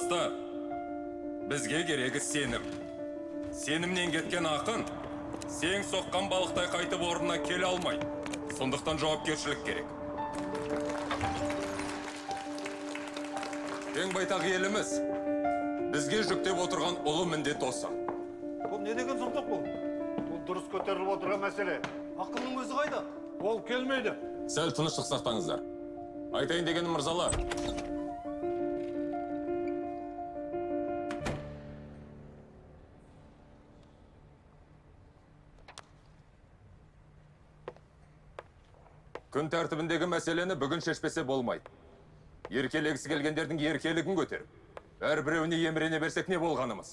Достар, бізге керегі сенім. Сенімнен кеткен ақын, сең соққан балықтай қайтып орнына келе алмай. Сондықтан жауапкершілік керек. Ең байтақ еліміз, бізге жүктеп отырған ұлы міндет осы. Бұл не деген сұмдық бұл? Бұл дұрыс көтеріліп отырған мәселе. Ақынның өзі қайда? Ол келмейді. Сәл тыныштық сақтаңыздар. Айтайын дегенім мырзалар. Күн тәртібіндегі мәселені бүгін шешпесе болмайды. Еркелегісі келгендердің еркелігін көтеріп, әрбіреуіне емірене берсек не болғанымыз?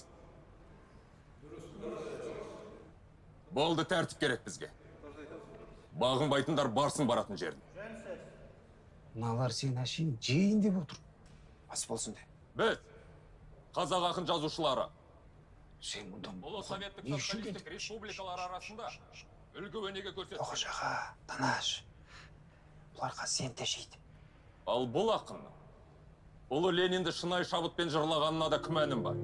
Болды, тәртіп керек бізге. Бағынбайтындар барсын баратын жерін. Мыналар сен әшейін жейін деп отыр. Ас болсын де. Біз, қазақ ақын жазушылары, Сен мұндан ұлы советтік социалистік республикалар арасында үлгі өнеге көрсетті. Тоқашаға, Танаш. Бұларға сен де жейді. Ал бұл ақынның ұлы Ленинді шынай шабытпен жырлағанына да күмәнім бар.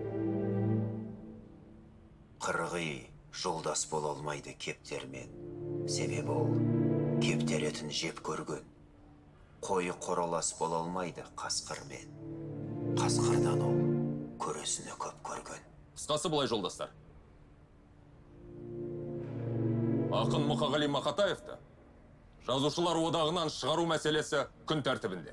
Қырғи жолдас бола алмайды кептермен. Себебі ол кептер етін жеп көрген. Қойы қоралас бола алмайды қасқырмен. Қасқырдан ол көресіні көп көрген. Қысқасы былай жолдастар. Ақын Мұқағали Мақатаевты жазушылар одағынан шығару мәселесі күн тәртібінде.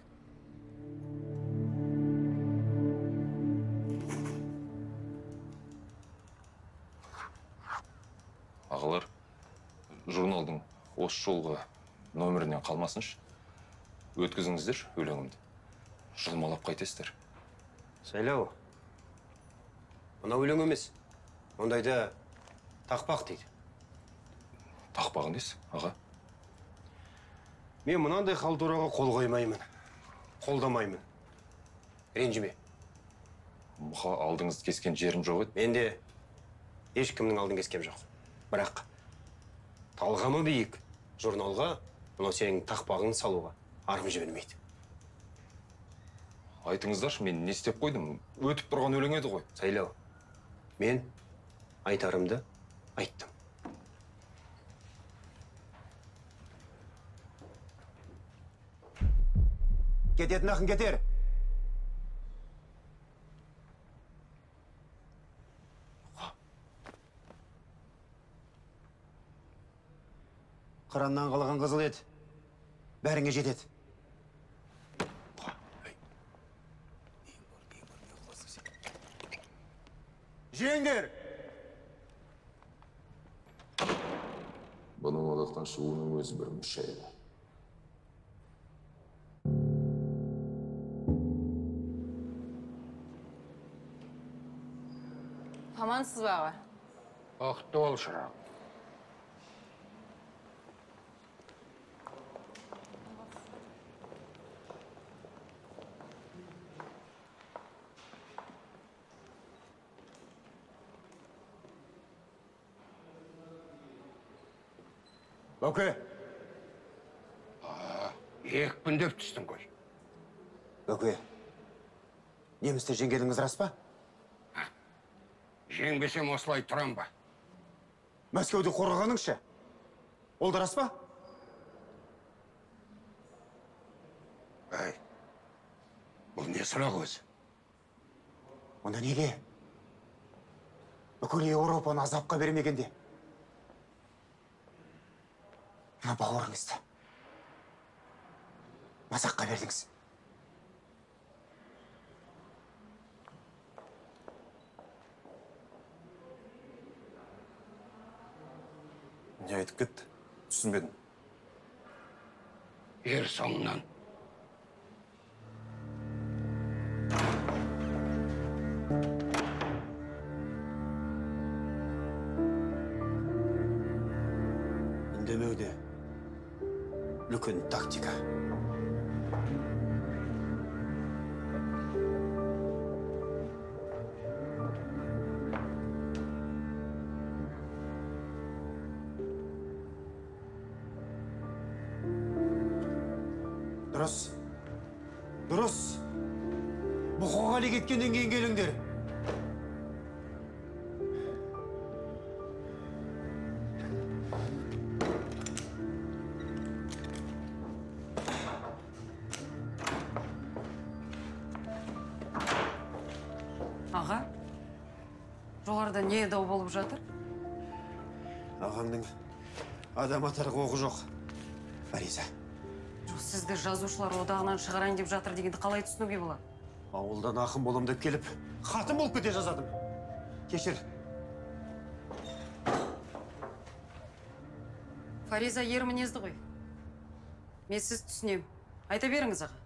Ағалар, журналдың осы жолғы нөмірінен қалмасыншы. Өткізіңіздер өлеңімді. Жылмалап қайтесіздер. Сайлау. Мына өлең емес. Ондайда тақпақ дейді. Тақпағын дейсіз, аға? Мен мынандай халтураға қол қоймаймын. Қолдамаймын. Ренжіме. Мұқа алдыңызды кескен жерім жоқ еді. Мен де ешкімнің алдын кескем жоқ. Бірақ талғамы биік журналға мынау сенің тақпағын салуға арым жібермейді. Айтыңыздаршы, мен не істеп қойдым? Өтіп тұрған өлең еді ғой. Сайлау. Мен айтарымды айттым. Кететін ақын кетер. Қыраннан қалған қызыл ет бәріңе жетеді. Жеңдер! Бұның одақтан шығуының өзі бір мүшәйді. Амансыз ба аға? Бақытты бол, шырағым. Бөке! Екпіндеп түстің ғой. Бөке, немісті жеңгеніңіз рас па? Жеңбесем осылай тұрам ба? Мәскеуді қорғағаныңша? Ол да рас па? Әй, бұл не сұрақ өзі? Онда неге? Бүкіл Еуропаны азапқа бермегенде. Мына бауырыңызды мазаққа бердіңіз. Не айтып кетті? Түсінбедім. Ер соңынан. Үндемеуде үлкен тактика. Дұрыс. Мұқағали кеткеннен кейін келіңдер. Аға, жоғарыда не дау болып жатыр? Ағамның адам атарға оғы жоқ. Фариза. Жоқ, сізді жазушылар одағынан шығарайын деп жатыр дегенді қалай түсінуге болады? Ауылдан ақын болам деп келіп, хатым болып кете жазадым. Кешір. Фариза ер мінезді ғой. Мен сіз түсінем. Айта беріңіз, аға.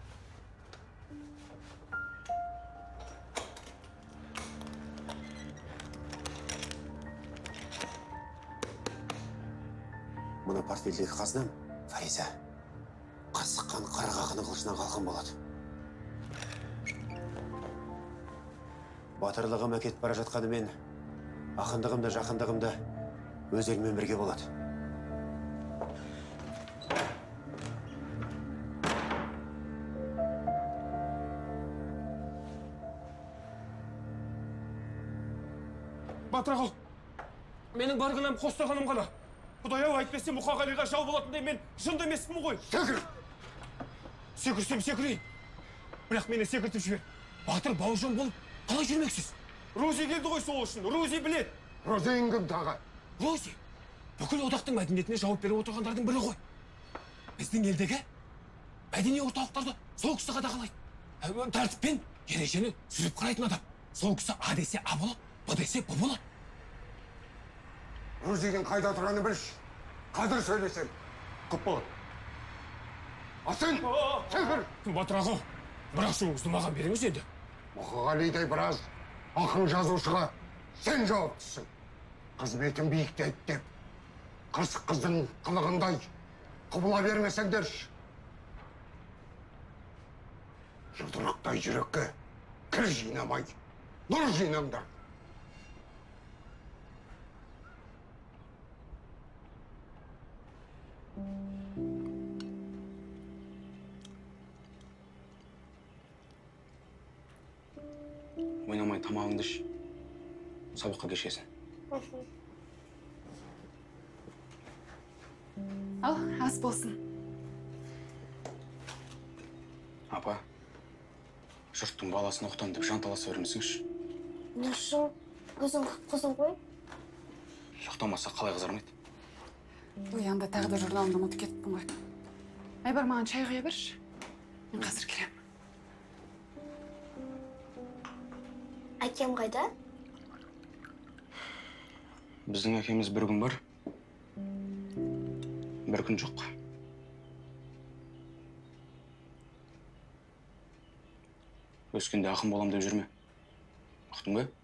Мұны портфелдегі қазынам, Фариза, қырсыққан қырық ақының қылышынан қалған болады. Батырлығым әкетіп бара жатқанымен, ақындығым да жақындығым да өз елмен бірге болады. Батыр аға, менің бар кінәм қостағаным ғана. Құдай-ау, әйтпесе Мұқағалиға жау болатындай мен жынды емеспін ғой. Секір! Секірсем секірейін. Бірақ мені секіртіп жібер. Батыр бауыржан болып қалай жүрмексіз? Рози келді ғой сол үшін. Рози білет. Розейін кім тағы? Рози, бүкіл одақтың мәдениетіне жауап беріп отырғандардың бірі ғой. Біздің елдегі мәдени орталықтарды сол кісі қадағалайды. Тәртіппен ережені сүзіп қарайтын адам. Сол кісі А десе А болады, Б десе Б болады. Розейдің қайда тұрғаны білші. Қазір сөйлесем. Көп болады. Асын! Секір! Батыр аға, бірақ шоңызды маған беріңіз енді. Мұқағалидай біраз ақын жазушыға сен жауаптысың. Қызметін биіктейді деп, қырсық қыздың қылығындай құбыла бермесеңдерші. Жұдырықтай жүрекке кір жинамай, нұр жинаңдар. Ойнамай тамағыңды іш. Сабаққа кешесің. Ал, ас болсын. Апа, жұрттың баласын оқытам деп жанталаса бермесіңші. Не үшін? Өзің қызың ғой? Ұйықтамаса қалай қызармайды? Ой, анда тағы да журналымды ұмытып кетіппін ғой. Айбар, маған шай құя берші. Мен қазір келем. Әкем қайда? Біздің әкеміз бір күн бар, бір күн жоқ. Өскенде ақын болам деп жүрме. Ұқтың ба?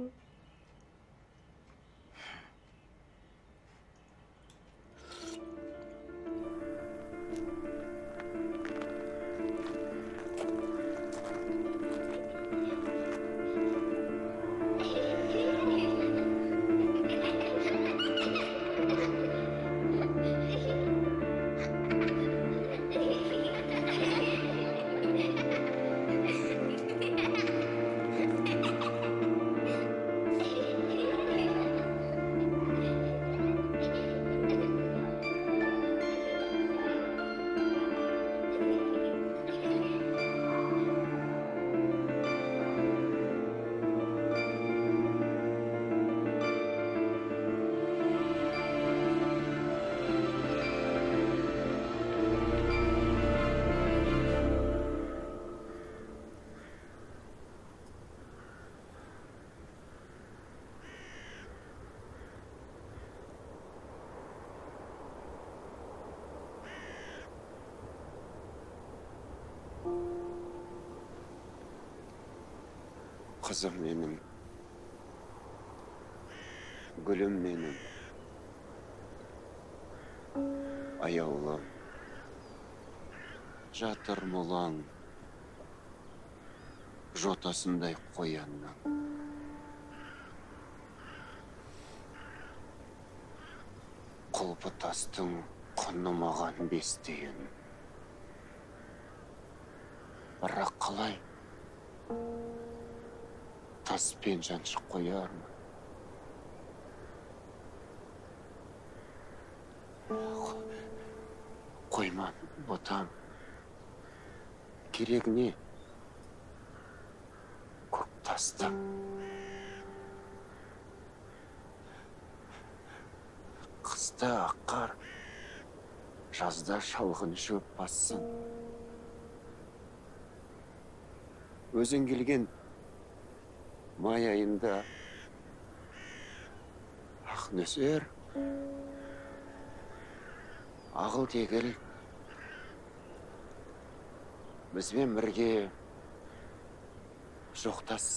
Қызым менің, гүлім менің, аяулым, жатыр мұлаң, жотасындай қоянның. Құлпы тастың құны маған бестейін. Бірақ қалай таспен жаншып қояр ма? Қойман, ботам. Керек не? Көк тастым. Қыста аққар, жазда шалғын шөп бассын. Өзің келген май айында ақ нөсер, ағыл тегіл бізбен бірге жоқтас.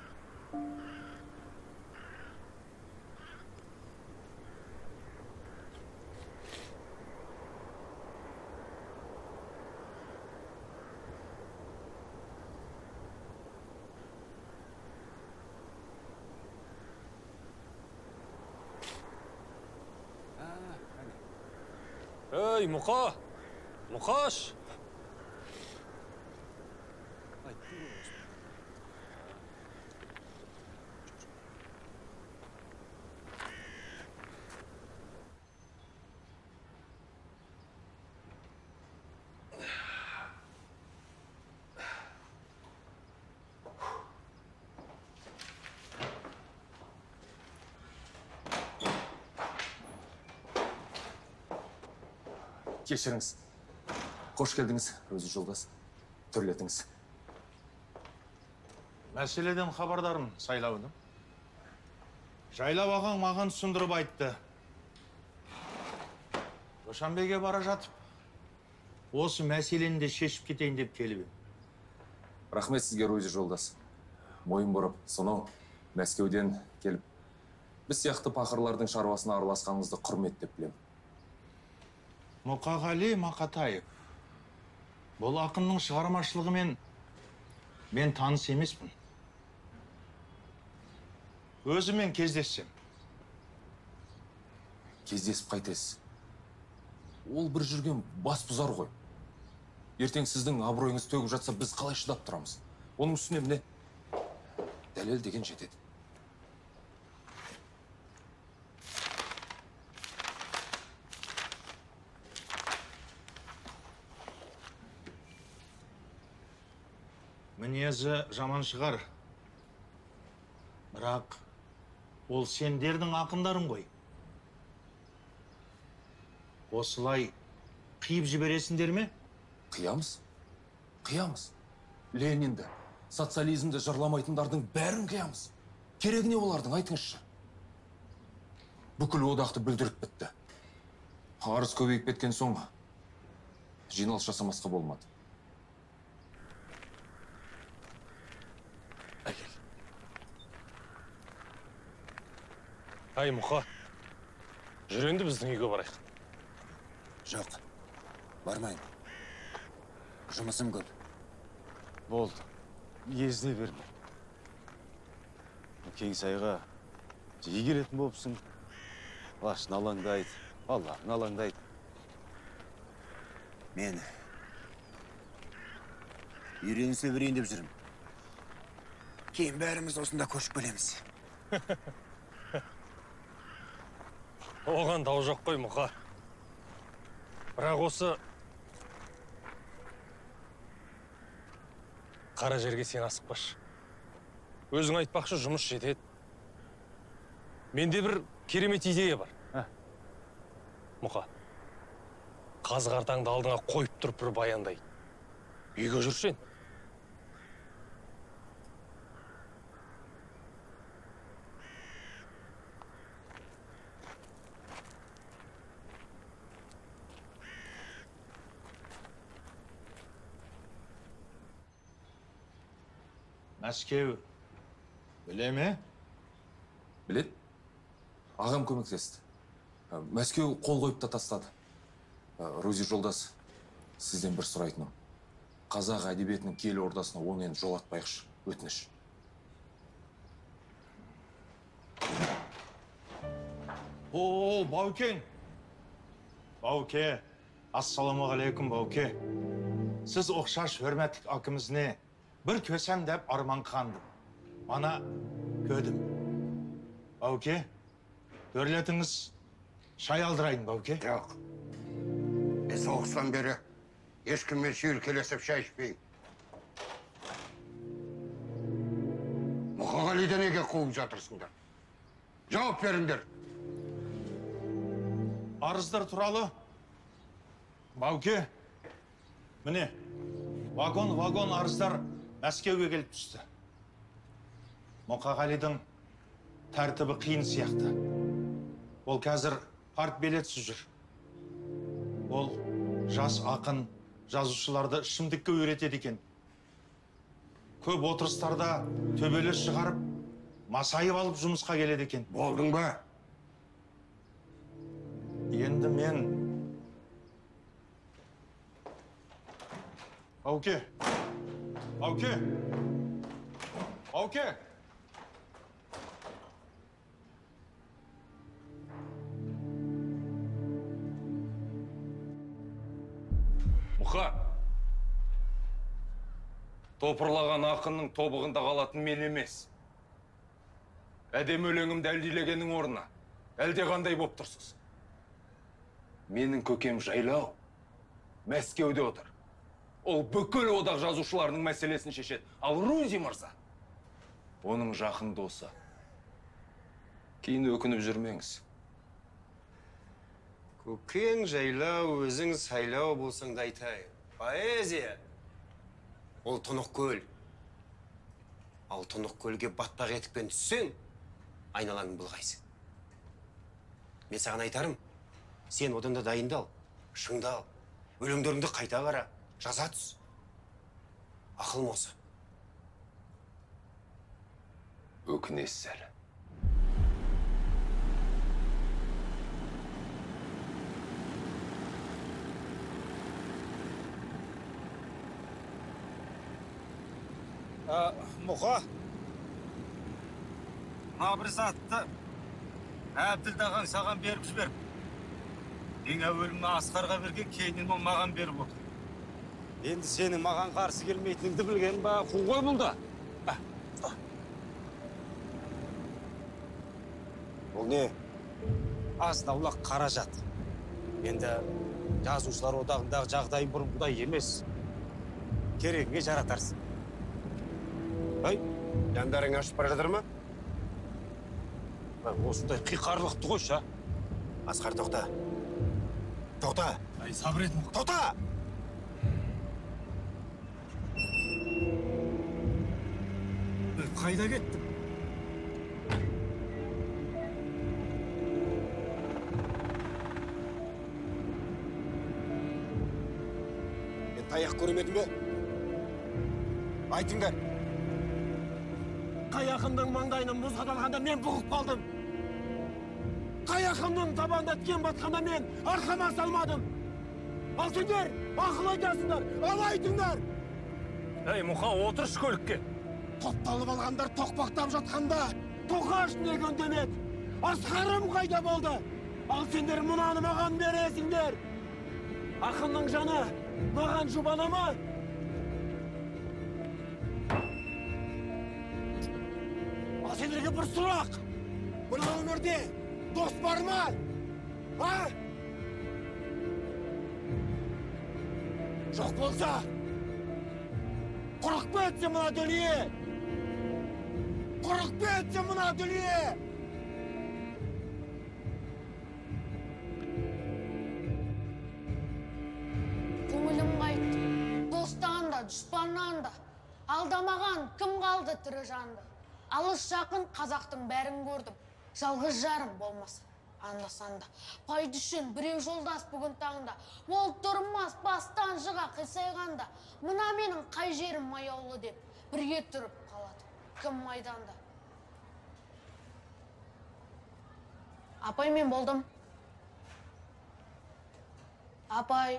Ей, Мұқа! Мұқаш! Кешіріңіз. Қош келдіңіз, өзі жолдас. Төрлетіңіз. Мәселеден хабардарым, сайлауыным. Жайлап ағаң маған түсіндіріп айтты. Душанбеге бара жатып, осы мәселені де шешіп кетейін деп келіп ем. Рахмет сізге, өзі жолдас. Мойын бұрып, сонау Мәскеуден келіп, біз сияқты пақырлардың шаруасына араласқаныңызды құрметтеп білем. Мұқағали Мақатаев. Бұл ақынның шығармашылығымен мен таныс емеспін. Өзімен кездессем. Кездесіп қайтесіз. Ол бір жүрген бас бұзар ғой. Ертең сіздің абыройыңыз төгіп жатса, біз қалай шыдап тұрамыз? Оның үстіне міне, дәлел деген жетеді. Мінезі жаман шығар. Бірақ ол сендердің ақындарың ғой. Осылай қиып жібересіңдер ме? Қиямыз. Қиямыз. Ленинді, социализмді жырламайтындардың бәрін қиямыз. Керегі не олардың, айтыңызшы. Бүкіл одақты бүлдіріп бітті. Арыз көбейіп кеткен соң жиналыс жасамасқа болмады. Ай, Мұқа, жүр енді біздің үйге барайық. Жоқ, бармайын. Жұмысым көп. Болды, езіне берме. Кеңсайға жиі келетін болыпсың. Лашын алаңдайды, Аллахың алаңдайды. Мен үйренісе берейін деп жүрмін. Кейін бәріміз осында көшіп келеміз. Оған дау жоқ қой, Мұқа. Бірақ осы қара жерге сен асықпашы. Өзің айтпақшы, жұмыс жетеді. Менде бір керемет идея бар. Мұқа, қазы-қартаңды алдыңа қойып тұрып бір баяндай. Үйге жүрсен. Мәскеу біле ме? Білет? Ағам көмектесті. Мәскеу қол қойып та тастады. Рузи жолдас, сізден бір сұрайтыным. Қазақ әдебиетінің киелі ордасына оны енді жолатпайықшы, өтініш. О, Баукең. Бауке, ассаламу алейкум, Бауке. Сіз оқшаш hürmetlik akımız ne? Bir kösem dep arman kandım. Bana ködüm. Bauke, görletiniz şay aldırayın Bauke. Yok. Soğuktan beri hiç kimle ülkelesip şay içmeyin. Muhakkali'de nege kovup jatırsınlar? Cevap verindir. Arızlar turalı. Bauke, mine vagon arızlar Мәскеуге келіп түсті. Мұқағалидың тәртібі қиын сияқты. Ол қазір партбилетсіз жүр. Ол жас ақын жазушыларды ішімдікке үйретеді екен. Көп отырыстарда төбелес шығарып, масайып алып жұмысқа келеді екен. Болдың ба? Енді мен... Бауке! Бауке! Бауке! Мұқа! Топырлаған ақынның тобығында қалатын мен емес. Әдем өлеңім дәлдилегеннің орнына. Әлде қандай боп тұрсыз? Менің көкем жайлау, Мәскеуде отыр. Ол бүкіл одақ жазушыларының мәселесін шешеді. Ал Рузи мырза, оның жақын досы. Кейін өкініп жүрмеңіз. Көкең жайлау, өзің сайлау болсаң да айтайын. Поэзия. Ол тұнық көл. Ал тұнық көлге батпақ етікпен түссең, айналаңың бұлғайсың. Мен саған айтарым, сен одан да дайындал, шыңдал, өлеңдеріңді қайта қара, жаза түс. Ақылым осы. Өкінесіз әлі. Мұқа, бір затты Әбділдағаң саған беріп жіберіп. Ең әуелімді Асқарға берген, кейінен ол маған беріп отыр. Енді сенің маған қарсы келмейтініңді білген ба, қу ғой бұл да. Бұл не? Азнаулақ қаражат. Енді жазушылар одағындағы жағдайым бұрынғыдай емес. Керегіңе жаратарсың. Ай, жандарың ашып бара жатыр ма? Осындай қиқарлықты қойшы, а? Асқар, тоқта. Тоқта! Ай, сабыр ет, Мұқа. Тоқта! Қайда кеттім? Мен таяқ көрмедім бе? Айтыңдар. Қай ақынның маңдайынан мұз қадалғанда мен бұғып қалдым. Қай ақынның табанда тікен батқанда мен арқама салмадым. Ал сендер ақыл айтасыңдар, ал айтыңдар. Әй, Мұқа, отыршы көлікке. Топталып алғандар тоқпақтап жатқанда тоқаш неге үндемеді? Асқарым қайда болды? Ал сендер мұнаны маған бересіңдер. Ақынның жаны маған жұбана ма? Ал сендерге бір сұрақ. Бұл өмірде дос бар ма? А? Жоқ болса, құрық па етсе мұна дүние? Құрық па етсе мұна дүние? Көңілім қайтты, достан да, дұшпаннан да. Алдамаған кім қалды тірі жанды? Алыс жақын қазақтың бәрін көрдім. Жалғыз жарым болмаса, анда-санда. Пайды үшін біреу жолдас бүгін таңда. Ол тұрмас бастан жыға қисайғанда. Мына менің қай жерім маяулы деп бірге тұрып қалады. Кім майданда? Апай, мен болдым. Апай.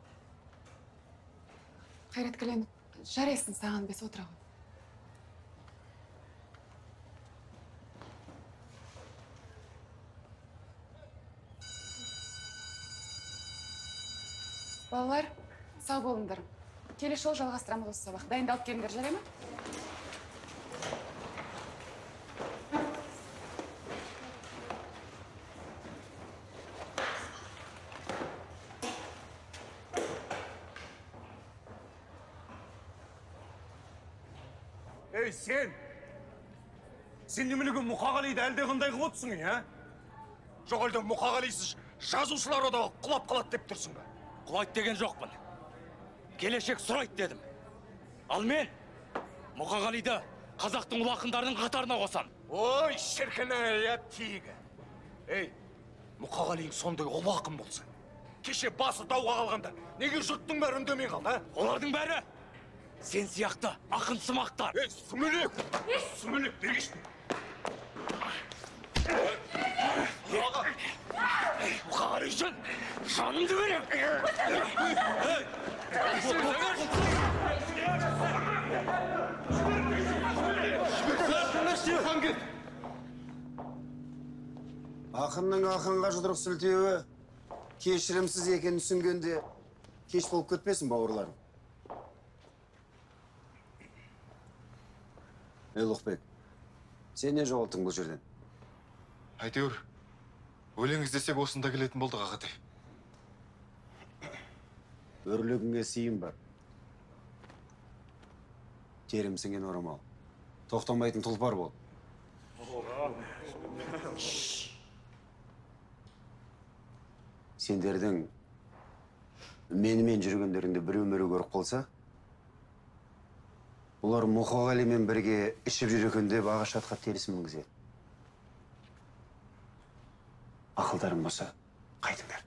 Қайраткелен, жарайсың саған бес отыра ғой. Балалар, сау болыңдар. келесі жолы жалғастырамыз осы сабақ. Дайындалып келіңдер, жарай ма? Ей, сен! Сен немелеген Мұқағалиды әлде қандай қылып отырсың, а? Жоқ әлде Мұқағалисыз жазушылар одағы құлап қалады деп тұрсың ба? Құлайды деген жоқпын. Келешек сұрайды дедім. Ал мен Мұқағалиды қазақтың ұлы ақындарының қатарына қосам. Ой, шіркін аяп тигі. Ей, Мұқағалиң сондай ұлы ақын болса. Кеше басы дауға қалғанда, неге жұрттың бәрі үндемей қалды, а? Олардың бәрі сен сияқты ақын сымақтар. Ей, сүмелек! Сүмелек, бергешті. Мұқағали үшін жанымды берем. Ақынның ақынға жұдырық сілтеуі кешірімсіз екенін түсінгенде кеш болып кетпесін, бауырларым. Ұлықбек, сен не жоғалттың бұл жерден? Әйтеуір, өлең іздесек осында келетін болдық, ағатай. Өрлігіңе сыйым бар. Терімсінген орамал. Тоқтамайтын тұлпар бол. Сендердің менімен жүргендерінде біреу-мөрі көріп қалса, олар Мұқағалимен бірге ішіп жүр екен деп ағаш атқа теріс мінгізеді. Ақылдарың болса, қайтыңдар.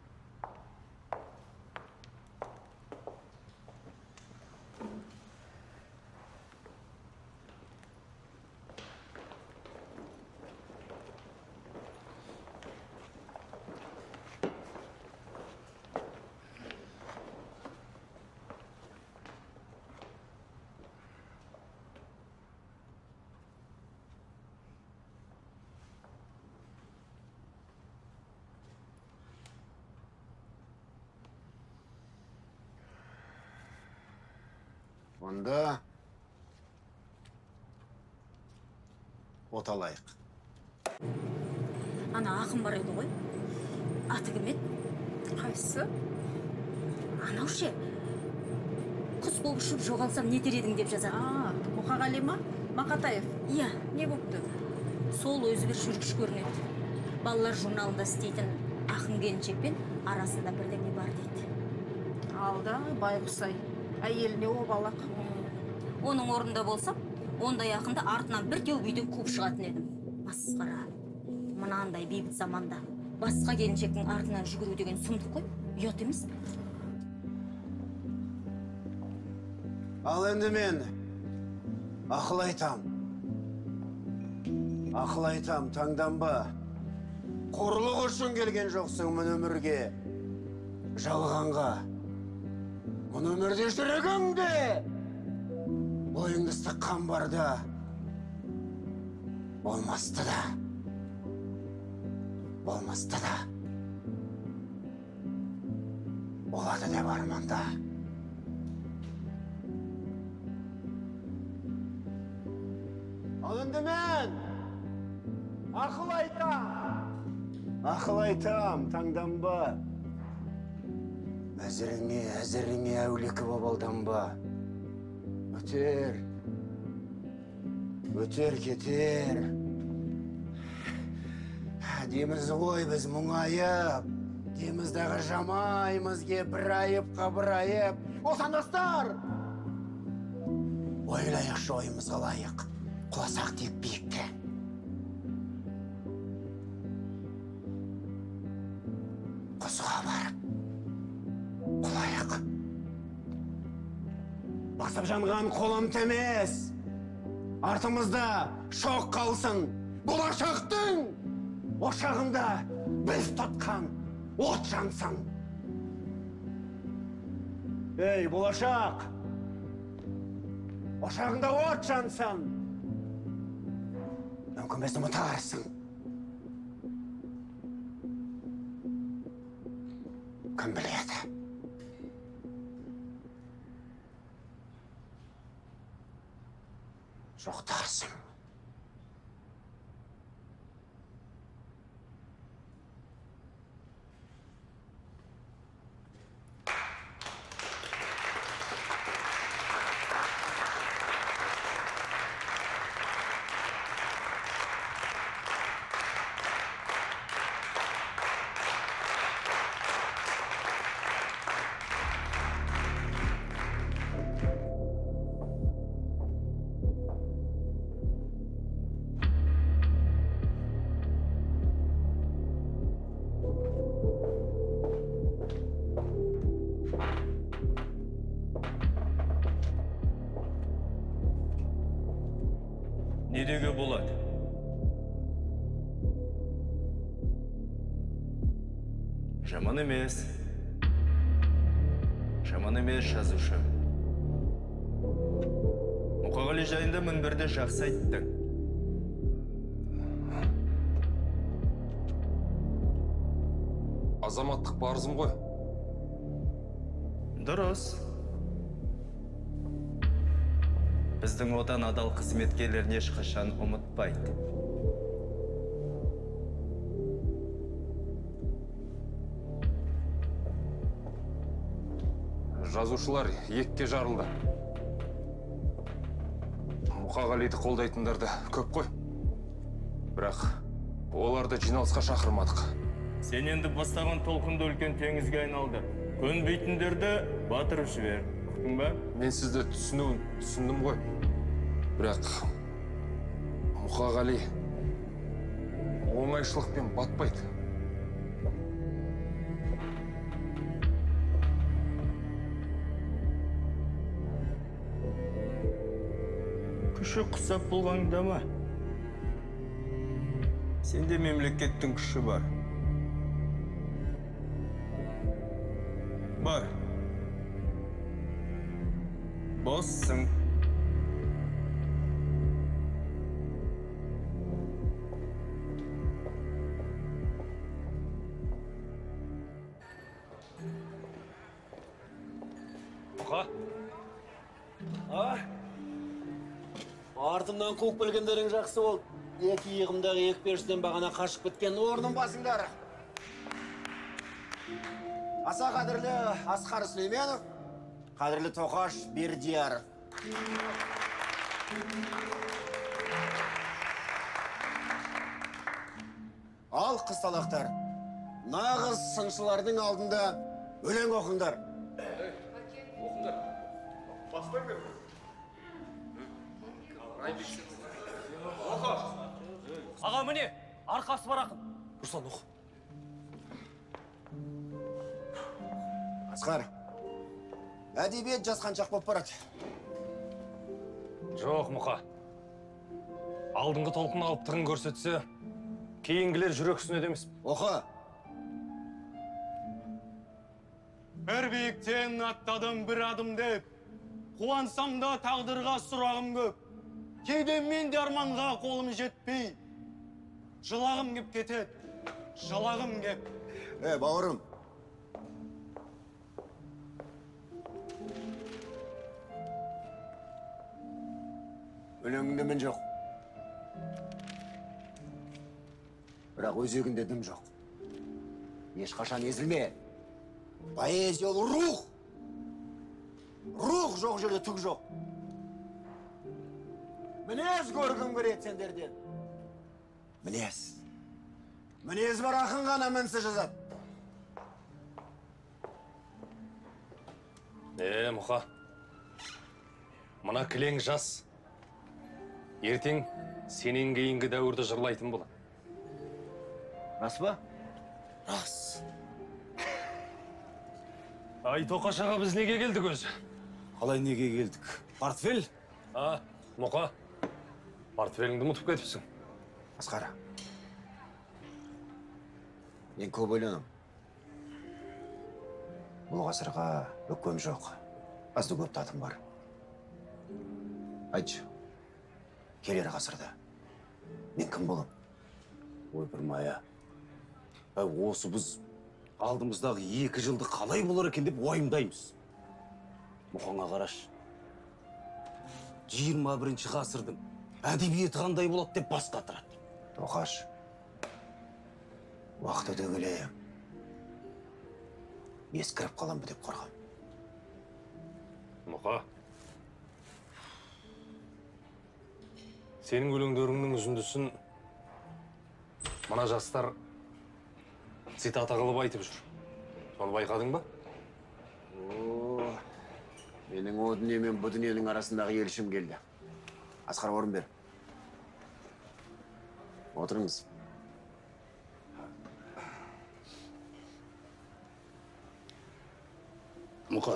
Онда от алайық. Ана ақын бар еді ғой. Аты кім еді? Қайсы? Анау ше. Құс болып ұшып жоғалсам не етер едің деп жазады. Мұқағали ма? Мақатаев. Иә. Не болыпты? Сол өзі бір жүргіш көрінеді. Балалар журналында істейтін ақын келіншекпен арасында бірдеңе бар дейді. Алда байғұсай. Әйеліне обалақ. Оның орнында болсам, ондай ақынды артынан бір теу үйден қуып шығатын едім. Масқара. Мынандай бейбіт заманда басқа келіншектің артынан жүгіру деген сұмдық қой. Ұят емес пе? Ал енді мен ақыл айтам. Ақыл айтам, таңданба. Қорлық үшін келген жоқсың мұн өмірге. Жалғанға. Мұн өмірде жүрегіңде. Бойыңды қан барда. Болмасты да. Болмасты да. Болады деп арманда. Ал енді мен ақыл айтам. Ақыл айтам, таңданба. Әзіріңе әулекі боп алданба. Өтер. Өтер кетер. Деміз ғой біз мұңайып. Деміздағы жамаймыз ке бір айыпқа бір айып. Отандастар! Ойлайық жойымызға лайық. Құласақ тек биікке. Құсыға барып. Құлайық. Басып жанған қолым темес. Артымызда шоқ қалсын. Болашақтың ошағында біз тұтқан от жансын. Ей, болашақ! Ошағында от жансын. Мүмкін бізді ұмытарсың. Кім біледі? жоқтарсың. Не деуге болады? Жаман емес. Жаман емес жазушы. Мұқағали жайында мінберде жақсы айттың. Азаматтық парызым ғой. Дұрыс. Біздің отан адал қызметкерлерін ешқашан ұмытпайды. Жазушылар екке жарылды. Мұқағалиды қолдайтындар да көп қой. Бірақ оларды жиналысқа шақырмадық. Сен енді бастаған толқынды үлкен теңізге айналды. Көнбейтіндерді батырып жібер. Ұқтың ба? Мен сізді түсіндім ғой. Бірақ Мұқағали оңайшылықпен батпайды. Күші құсап болғанда ма? Сенде мемлекеттің күші бар. Бар. Боссың. Мұқа? Артымнан қуып білгендерің жақсы болды. Екі иығымдағы екі періштен бағана қашып кеткен орным басыңдар. Аса қадірлі Асқар Сүлейменов, қадірлі Тоқаш Бердияров. Ал қысталақтар, нағыз сыншылардың алдында өлең оқыңдар. Оқыңдар. Бастай бер. Оқы. Аға міне, арқасы бар ақын. Руслан оқы. Асқар, әдебиет жасқаншақ болып барады. Жоқ, Мұқа. Алдыңғы толқын алыптығын көрсетсе, кейінгілер жүрексіне демес. Оқы. Бір биіктен аттадым бір адым деп, қуансам да тағдырға сұрағым көп. Кейде мен де арманға қолым жетпей, жылағым кеп кетеді, жылағым кеп. Бауырым. Өлеңінде мен жоқ. Бірақ өзегінде дым жоқ. Ешқашан езілме. Поэзия ол рух. Рух жоқ жерде түк жоқ. Мінез көргім келеді сендерден. Мінез. Мінез бар ақын ғана мінсіз жазады. Мұқа. Мына кілең жас. Ертең сенен кейінгі дәуірді жырлайтын болады. Рас ба? Рас. Ай, Тоқаш аға, біз неге келдік өзі? Қалай неге келдік? Портфель? Мұқа. Портфеліңді ұмытып кетіпсің. Асқар. Мен көп ойланам. Бұл ғасырға өкпем жоқ. Азды көп татым бар. Айтшы, келер ғасырда мен кім болам? Ой, бір мая. Осы біз алдымыздағы 2 жылды қалай болар екен деп уайымдаймыз. Мұқаңа қараш. 21 ғасырдың әдебиеті қандай болады деп бас қатырады. Тоқаш, уақыт өте келе ескіріп қалам деп қорқам. Мұқа, сенің өлеңдеріңнің үзіндісін мына жастар цитата қылып айтып жүр. Соны байқадың ба? Менің о дүние мен бұл дүниенің арасындағы елшім келді. Асқар, орын бер. Отырыңыз. Мұқа,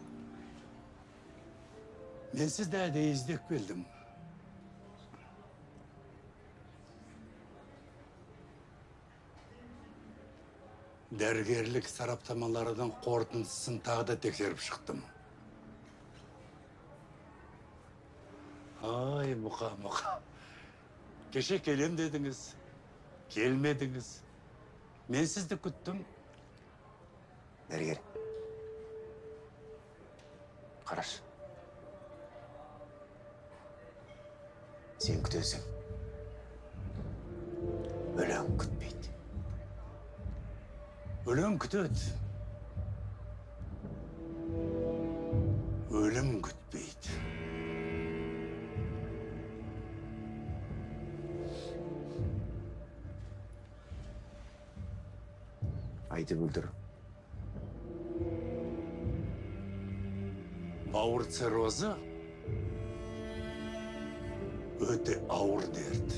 мен сізді әдейі іздеп келдім. Дәрігерлік сараптамаларының қорытындысын тағы да тексеріп шықтым. Ай, Мұқа. Кеше келем дедіңіз, келмедіңіз. Мен сізді күттім. Дәрігер, қараш. Сен күтесің. Өлең күтпейді. Өлең күтеді. Өлім күтпейді. Айтып өлтір. Бауыр циррозы өте ауыр дерт.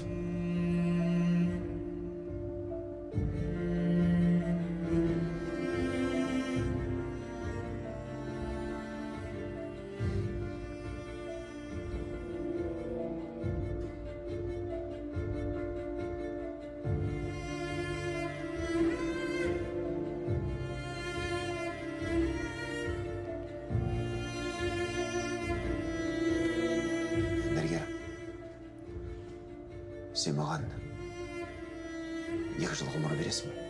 Сен маған 2 жыл ғұмыр бересің бе?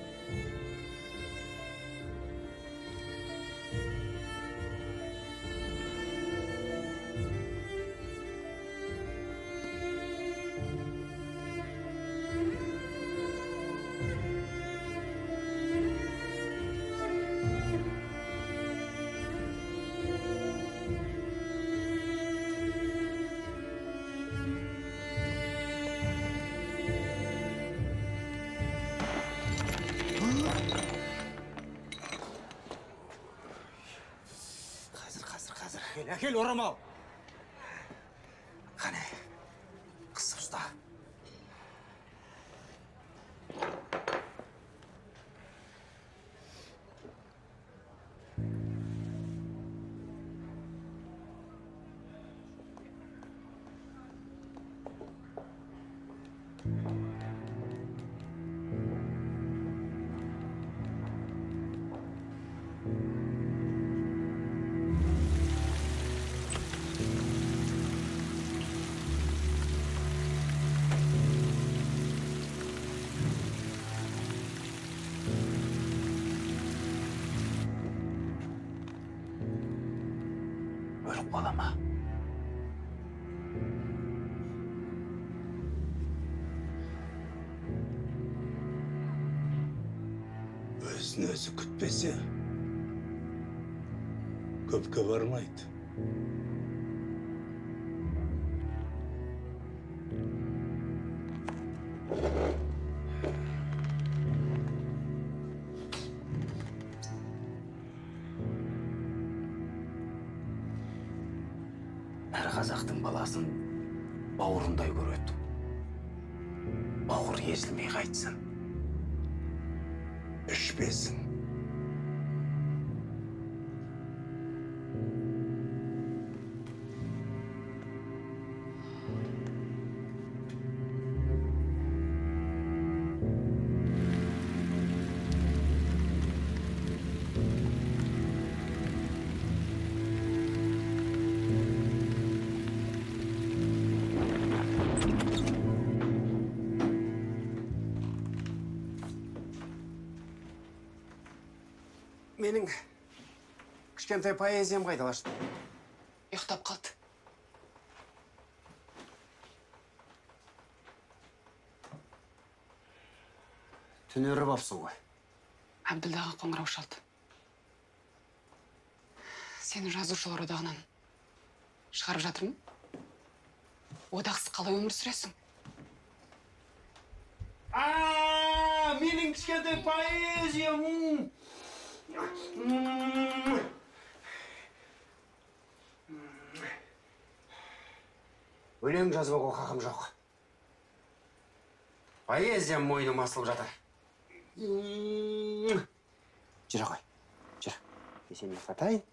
Әкел, әкел орамал. Қане, қысып ұста. Өліп қала ма? Өзін өзі күтпесе, көпке бармайды. Әр қазақтың баласын бауырындай көреді. Бауыр езілмей қайтсын. Ішпесін. Менің кішкентай поэзиям қайда лашты? Ұйықтап қалды. Түнеріп апсың ғой. Әбділдаға қоңырау шалды. Сені жазушылар одағынан шығарып жатырмын. Одақсыз қалай өмір сүресің? Менің кішкентай поэзиям! Өлең жазбауға хақым жоқ. Поэзиям мойным асылып жатыр. Жүре ғой. Жүр. Сені ұйықтатайын.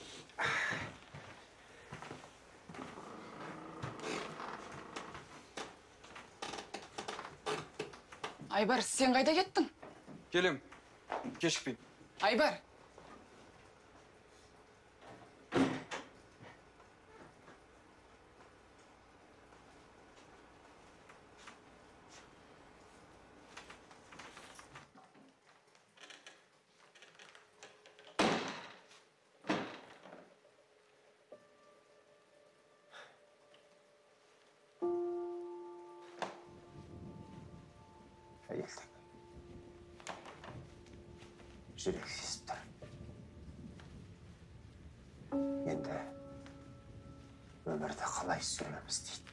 Айбар, сен қайда кеттің? Келем, кешікпейін. Айбар! Әйелдің жүрек сезіп тұр. Енді өмірді қалай сүреміз дейді.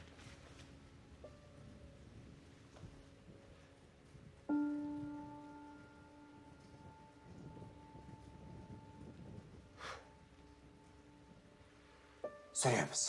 Сүреміз.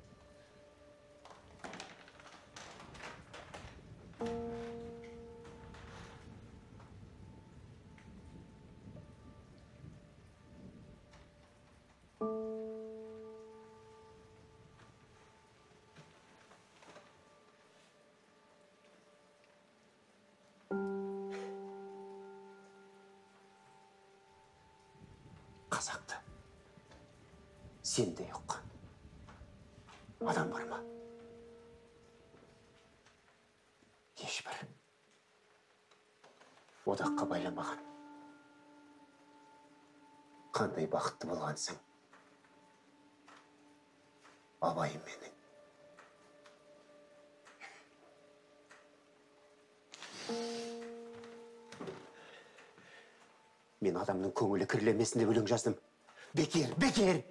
Қазақты сенде жоқ. Адам бар ма? Ешбір. Одаққа байламаған. Қандай бақытты болғансың? Абайым менің. Мен адамның көңілі кірлемесін деп өлең жаздым. Бекер, бекер!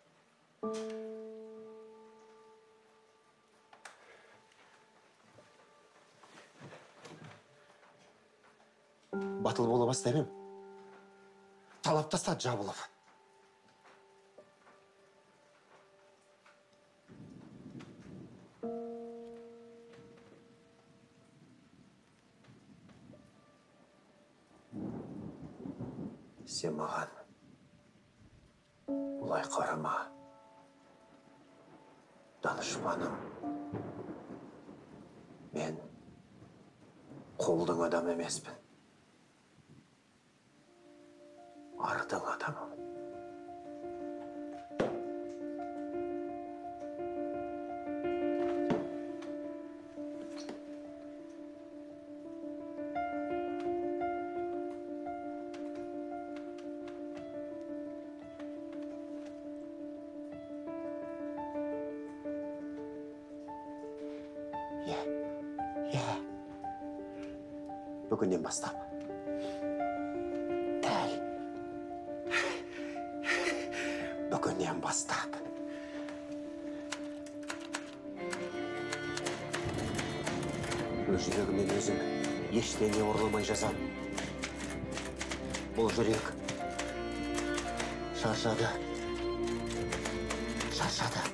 Батыл бола бастаймын. Талап тастады жабылып. Сен маған бұлай қарама. Данышпаным. Мен қолдың адам емеспін. Ардың адамым. Бүгіннен бастап. Дәл. Бүгіннен бастап. Өз жүрегімнен өзім ештеңе орламай жазам. Бұл жүрек шаршады. Шаршады.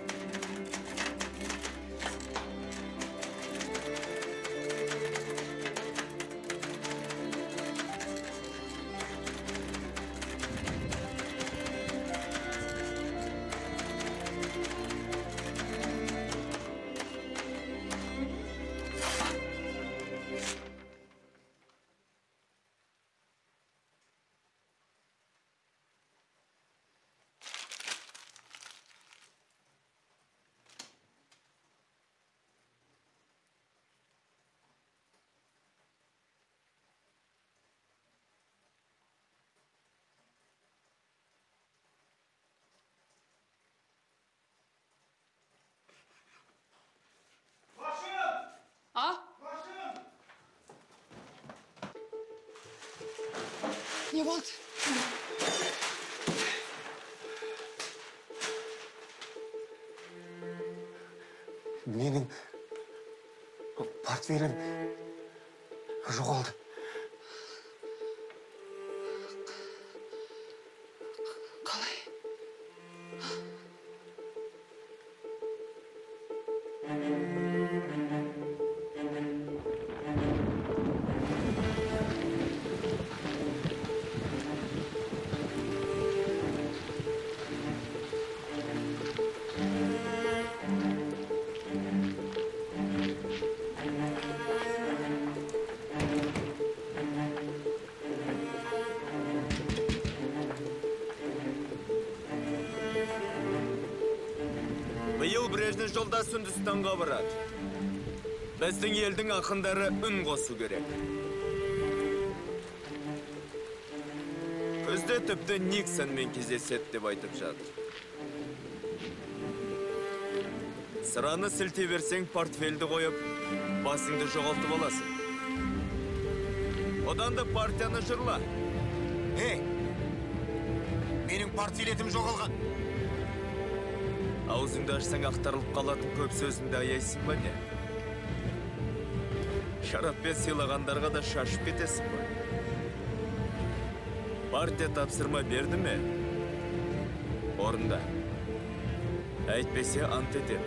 Не болды? Менің портфелім жоғалды. Қалай? Биыл Брежнев жолдас Үндістанға барады. Біздің елдің ақындары үн қосу керек. Күзде тіпті Никсонмен кездеседі деп айтып жатыр. Сыраны сілте берсең, портфельді қойып, басыңды жоғалтып аласың. Одан да партияны жырла. Менің портфелетім жоғалған. Аузыңды ашсаң ақтарылып қалатын көп сөзіңді аяйсың ба не? Шараппен сыйлағандарға да шашып кетесің ба? Партия тапсырма берді ме? Орында. Әйтпесе ант етем.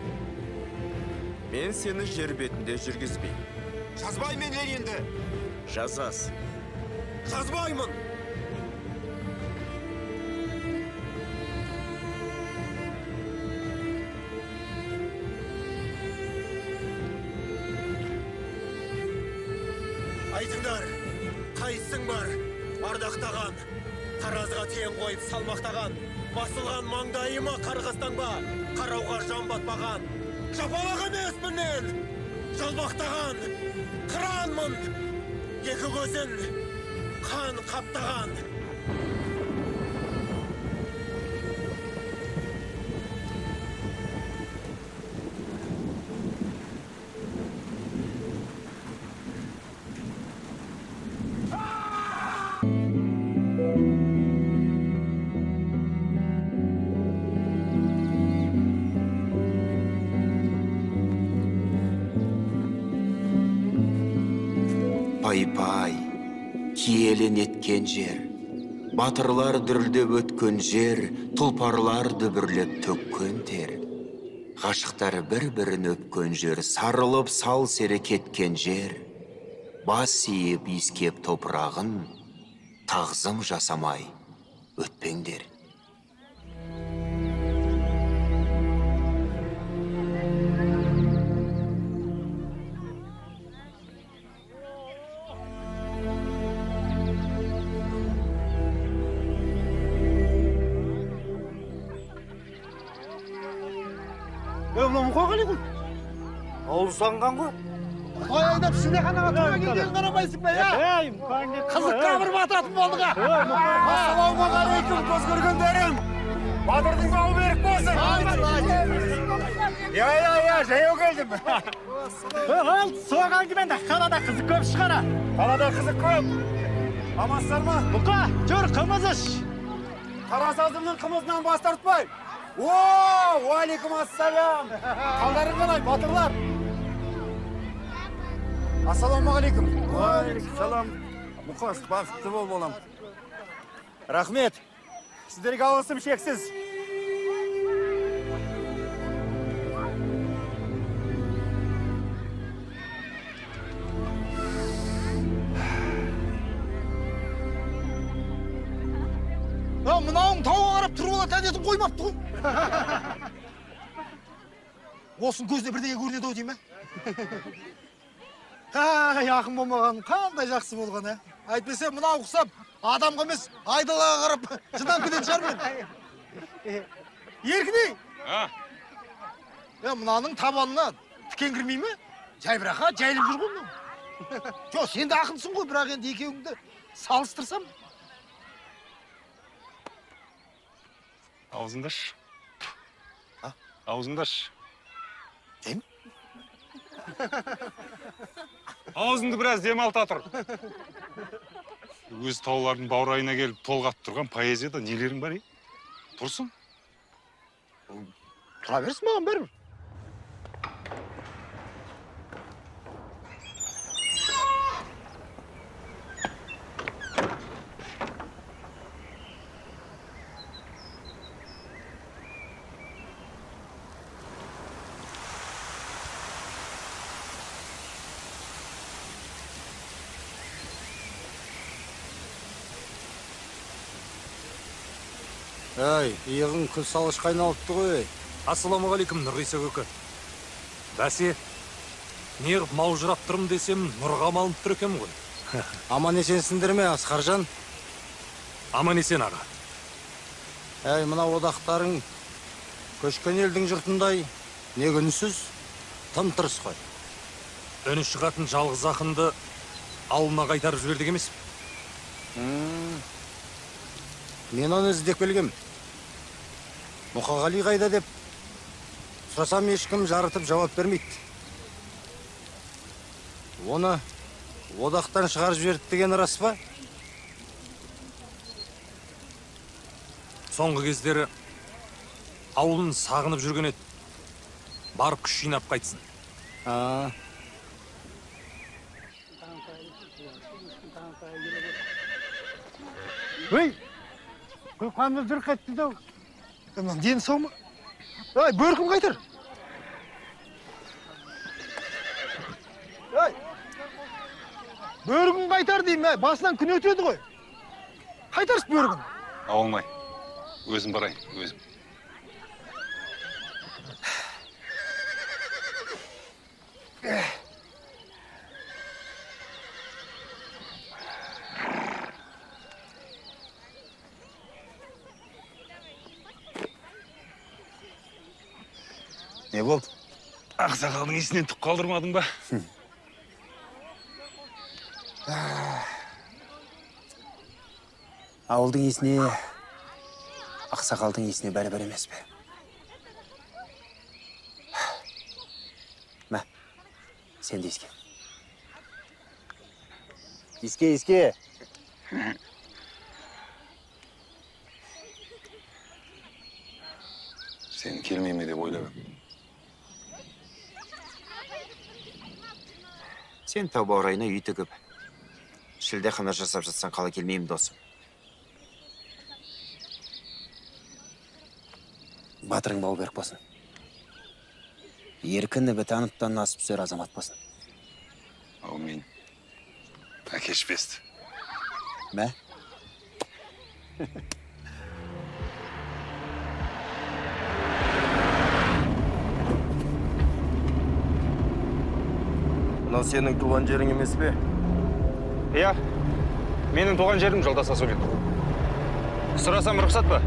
Мен сені жер бетінде жүргізбеймін. Жазбаймын енді. Жазасың. Жазбаймын. Айтыңдар, қайсың бар, ардақтаған, таразға тең қойып салмақтаған, басылған маңдайыма қарғыстан ба, қарауға жан батпаған, жапалақ емеспінен, жалбақтаған, қыранмын, екі көзін қан қаптаған. Пай-пай, киелен еткен жер, батырлар дүрілдеп өткен жер, тұлпарлар дүбірлеп төккен тер. Ғашықтар бір-бірін өпкен жер, сарылып сал сере кеткен жер, бас сейіп иіскеп топырағын, тағзым жасамай өтпеңдер. Мынау мұқағали ғой. Ауыл санған ғой. Қой айдап шілдеханаға тура келгенін қарамайсың ба, я? Қызыққа бір бататын болдық, а? Ассалаумағалейкум, көз көргендерім. Батырдың бауы берік болсын. Я, жаяу келдім. Ал, соған кеменді, қалада қызық көп шығара. Қалада қызық көп. Амансыздар ма? Мұқа, жүр, қымыз іш. Қарасазымның қымызынан бас тартпай. О, алейкум ассалам. Қалдарың қалай, батырлар? Ассалаумағалейкум. Уалейкум салам. Мұқаш, бақытты бол болам. Рахмет. Сіздерге алғысым шексіз. Мынауың тауға қарап тұрып алады, әдетін қоймапты ғой. Осын көзде бірдеңе көрінеді ау деймін, ә? Ақын болмаған, қандай жақсы болған, ә? Әйтпесе мынау ұқсап, адамға емес, айдалаға қарап, жыдан кететін шығар мен. Еркіней! Мынаның табанына тікен кірмей ме? Жайбырақа, жайылып жүр ғой мынау. Жо, сен де ақынсың ғой, бірақ енді екеуіңді салыстырсам. Аузыңдаш. Аузыңдаш. Дем? Аузыңды біраз демалта тұр. өз таулардың баурайына келіп толғап тұрған поэзияда нелерің бар, Тұрсын? Тұра берсін маған бәрібір. Әй, иығың күл салышқа айналыпты ғой. Ассалаумағалейкум, Нұрғиса көке. Бәсе, неғып маужырап тұрым десем, нұрға малынып тұр екем ғой. Аман есенсіңдер ме, Асқаржан? Аман есен аға. Әй, мына одақтарың көшкен елдің жұртындай не үнсіз, тым-тырыс қой. Үні шығатын жалғыз ақынды ауылына қайтарып жібердік емес. Мен оны іздеп келгем. Мұқағали қайда деп сұрасам ешкім жарытып жауап бермейді. Оны одақтан шығарып жіберді деген рас па? Соңғы кездері ауылын сағынып жүрген еді. Барып күш жинап қайтсын. Өй! Қанды дүр қайтты дау. Дені сау ма? Ай, бөркім қайтыр. Ай! Бөркім қайтар деймін, басынан күн өтеді ғой. Қайтарыс бөркім. Ауылмай, өзім барайын, өзім. Не болды? Ақсақалдың есінен түк қалдырмадың ба? Ауылдың есіне, ақсақалдың есіне бәрі-бір емес пе? Мә, сен де еске. Еске. Сен келмейме деп ойлап. Сен тау баурайына үй тігіп, шілдехана жасап жатсан қалай келмеймін досым. Батырың бау берік болсын. Еркіні бітаныптан асып сөр азамат болсын. Аумин. Әкешпесті. Мә? Мынау сенің туған жерің емес пе? Иә, менің туған жерім Жолдас Асылбек. Сұрасам рұқсат па?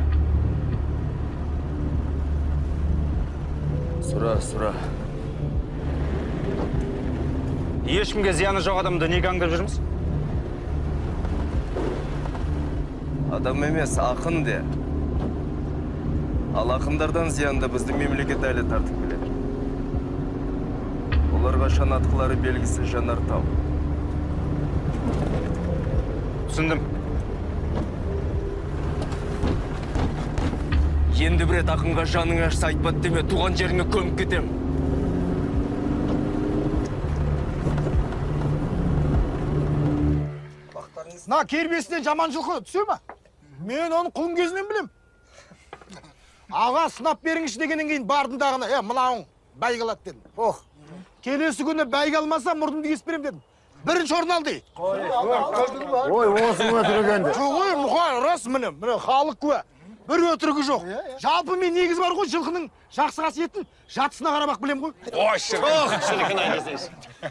Сұра. Ешкімге зияны жоқ адамды неге аңдап жүрміз? Адам емес, ақын де. Ал ақындардан зиянды біздің мемлекет әлі тартып келеді. Оларға шанатқылары белгісі жанартау. Түсіндім. Енді бір рет ақынға жаның ашса айтпады деме, туған жеріңе көміп кетем. На, кербесінен жаман жылқы түсе ма? Мен оны құлын кезінен білем. Аға сынап беріңізші дегеннен кейін бардым дағына, мынауың бәйге алады дедім. Келесі күні бәйге алмаса мұрдымды кесіп берем дедім. Бірінші орын алды. Ой, осың өтірігенді. Жоқ, ой, мұқа, рас міне халық куә. Бір өтірігі жоқ. Жалпы мен негіз бар ғой, жылқының жақсы қасиетін жатысына қарамақ білем ғой. Ой, шіркін айдесеш.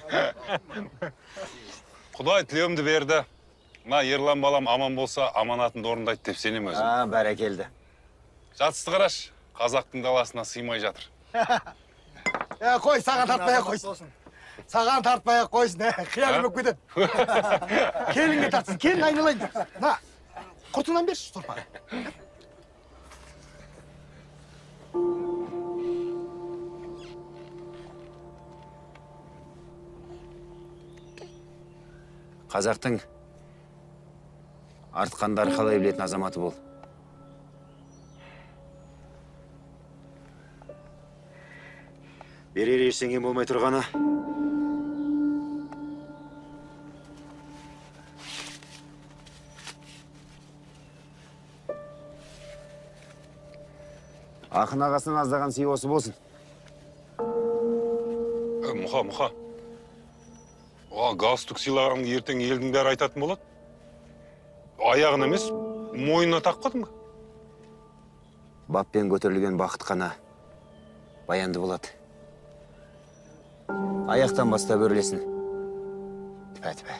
Құдай тілеуімді берді. Мына ерлан балам аман болса, аманатынды орындайды деп сенем өзім. Бәрекелді. Жатысты қараш, қазақтың даласына сыймай жатыр. Қой, саған тартпай-ақ қойсын. Саған тартпай-ақ қойсын, қиялым өп кетеді. Келінге тартсын, келін айналайын. На, құртынан берші, сұрпаға. Қазақтың Артқандары қалай білетін азаматы бол. Берер ештеңе болмай тұрғаны. Ақын ағасының аздаған сый осы болсын. Мұха. Оға галстук сыйлағанды ертең елдің бәрі айтатын болады. Аяғын емес, мойнына таққадың ба? Баппен көтерілген бақыт қана баянды болады. Аяқтан бастап өрлесін. Тіпә.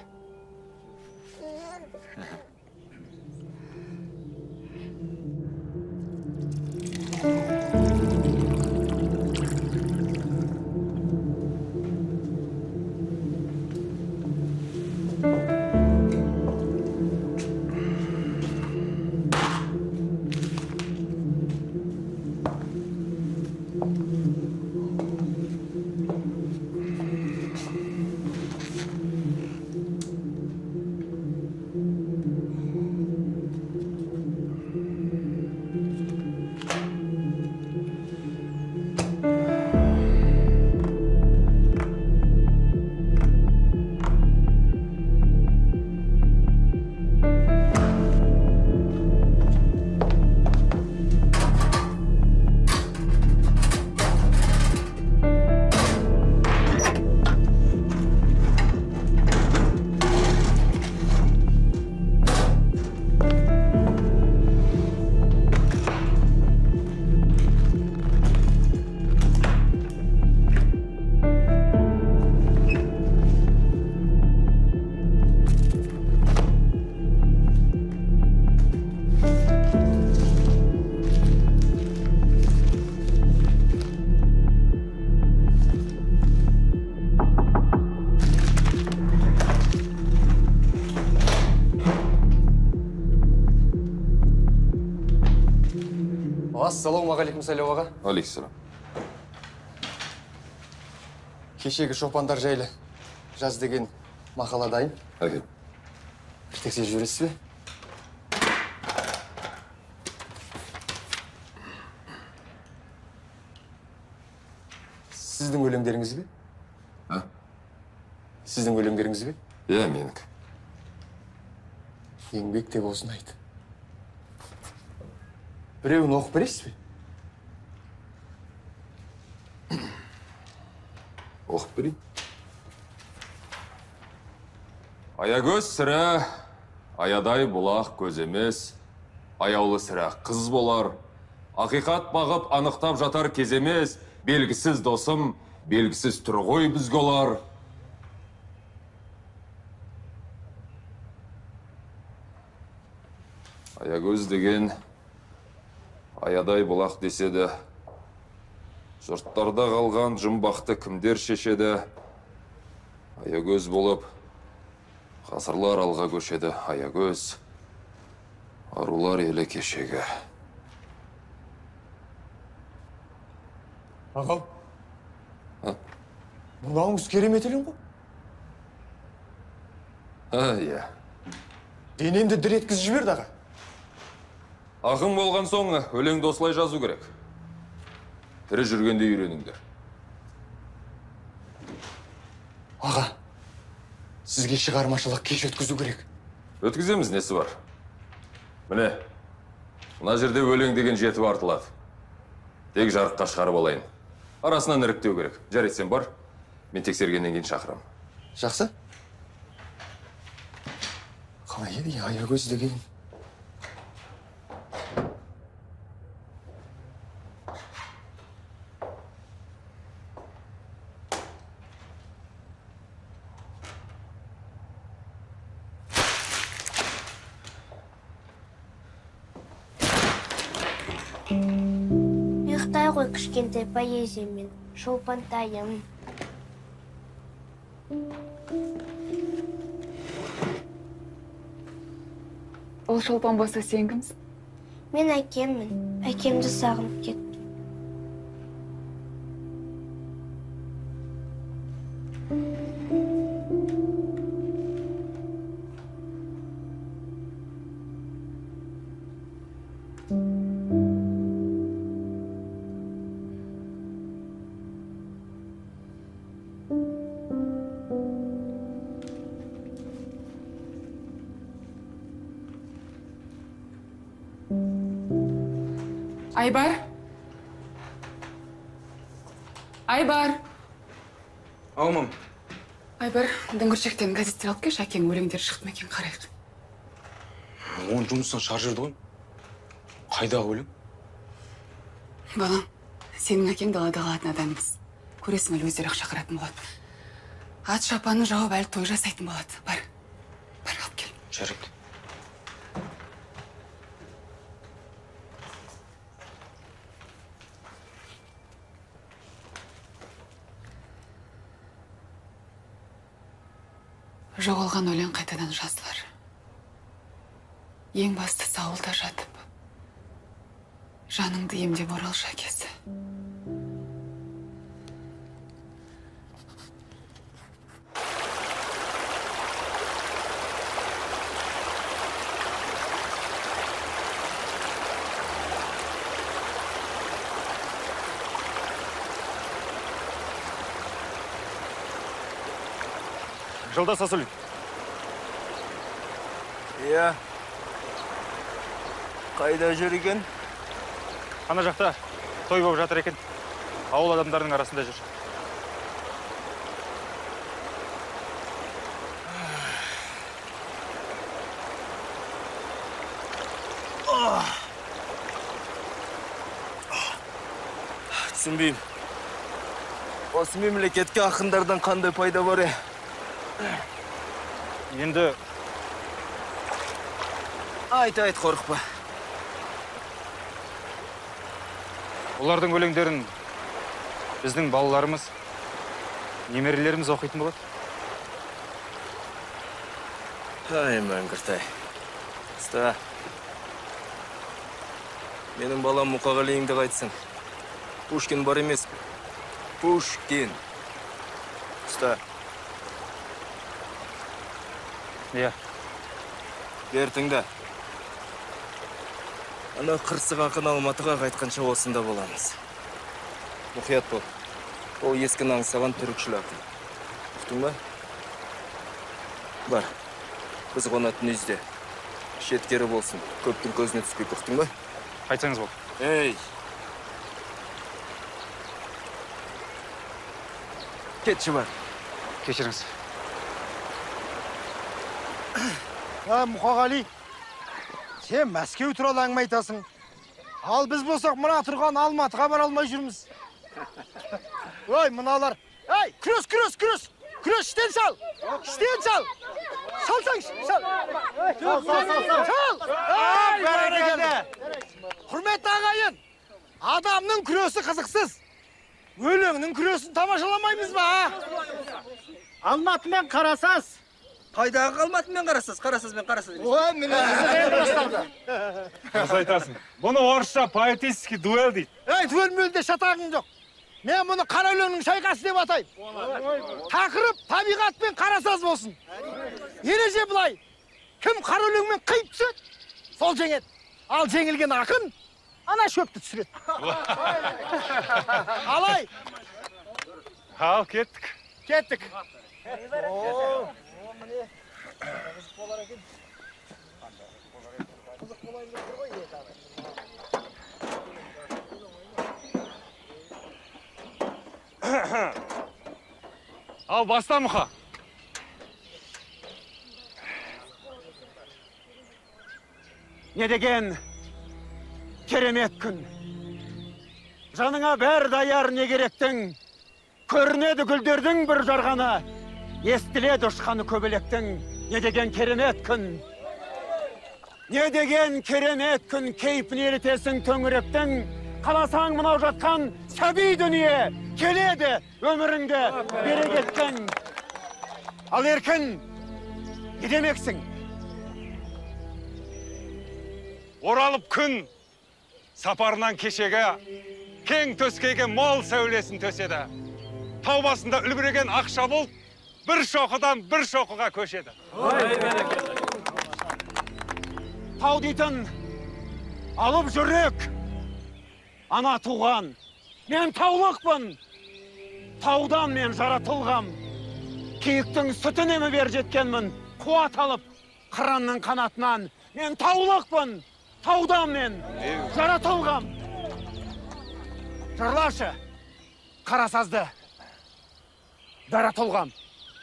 Ассалаумағалейкум, Сәлеу аға. Алейкум. Кешегі шопандар жайлы жаз деген мақала дайын. Әкел. Bir тексеріп жібересіз бе? Сіздің өлеңдеріңіз бе? А? Сіздің өлеңдеріңіз бе? Иә, менікі. Еңбек те болсын айт. Біреуін оқып бересіз бе? Оқып берейін. Аягөз сірә, аядай бұлақ көз емес, аяулы сірә қыз болар. Ақиқат бағып анықтап жатар кез емес, белгісіз досым, белгісіз түр ғой бізге олар. Аягөз деген аядай бұлақ деседі. Жұрттарда қалған жұмбақты кімдер шешеді? Аягөз болып, ғасырлар алға көшеді. Аягөз, арулар елі кешегі. Ағам, мынауыңыз керемет елің ғой? Иә. Денемді дір еткізіп жіберді, аға. Ақын болған соң өлеңді осылай жазу керек. Тірі жүргенде үйреніңдер. Аға, сізге шығармашылық кеш өткізу керек. Өткіземіз, несі бар? Міне, мына жерде өлең деген жетіп артылады. Тек жарыққа шығарып алайын. Арасынан іріктеу керек. Жарайды, сен бар, мен тексергеннен кейін шақырам. Жақсы. Қалай еді, Аягөз деген? Ұйықтай ғой кішкентай поэзиямен, шолпантайым. Ол шолпан болса сен кімсің? Мен әкеммін. Әкемді сағынып кеттім. Айбар. Айбар. Алмам. Айбар, дөңгіршектен газеттер алып кеш, әкең өлеңдері шықты ма екен қарайық. Оның жұмыстан шаржырды ғой. Қайдағы өлең? Балам, сенің әкең далада қалатын адам емес. Көресің әлі өздері-ақ шақыратын болады. Ат шапанын жауып әлі той жасайтын болады. Бар алып кел. Жарайды. Жоғалған өлең қайтадан жазылар. Ең бастысы ауылда жатып, жаныңды емдеп оралшы әкесі. Жолдас Асыл. Иә. Қайда жүр екен? Ана жақта той болып жатыр екен. Ауыл адамдарының арасында жүр. Түсінбеймін. Осы мемлекетке ақындардан қандай пайда бар е? Енді... Айт, қорықпа. Олардың өлеңдерін біздің балаларымыз, немерелеріміз оқитын болады. Ай, мәңгіртай. Ұста. Менің балам Мұқағалиіңді қайтсын. Пушкин бар емес. Пушкин. Ұста. Иә. Бер тыңда. Ана қырсық ақын Алматыға қайтқанша осында боламыз. Мұқият бол. Ол ескі аңсаған түрікшіл ақын. Ұқтың ба? Бар. Біз қонатын үйде. Шеткері болсын. Көптің көзіне түспей, ұқтың ба? Қайтсаңыз бол. Ей! Кетші бар. Кешіріңіз. Мұқағали, сен Мәскеу туралы әңгіме айтасың. Ал біз болсақ мына тұрған Алматыға бара алмай жүрміз. Ой, мыналар. Ей, күрес! Күрес, іштен сал! Іштен сал! Салсаң, сал! Сал! Құрметті ағайын, адамның күресі қызықсыз. Өлеңнің күресін тамашаламаймыз ба? Алматымен қарасаз. Қайдағы Алматымен қарасыз? Қарасызбен қарасыз. Ой, міне Қыз айтасың. Бұны орысша поэтический дуэль дейді. Ей, дуэль-мөлде шатағың жоқ. Мен бұны қара өлеңнің шайқасы деп атайын. Тақырып табиғатпен қарасаз болсын. Ереже былай. Кім қара өлеңмен қиып түседі, сол жеңеді. Ал жеңілген ақын ана шөпті түсіреді. Алай. Ал, кеттік. Кеттік. Ал, баста Мұқа. Не деген керемет күн. Жаныңа бәр даяр не керектің. Көрінеді гүлдердің бір жарғаны. Естіледі ұшқаны көбелектің. Не деген керемет күн. Не деген керемет күн. Кейпін елітесің төңіректің. Қаласаң мынау жатқан сәби дүние. Келеді өміріңді бере кеткен. Ал еркін, не демексің? Оралып күн сапарынан кешегі кең төскейге мол сәулесін төседі. Тау басында үлбіреген ақша бұлт бір шоқыдан бір шоқыға көшеді. Тау дейтін алып жүрек, ана туған. Мен таулықпын, таудан мен жаратылғам. Киіктің сүтін емі бер жеткенмін, қуат алып қыранның қанатынан. Мен таулықпын, таудан мен жаратылғам. Жырлашы, қарасазды. Дара толғам.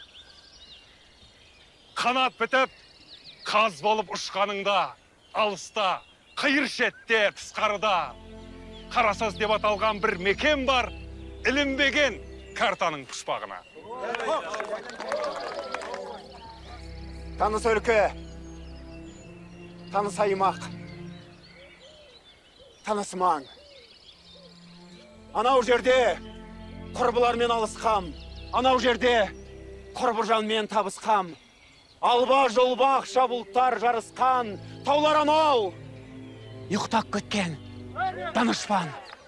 Қанат бітіп, қаз болып ұшқаныңда, алыста, қиыр шетте, тысқарыда. Қарасаз деп аталған бір мекен бар, ілінбеген картаның пұшпағына. Таныс өлке, таныс аймақ, таныс маң. Анау жерде құрбылармен алысқам, анау жерде құрбыжанмен табысқам. Алба жолбақ шабылттар жарысқан, таулар анау, ұйықтап кеткен данышпан.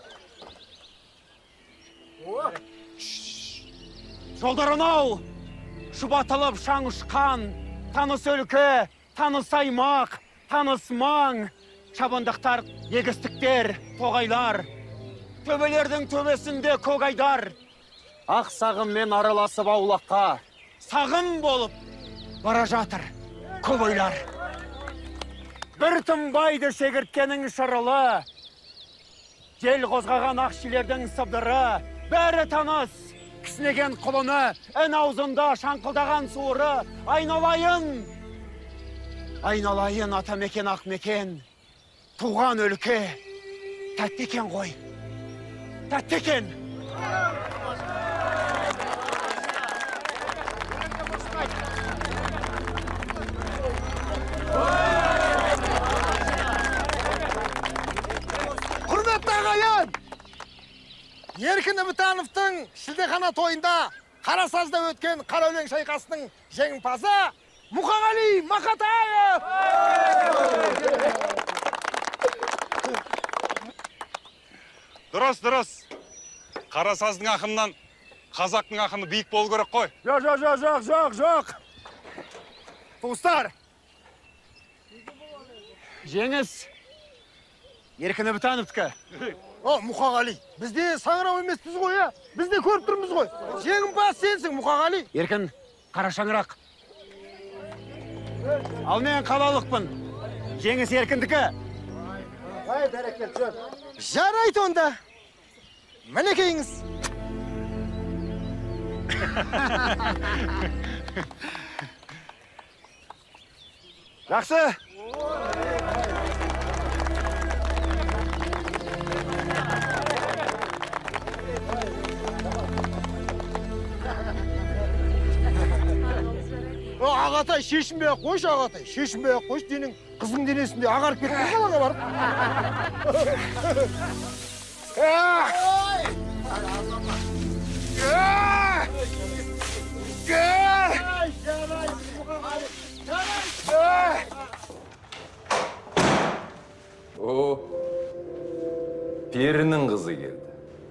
Жолдар анау, шұбатылып шаң ұшқан, таныс өлке, таныс аймақ, таныс маң. Шабындықтар, егістіктер, тоғайлар, төбелердің төбесінде көгайдар. Ақ сағыммен араласып аулаққа, сағым болып бара жатыр көп ойлар. Бір тынбайды шегірткенің шырылы, жел қозғаған ақшилердің сыбдыры, бәрі таныс, кісінеген құлыны, ән аузында шаңқылдаған суыры. Айналайын, айналайын атамекен ақмекен, туған өлке, тәтті екен ғой, тәтті екен. Құрметті ағайын, Еркін Үмітановтың шілдехана тойында Қарасазда өткен қара өлең шайқасының жеңімпазы Мұқағали Мақатаев! Дұрыс. Қарасаздың ақынынан қазақтың ақыны биік болу керек қой. Жоқ. Туыстар, жеңіс Еркін Үмітановтікі. О, Мұқағали, бізде саңырау емеспіз ғой, ә? Бізде көріп тұрмыз ғой. Жеңімпаз сенсің, Мұқағали. Еркін, қара шаңырақ. Ал мен қалалықпын. Жеңіс Еркіндікі. Жарайды онда. Мінекейіңіз. Жақсы. Ағатай, шешінбей ақ қойшы, Ағатай. Шешінбей ақ қойшы, денің қыздың денесінде ағарып кетті қалаға барып. О, перінің қызы келді.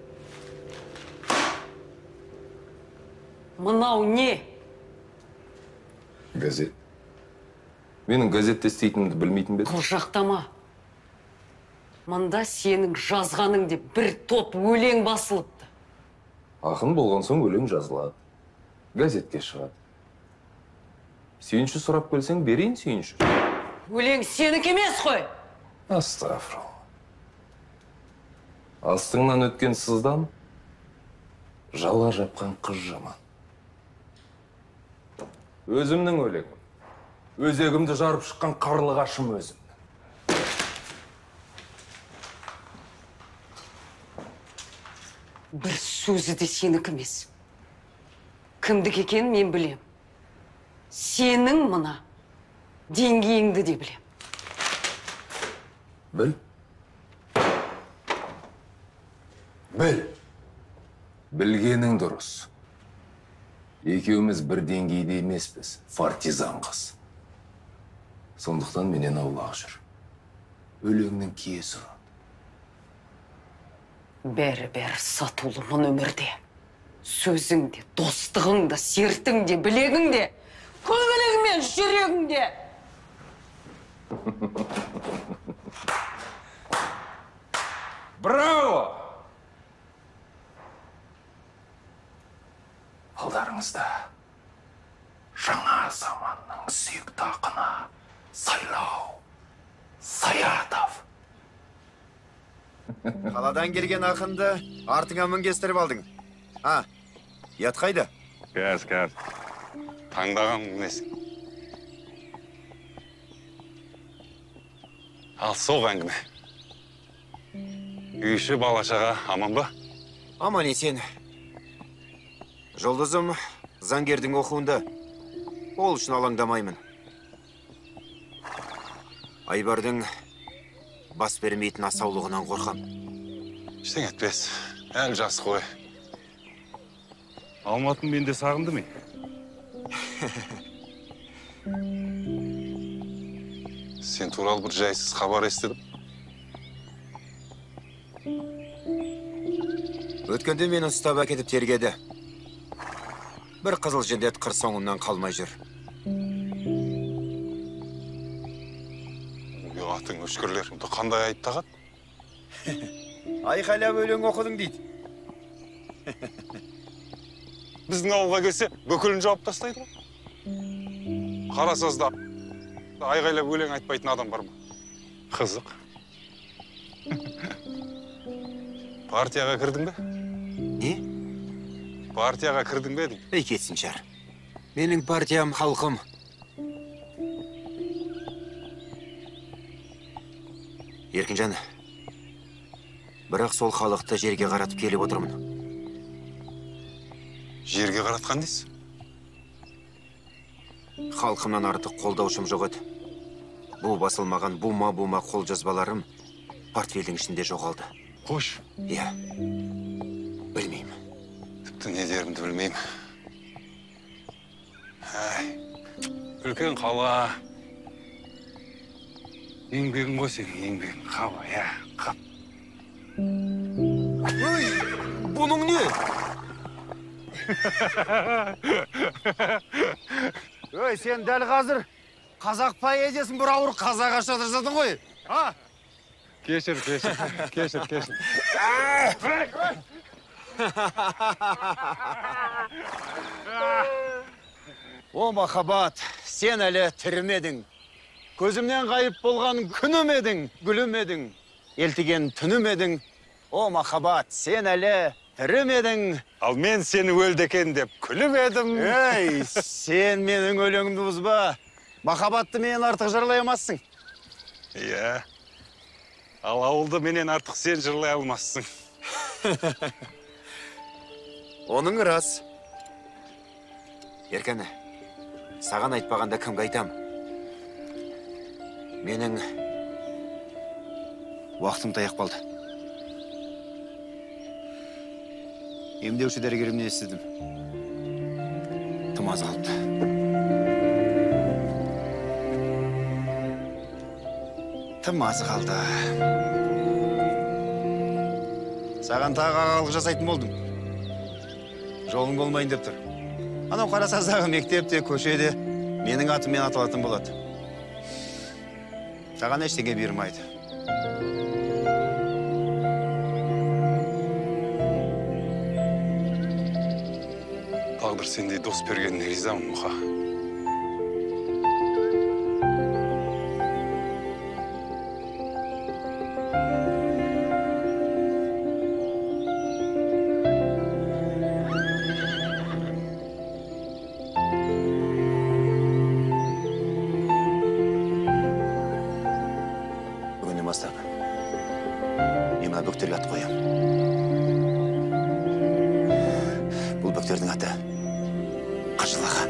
Мынау не? Газет. Менің газетте істейтінімді білмейтін бе? Қылжақтама. Мында сенің жазғаның деп бір топ өлең басылыпты. Ақын болған соң өлең жазылады. Газетке шығады. Сүйінші сұрап келсең, берейін сүйінші. Өлең сенікі емес қой. Астафыралла. Астыңнан өткен сыздан жала жапқан қыз жаман. Өзімнің өлеңім. Өзегімді жарып шыққан қарлығашым өзімнің. Бір сөзі де сенікі емес. Кімдік екенін мен білем. Сенің мына деңгейіңді де білем. Біл. Біл. Білгенің дұрыс. Екеуміз бір деңгейде емеспіз, партизан қыз. Сондықтан менен аулақ жүр. Өлеңнің киесі ұрады. Бәрі сатулы мұн өмірде. Сөзің де, достығың да, сертің де, білегің де, көңілің мен жүрегің де. Браво! Алдарыңызда жаңа заманның сүйікті ақыны Сайлау Саятов. Қаладан келген ақынды артыңа мінгестіріп алдың. Ha, ят қайда? Кәз. Таңдаған мінесің. Ал соқ әңгіме. Үй іші бала-шаға аман ба? Аман есен. Жұлдызым заңгердің оқуында. Ол үшін алаңдамаймын. Айбардың бас бермейтін асаулығынан қорқам. Ештеңе етпес. Әл жас қой. Алматын мен де сағынды ме? Сен туралы бір жайсыз хабар естідім. Өткенде мені ұстап әкетіп тергеді. Бір қызыл жендет қыр соңымнан қалмай жүр. Атың өшкірлер, қандай айыптаған? Айқайлап өлең оқыдың дейді. Біздің ауылға келсе, бүкілін жауап тастайды ғой. Қарасазда айғайлап өлең айтпайтын адам бар ма? Қызық. Партияға кірдің бе? Не? Партияға кірдің бе дейм? Ей кетсін жар. Менің партиям халқым. Еркінжан, бірақ сол халықты жерге қаратып келіп отырмын. Жерге қаратқан дейсіз? Халқымнан артық қолдаушым жоқ еді. Бұл басылмаған бума-бума қол жазбаларым портфелдің ішінде жоғалды. Қош. Иә. Білмеймін. Тіпті не дерімді білмеймін. Үлкен қала. Еңбегің ғой сен, еңбегің қала, иә, қап. Ой, бұның не? Ой, сен дәл қазір қазақ поэзиясын бір ауыр қазақ ашатыр жатың ғой. Кешір. О, махаббат, сен әлі тірімедің. Көзімнен ғайып болған күнім едің, гүлім едің. Елтіген түнім едің. О, махаббат, сен әлі тірім едің. Ал мен сені өлді екен деп күліп едім. Ей, сен менің өлеңімді бұзба. Махаббатты менен артық жырлай алмассың. Иә. Ал ауылды менен артық сен жырлай алмассың. Оның рас. Еркені, саған айтпағанда кімге айтам? Менің уақытым таяқ қалды. Емдеуші дәрігерімнен естідім. Тым аз қалыпты. Тым аз қалды. Саған тағы ағалық жасайтын болдым. Жолың болмайын деп тұр. Анау Қарасаздағы мектепте, көшеде менің атыммен аталатын болады. Саған ештеңе бермайды. Тағдыр сендей дос бергеніне ризамын, Мұха. Бүгіннен бастап мен мына бөктерге ат қоям. Бұл бөктердің аты Қыжыл аға.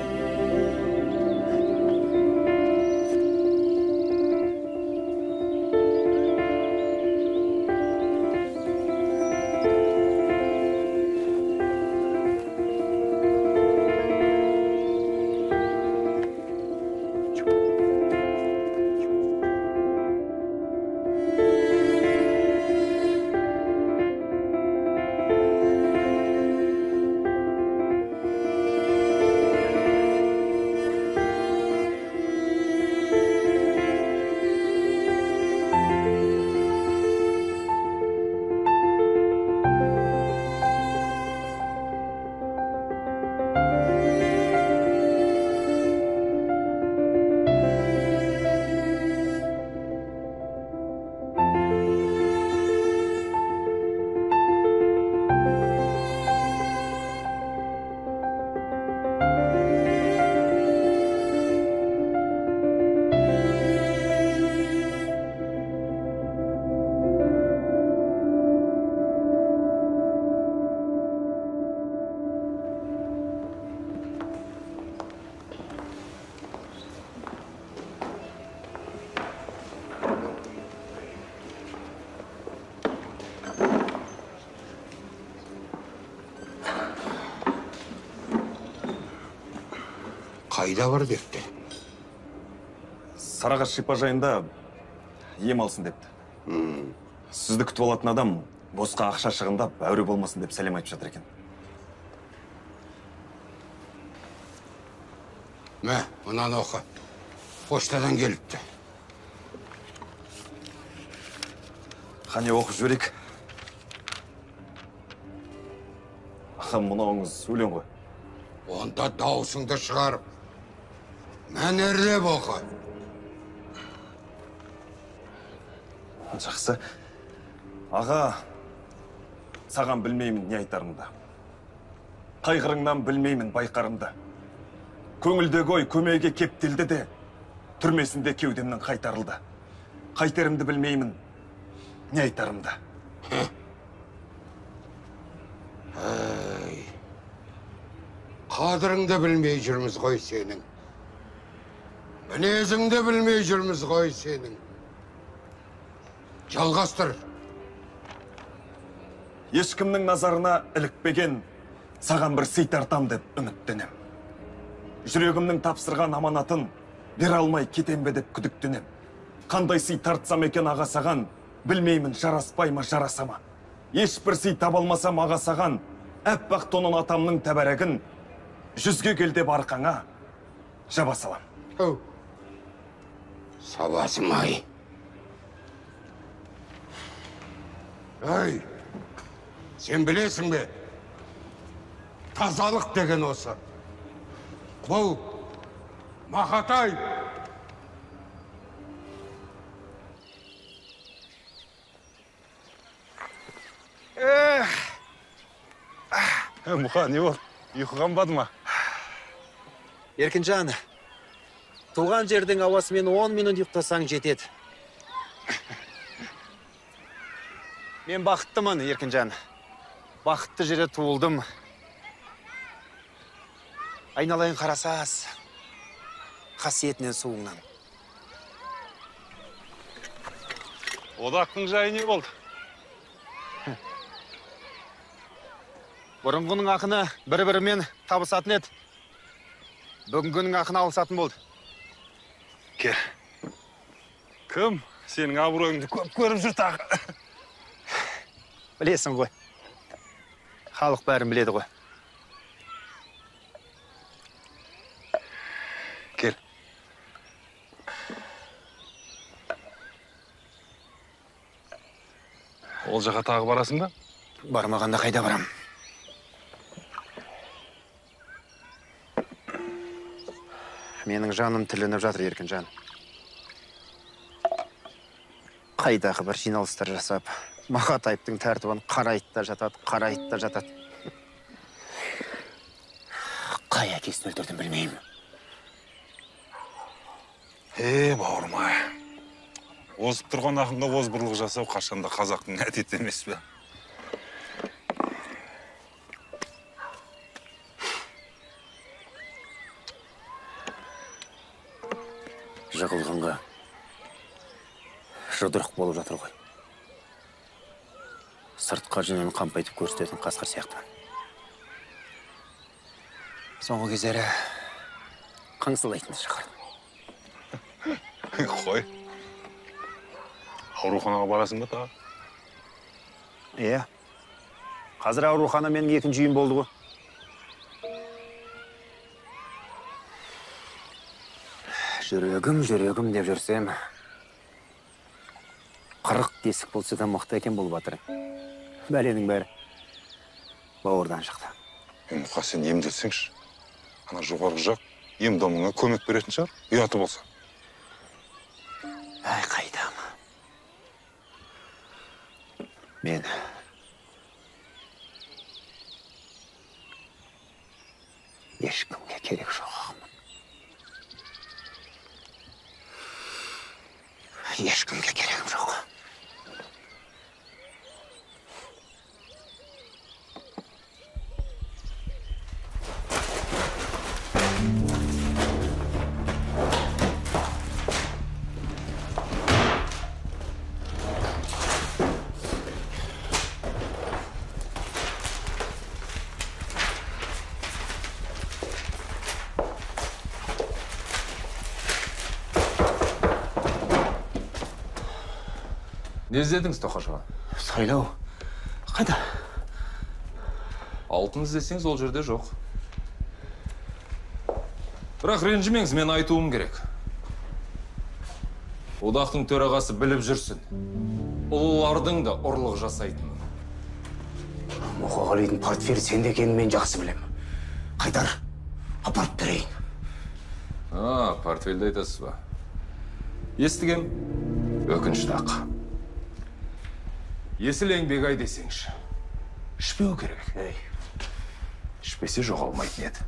Қайда бар депті? Сарыағаш шипажайында ем алсын депті. Сізді күтіп алатын адам босқа ақша шығындап, әуре болмасын деп сәлем айтып жатыр екен. Мә, мұнан оқы. Поштадан келіпті. Қане оқып жіберейік. Ақам, мынауыңыз өлең ғой. Онда даусыңды шығарып. Мәнерлеп оқы. Жақсы. Аға, саған білмеймін не айтарымды. Қайғырыңнан білмеймін байқарымды. Көңілдегі ой көмейге кептелді де, түрмесінде кеудемнен қайтарылды. Қайтерімді білмеймін не айтарымды. Қадырыңды білмей жүрміз ғой сенің. Мінезіңді білмей жүрміз ғой сенің. Жалғастыр. Ешкімнің назарына ілікпеген, саған бір сый тартам деп үміттенем. Жүрегімнің тапсырған аманатын бере алмай кетем бе деп күдіктенем. Қандай сый тартсам екен аға саған, білмеймін жараспай ма жараса ма. Ешбір сый таба алмасам аға саған, әппақ тонын атамның тәбәрегін жүзге кел деп арқаңа жаба салам. Сабасым ай. Ай, сен білесің бе? Тазалық деген осы. Бұл Мақатай. Мұқа, не болды? Ұйқы қанбады ма? Еркінжан, туған жердің ауасымен 10 минут ұйықтасаң жетеді. Мен бақыттымын, Еркінжан. Бақытты жерде туылдым. Айналайын қарасас, қасиетінен суыңнан. Одақтың жайы не болды? Бұрынғының ақыны бір-бірімен табысатын еді. Бүгінгінің ақыны алысатын болды. Кел. Кім? Сенің абыройыңды көп көріп жүр тағы. Білесің ғой. Халық бәрін біледі ғой. Кел. Ол жаққа тағы барасың ба? Бармағанда қайда барам? Менің жаным тілініп жатыр, Еркінжан. Қайдағы бір жиналыстар жасап, Мақатаевтың тәртібін қарайды да жатады. Қай әкесін өлтірдім білмеймін. Бауырмай. Озып тұрған ақынға озбырлық жасау қашанда қазақтың әдеті емес пе? Жығылғанға жұдырық болып жатыр ғой. Сыртқа жүнін қампайтып көрсететін қасқыр сияқты. Соңғы кездері қаңсылайтынды шығарды. Қой. Ауруханаға барасың ба тағы? Иә. Қазір аурухана менің екінші үйім болды ғой. Жүрегім деп жүрсем, 40 тесік болса да мықты екен болып батыр. Бәленің бәрі бауырдан шықты. Мұқа, сен емделсеңші. Ана жоғарғы жақ ем-домыңа көмек беретін шығар, ұяты болса. Әй, қайдам. Мен ешкімге керек жоқ. Ешкімге керегім жоқ. Не іздедіңіз, Тоқашыға? Сайлау. Қайда? Алтын іздесеңіз ол жерде жоқ. Бірақ ренжімеңіз, мен айтуым керек. Одақтың төрағасы біліп жүрсін. Ұлылардың да ұрлық жасайтын. Мұқағалидың портфелі сенде екенін мен жақсы білем. Қайдар, апарып берейін. Портфельді айтасыз ба? Естігем, өкінішті ақ. Есіл еңбек ай десеңші. Ішпеу керек. Ішпесе жоғалмайтын еді.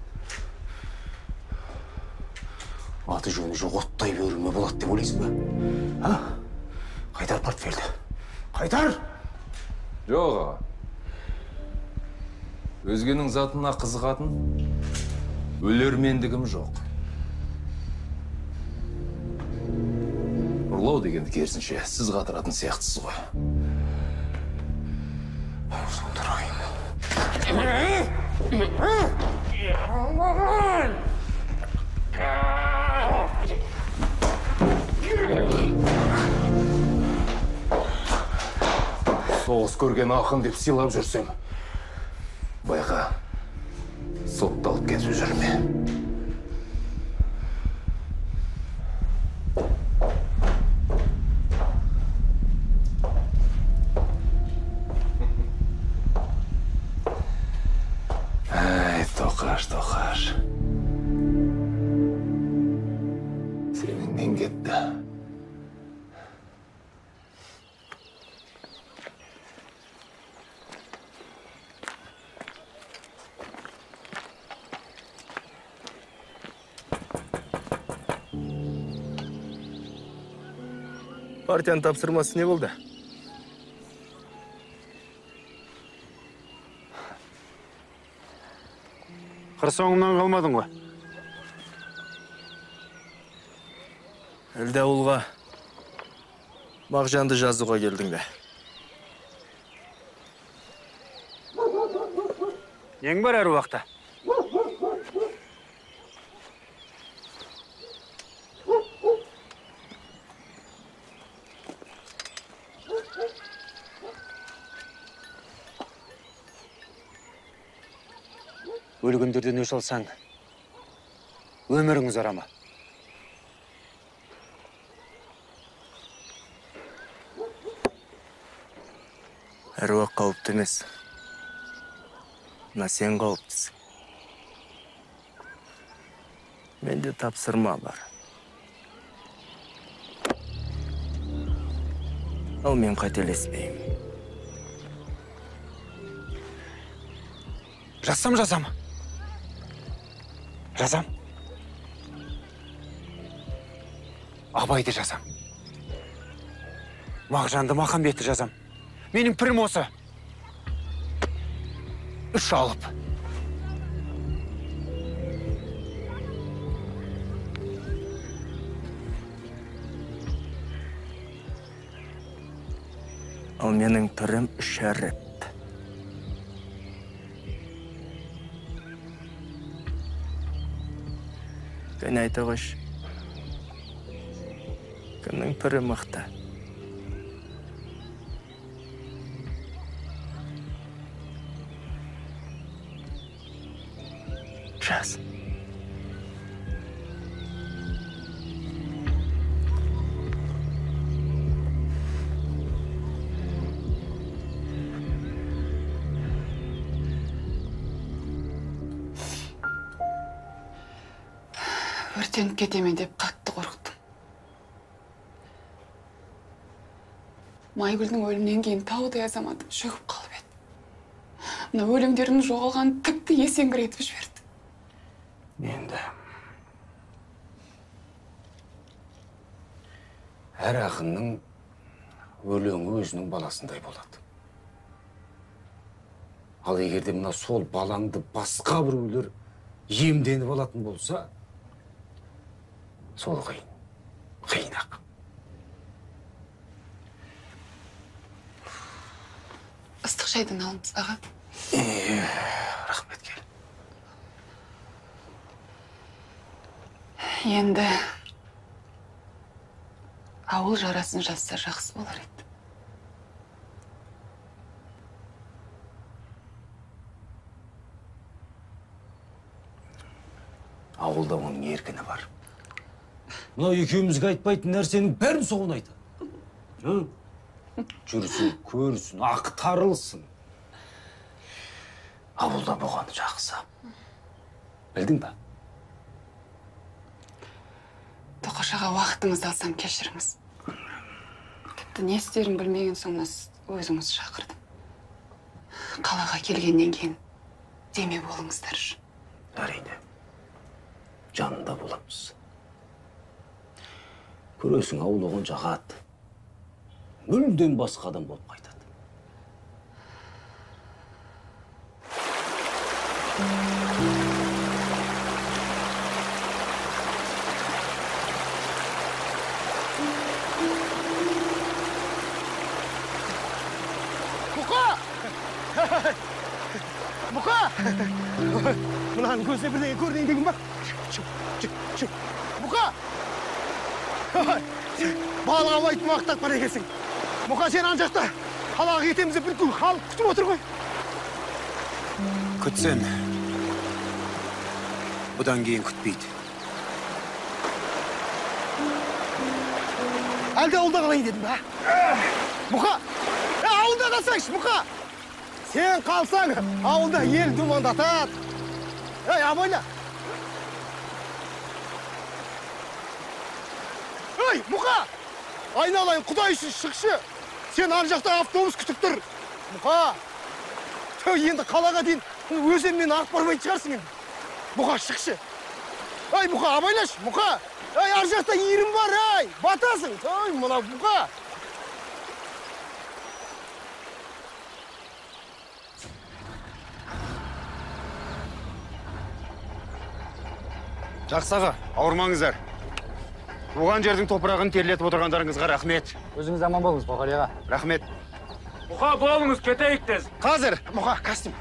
Аты жөні жоқ оттай беруме болады деп ойлайсың ба? Қайдар портфелді. Қайдар! Жоқ аға. Өзгенің затына қызығатын өлермендігім жоқ. Ұрлау дегенді керісінше сіз қатыратын сияқтысыз ғой. Соғыс көрген ақын деп сыйлап жүрсем, байқа, сотталып кетіп жүрме. Тоқаш. Сеніңнен кетті. Партияның тапсырмасы не болды? Қыр соңымнан қалмадың ғой. Әлде ауылға Мағжанды жазуға келдің бе? Нең бар әр уақта? Өлгендерден өш алсаң, өмірің ұзара ма? Әруақ қауіпті емес. Мына сен қауіптісің. Менде тапсырма бар. Ал мен қателеспеймін. Жазсам. Жазам. Абайды жазам. Мағжанды, Махамбетті жазам. Менің пірім осы. 3 алып. Ал менің пірім Шәріп. Кәне айта қойш. Кімнің пірі мықты? Жаз. Өртеніп кетемен деп қатты қорықтым. Майгүлдің өлімнен кейін таудай азаматым шөгіп қалып еді. Мына өлеңдерінің жоғалған тіпті есеңгіретіп жіберді. Енді әр ақынның өлеңі өзінің баласындай болады. Ал егерде мына сол балаңды басқа біреулер иемденіп алатын болса, сол қиын ақ. Ыстық шайдан алыңыз, аға. Рахмет, кел. Енді ауыл жарасын жазса жақсы болар еді. Ауылда оның еркіні бар. Мынау екеумізге айтпайтын нәрсенің бәрін соған айтады. Жүрсін, көрсін, ақтарылсын. Ауылда болған жақсы. Білдің ба? Тоқашаға уақытыңызды алсам кешіріңіз. Тіпті не істерін білмеген соң өзіңіз шақырдым. Қалаға келгеннен кейін деме болыңыздар. Әрине. Жанында боламыз. Көресің, ауыл оған жағады. Мүлден басқа адам болып қайтады. Мұқа! Мұнан көзіне бірдеңе көрдейін деген ба? Мұқа! Балыға байтын уақыт бар екенсің. Мұқа, сен ан жақта қалаға кетеміз деп бүткіл халық күтіп отыр ғой. Күтсін. Бұдан кейін күтпейді. Әлде ауылда қалайын дедім ба? Мұқа! Ауылда қалсаңшы, Мұқа! Сен қалсаң, ауылда ел думандатады. Абайла! Мұқа! Айналайын, құдай үшін шықшы. Сен ар жақта автобус күтіп тұр. Мұқа! Енді қалаға дейін өзенмен ағып бармайтын шығарсың енді. Мұқа, шықшы. Мұқа, абайлаш, Мұқа! Ар жақта иірім бар, батасың. Мұна, Мұқа! Жақсаға, ауырмаңыздар. Оған жердің топырағын терлетіп отырғандарыңызға рахмет. Өзіңіз аман болыңыз, Мұқағали аға. Рахмет. Мұқа, болыңыз, кетейік тез. Қазір. Мұқа, костюм.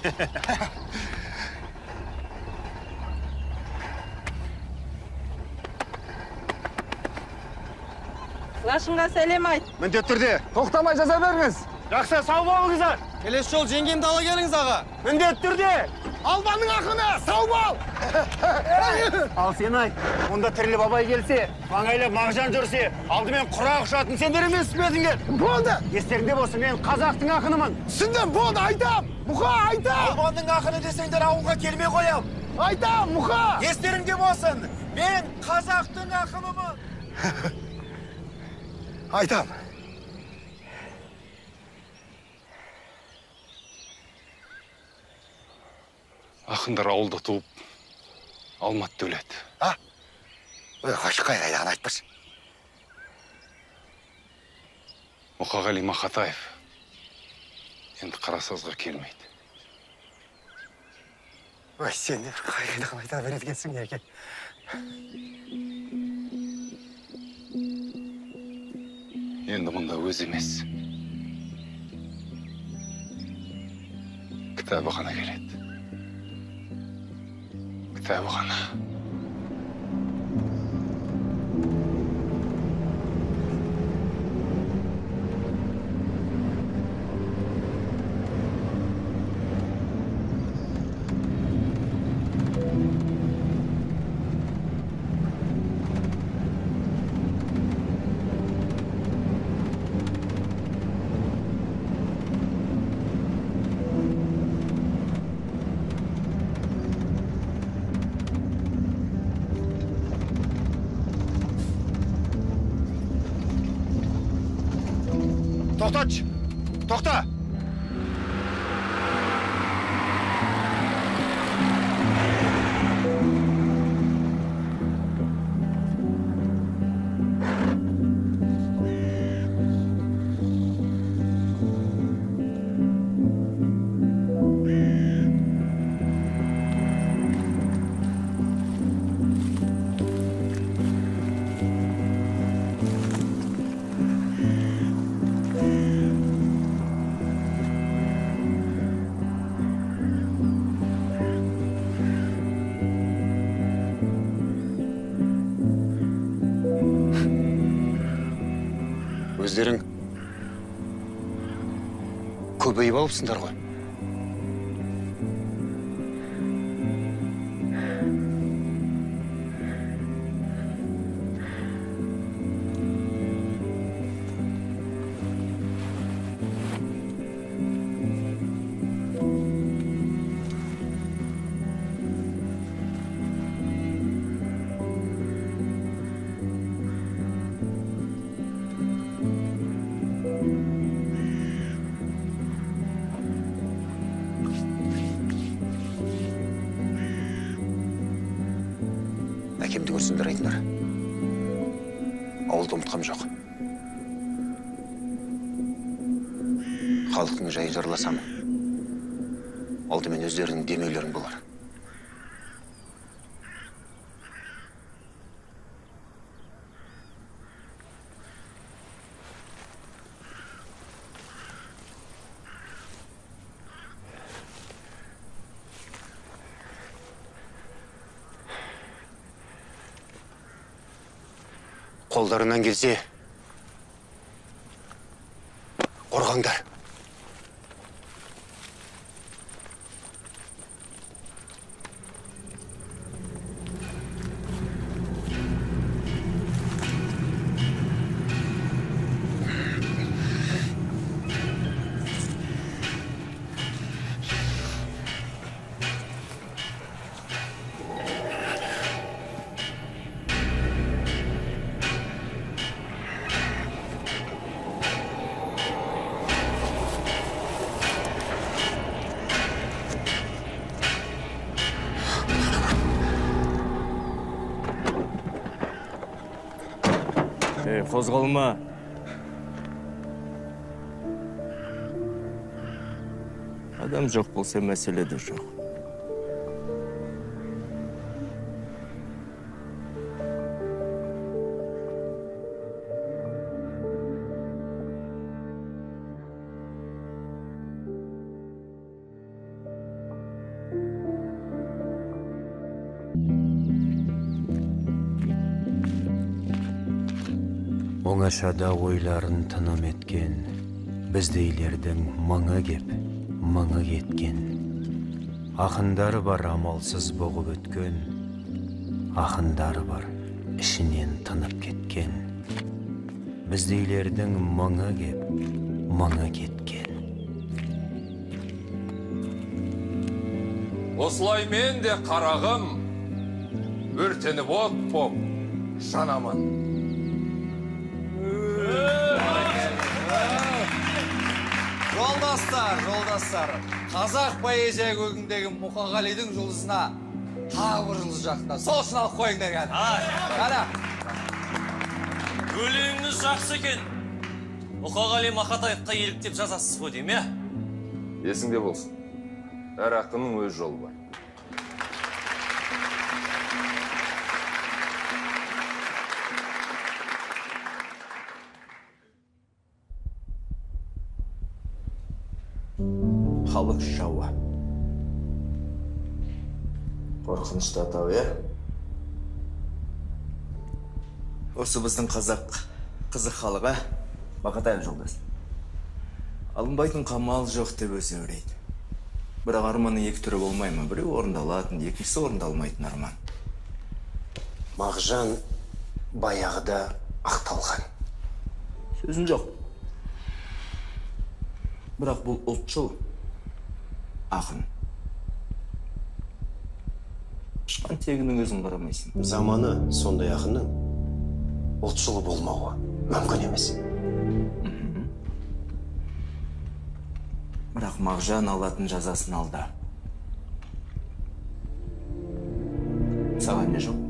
Лашынға сәлем айт. Міндетті түрде. Тоқтамай жаза беріңіз. Жақсы, сау болыңыздар. Келесі жол жеңгемді ала келіңіз аға. Міндетті түрде. Албанның ақыны, сау бол! Ал сен айт, онда тіріліп абай келсе, маңайлап мағжан жүрсе, алдымен құрақ ұшатын сендер емес пе? Болды! Естеріңде болсын, мен қазақтың ақынымын. Түсіндім, болды, айтам! Мұқа, айтам! Албанның ақыны десеңдер ауылға келмей қоям. Айтам, Мұқа! Естеріңде болсын, мен қазақтың ақынымын. Айтам. Ақындар ауылда туып, алматты өледі. Қашқай қайдаған айтпашы. Мұқағали Мақатаев енді Қарасазға келмейді. Сен де қайдаған айта береді екенсің, еке. Енді мұнда өз емес. Кітабы ғана келеді. Кітабы ғана. Тоқтач! Тоқта! Өздерің көбейіп алыпсыңдар ғой. көрсіңдер айтыңдар. Ауылды ұмытқам жоқ. Халықтың жайын жырласам, алдымен өздерінің демеулерің болар. Қолдарынан келсе, қорғаңдар. Қозғалма. Адам жоқ болса, мәселе де жоқ. Оңашада ойларын тыным еткен, біздейлердің мыңы кеп, мыңы кеткен. Ақындары бар амалсыз бұғып өткен, ақындары бар ішінен тынып кеткен. Біздейлердің мыңы кеп, мыңы кеткен. Осылай мен де қарағым, өртеніп от боп, жанамын. Жолдастар, қазақ поэзия көгіндегі Мұқағалидың жұлдызына тағы бір жұлдыз жақында. Сол үшін алып қойыңдар кәді. Қара. Өлеңіңіз жақсы екен. Мұқағали Мақатаевқа еліктеп жазасыз ғой дейм, е? Есіңде болсын. Әр ақынның өз жолы бар. Халық жауы. Қорқынышты атау, е? Осы біздің қазақ қызық халығы, Мақатаев жолдас. Алынбайтын қамал жоқ деп өзі өрейді. Бірақ арманы екі түрі болмай ма? Біреу орындалатын, екіншісі орындалмайтын арман. Мағжан баяғыда ақталған. Сөзім жоқ. Бірақ бұл ұлтшыл ақын. Шыққан тегінің өзін қарамайсың. Заманы сондай ақынның ұлтшылы болмауы мүмкін емес. Бірақ Мағжан алатын жазасын алды. Саған не жоқ?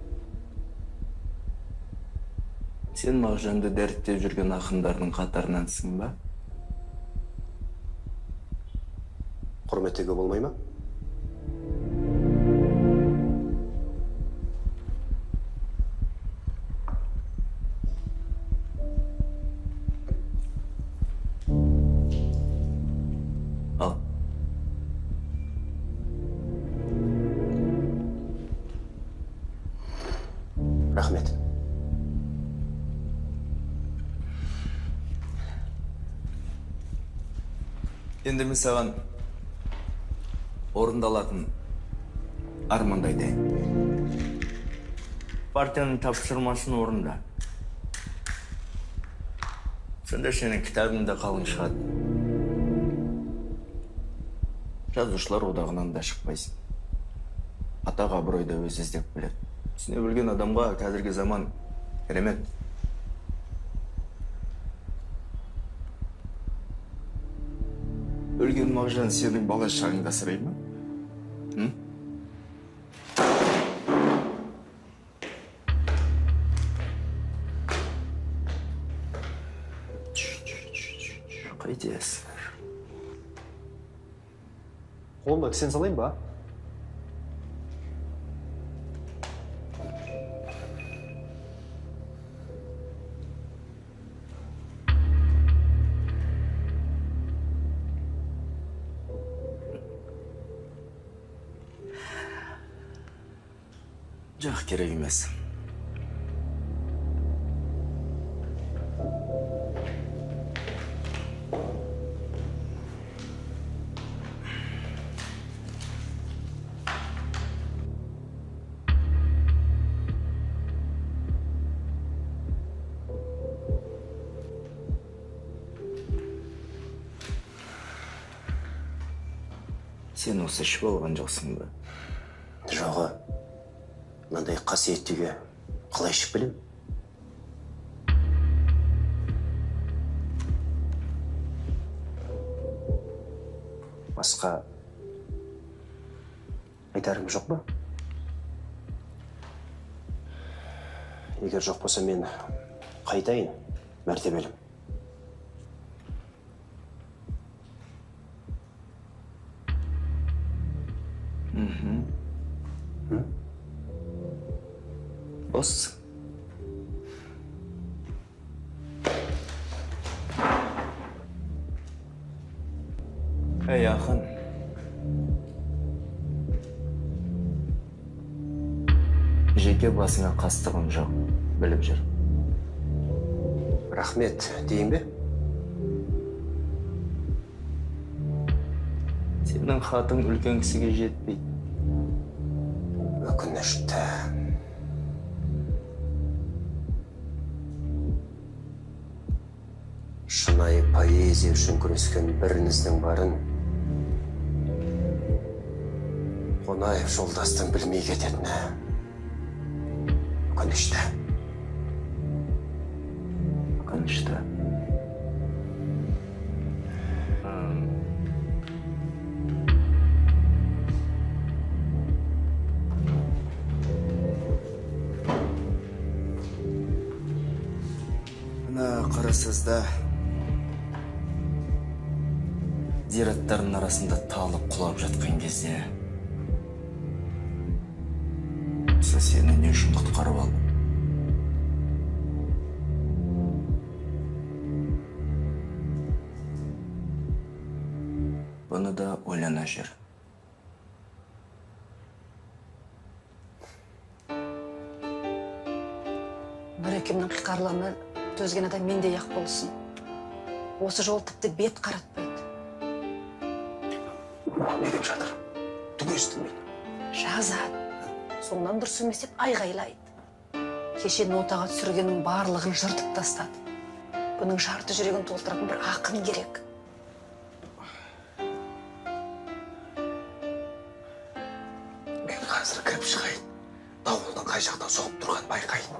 Сен Мағжанды дәріптеп жүрген ақындардың қатарынансың ба? Құрметтеуге болмай ма? Ал. Рахмет. Енді мен саған орындалатын армандайды. Партияның тапсырмасын орында. Сонда сенің кітабыңда қалың шығады. Жазушылар одағынан да шықпайсың. Атақ абыройда өзі іздеп біледі. Түсіне білген адамға қазіргі заман керемет. Өлген Мағжан сенің бала шағыңда сұрай ма? Қайтесің? Қолына кісен салайын ба? Жоқ, керек емес. Сен осы ішіп алған жоқсың ба? Жоғы, мынандай қасиеттіге қалай ішіп білем? Басқа айтарым жоқ па? Егер жоқ болса мен қайтайын, мәртебелім. Бос. Ей, ақын. Жеке басыңа қастығым жоқ, біліп жүр. Рахмет, дейін бе? Сенің хатың үлкен кісіге жетпейді. Өкінішті. Шынайы поэзия үшін күрескен біріңіздің барын Қонаев жолдастың білмей кететіні өкінішті. Өкінішті. Мына қарасызда зираттардың арасында талып құлап жатқан кезде осы сені не үшін құтқарып алдым? Бұны да ойлана жүр. Нұрекемнің қиқарлығына төзген адам мендей ақ болсын. Осы жол тіпті бет қаратпайды. Не деп жатыр? Түк естімейді. Жазады. Соңынан дұрыс емес деп айғайлайды. Кеше нотаға түсіргеннің барлығын жыртып тастады. Бұның жарты жүрегін толтыратын бір ақын керек. Мен қазір кіріп шығайын. Дауылдың қай жақтан соғып тұрған байқайын.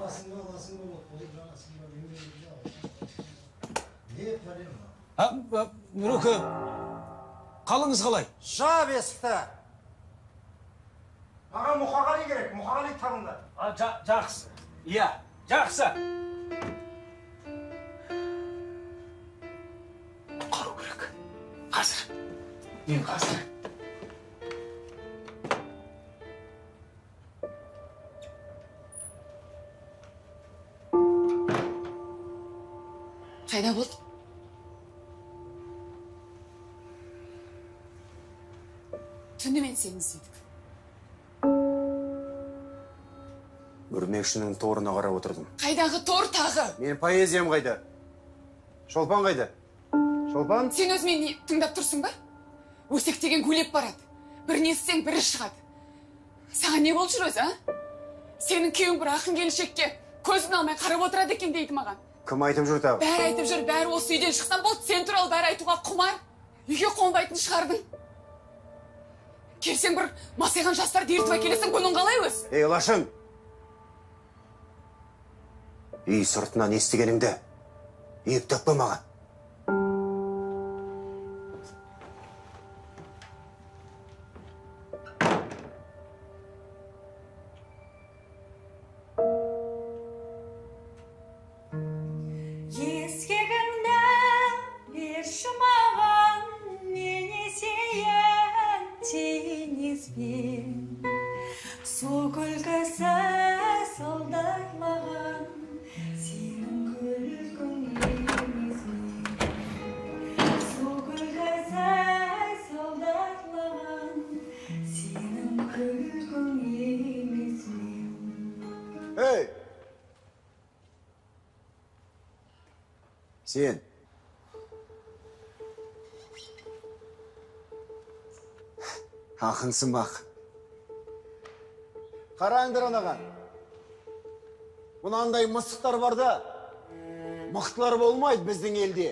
Нұреке, қалыңыз қалай? Жап есікті. Маған Мұқағали керек, Мұқағали табыңдар. Жақсы. Иә, жақсы. Құтқару керек. Қазір. Мен қазір. Қайда болды? Түнімен сені іздедік. Өрмекшінің торына қарап отырдым. Қайдағы тор тағы? Мен поэзиям қайда? Шолпан қайда? Шолпан? Сен өз мені тыңдап тұрсың ба? Өсек деген гулеп барады. Бірін естісең бірі шығады. Саған не болып жүр өзі, а? Сенің күйеуің бір ақын келіншекке көзін алмай қарап отырады екен дейді маған. Кім айтып жүр тағы? Бәрі айтып жүр, бәрі осы үйден шықсам болды, сен туралы бәрі айтуға құмар. Үйге қонбайтын шығардың. Келсең бір масайған жастарды ертіп әкелесің, бұның қалай өз? Ей, Лашын! Үй сыртынан естігеніңді еп таппа маған. Ескегіңді берші Сен. Ақынсың бақ. Қараңдар анаған. Мұнандай мысықтар бар да, мықтылар болмайды біздің елде.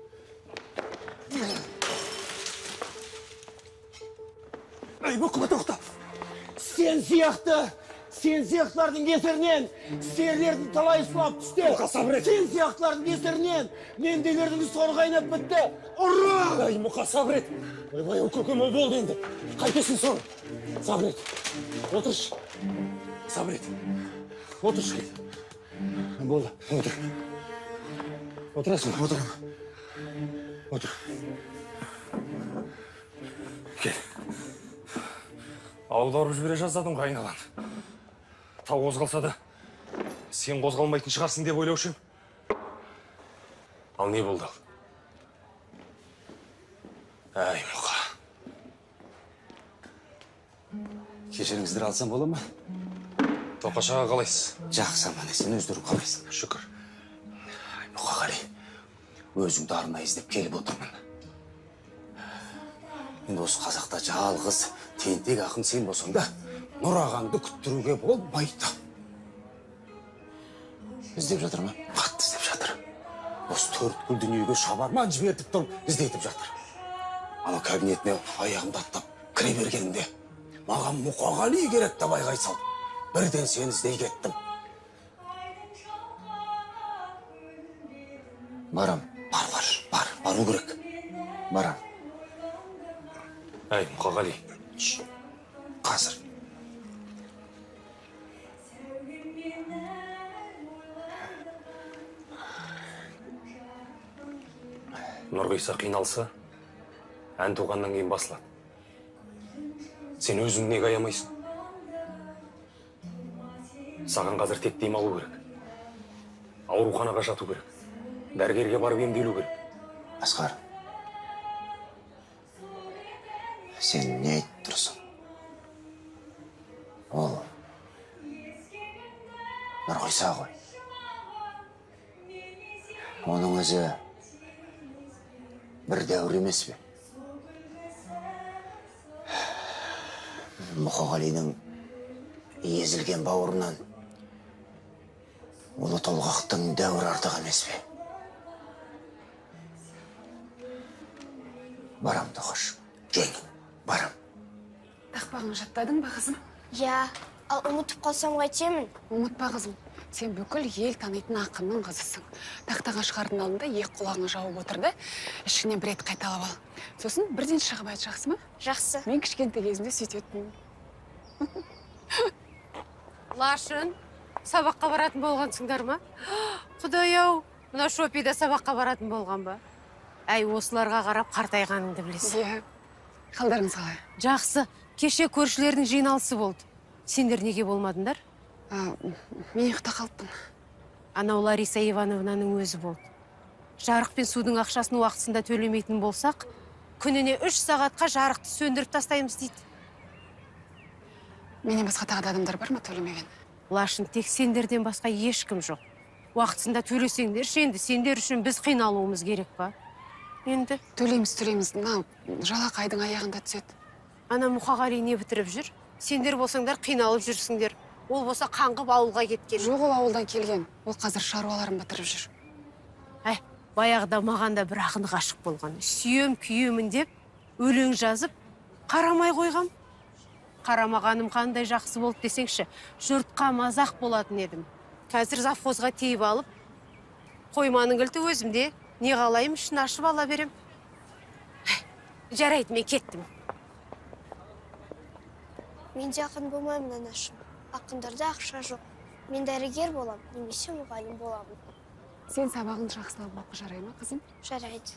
Ей, бұқыма тоқта. Сен сияқтылардың кесірінен серлердің талай сұлап түсті. Сен сияқтылардың кесірінен менделердің соны қайнап бітті. Ұра! Ай, Мұқа, сабыр ет. Ойбай, көкем болды енді. Қайтесің соны? Сабыр ет. Отырш. Сабыр ет. Отырш кел. Болды. Отыр. Отырасың? Отырам. Отыр. Кел. Ауылды жібере жаздадым қайналан. Тау қозғалса да, сен қозғалмайтын шығарсың деп ойлаушы ем. Ал не болды ал? Әй, Мұқа. Кешіріңіздер алсам бола ма? Тоқашаға қалайсыз? Жақсы аман сен өздерің қалайсың? Шүкір. Мұқағали, өзіңді арнайы іздеп келіп отырмын. Енді осы қазақта жалғыз тентек ақын сен болсаң да, Нұрағаңды күттіруге болмайды. Іздеп жатыр ма? Қатты іздеп жатыр. Осы төрткүл дүниеге шабарман жібертіп тұрып іздетіп жатыр. Ана кабинетіне аяғымды аттап кіре бергенімде маған Мұқағали керек деп айғай салды. Бірден сені іздей кеттім. Барам, бару керек. Барам. Әй, Мұқағали. Қазір. Нұрғиса қиналса, ән туғаннан кейін басылады. Сен өзің неге аямайсың? Саған қазір тек дем алу керек. Ауруханаға жату керек. Дәрігерге барып емделу керек. Асқар, сен не айтып тұрсың? Ол Нұрғиса ғой. Оның өзі бір дәуір емес пе? Мұқағалидың езілген бауырынан ұлы толғақтың дәуір артық емес пе? Барам, Тоқаш. Жөн, барам. Тақпағын жаттадың ба, қызым? Я, ал ұмытып қалсам қайтемін? Ұмытпа, қызым. Сен бүкіл ел танитын ақынның қызысың. Тақтаға шығардың алдында екі құлағын жауып отырды, ішіңнен бір рет қайталап ал. Сосын бірден шығып айт, жақсы ма? Жақсы. Мен кішкентай кезімде сөйтетінмін. Лашын, сабаққа баратын болғансыңдар ма? Құдай-ау, мына Шопида сабаққа баратын болған ба? Әй, осыларға қарап қартайғаныңды білесің. Иә. Қалдарыңыз қалай? Жақсы. Кеше көршілердің жиналысы болды. Сендер неге болмадыңдар? Мен ұйықта қалыппын. Анау Лариса Ивановнаның өзі болды. Жарық пен судың ақшасын уақытысында төлемейтін болсақ, күніне 3 сағатқа жарықты сөндіріп тастаймыз дейді. Менен басқа тағы да адамдар бар ма төлемеген? Лашын, тек сендерден басқа ешкім жоқ. Уақытысында төлесеңдер, енді сендер үшін біз қиналуымыз керек па? Енді төлейміз. Мынау жалақы айдың аяғында түседі. Ана Мұқағали не бітіріп жүр? Сендер болсаңдар қиналып жүрсіңдер. Ол болса қаңғып ауылға кеткен. Жоқ, ол ауылдан келген. Ол қазір шаруаларын бітіріп жүр. Баяғыда маған да бір ақын ғашық болған. Сүйем, күйемін деп, өлең жазып, қарамай қойғам. Қарамағаным қандай жақсы болды десеңші, жұртқа мазақ болатын едім. Қазір завхозға тейіп алып, қойманың кілті өзімде, не қалайым ішін ашып ала берем. Жарайды, мен кеттім. Мен де ақын болмаймын, анашым. Ақындарда ақша жоқ. Мен дәрігер болам, немесе мұғалім боламын. Сен сабағын жақсылап оқы, жарай ма, қызым? Жарайды.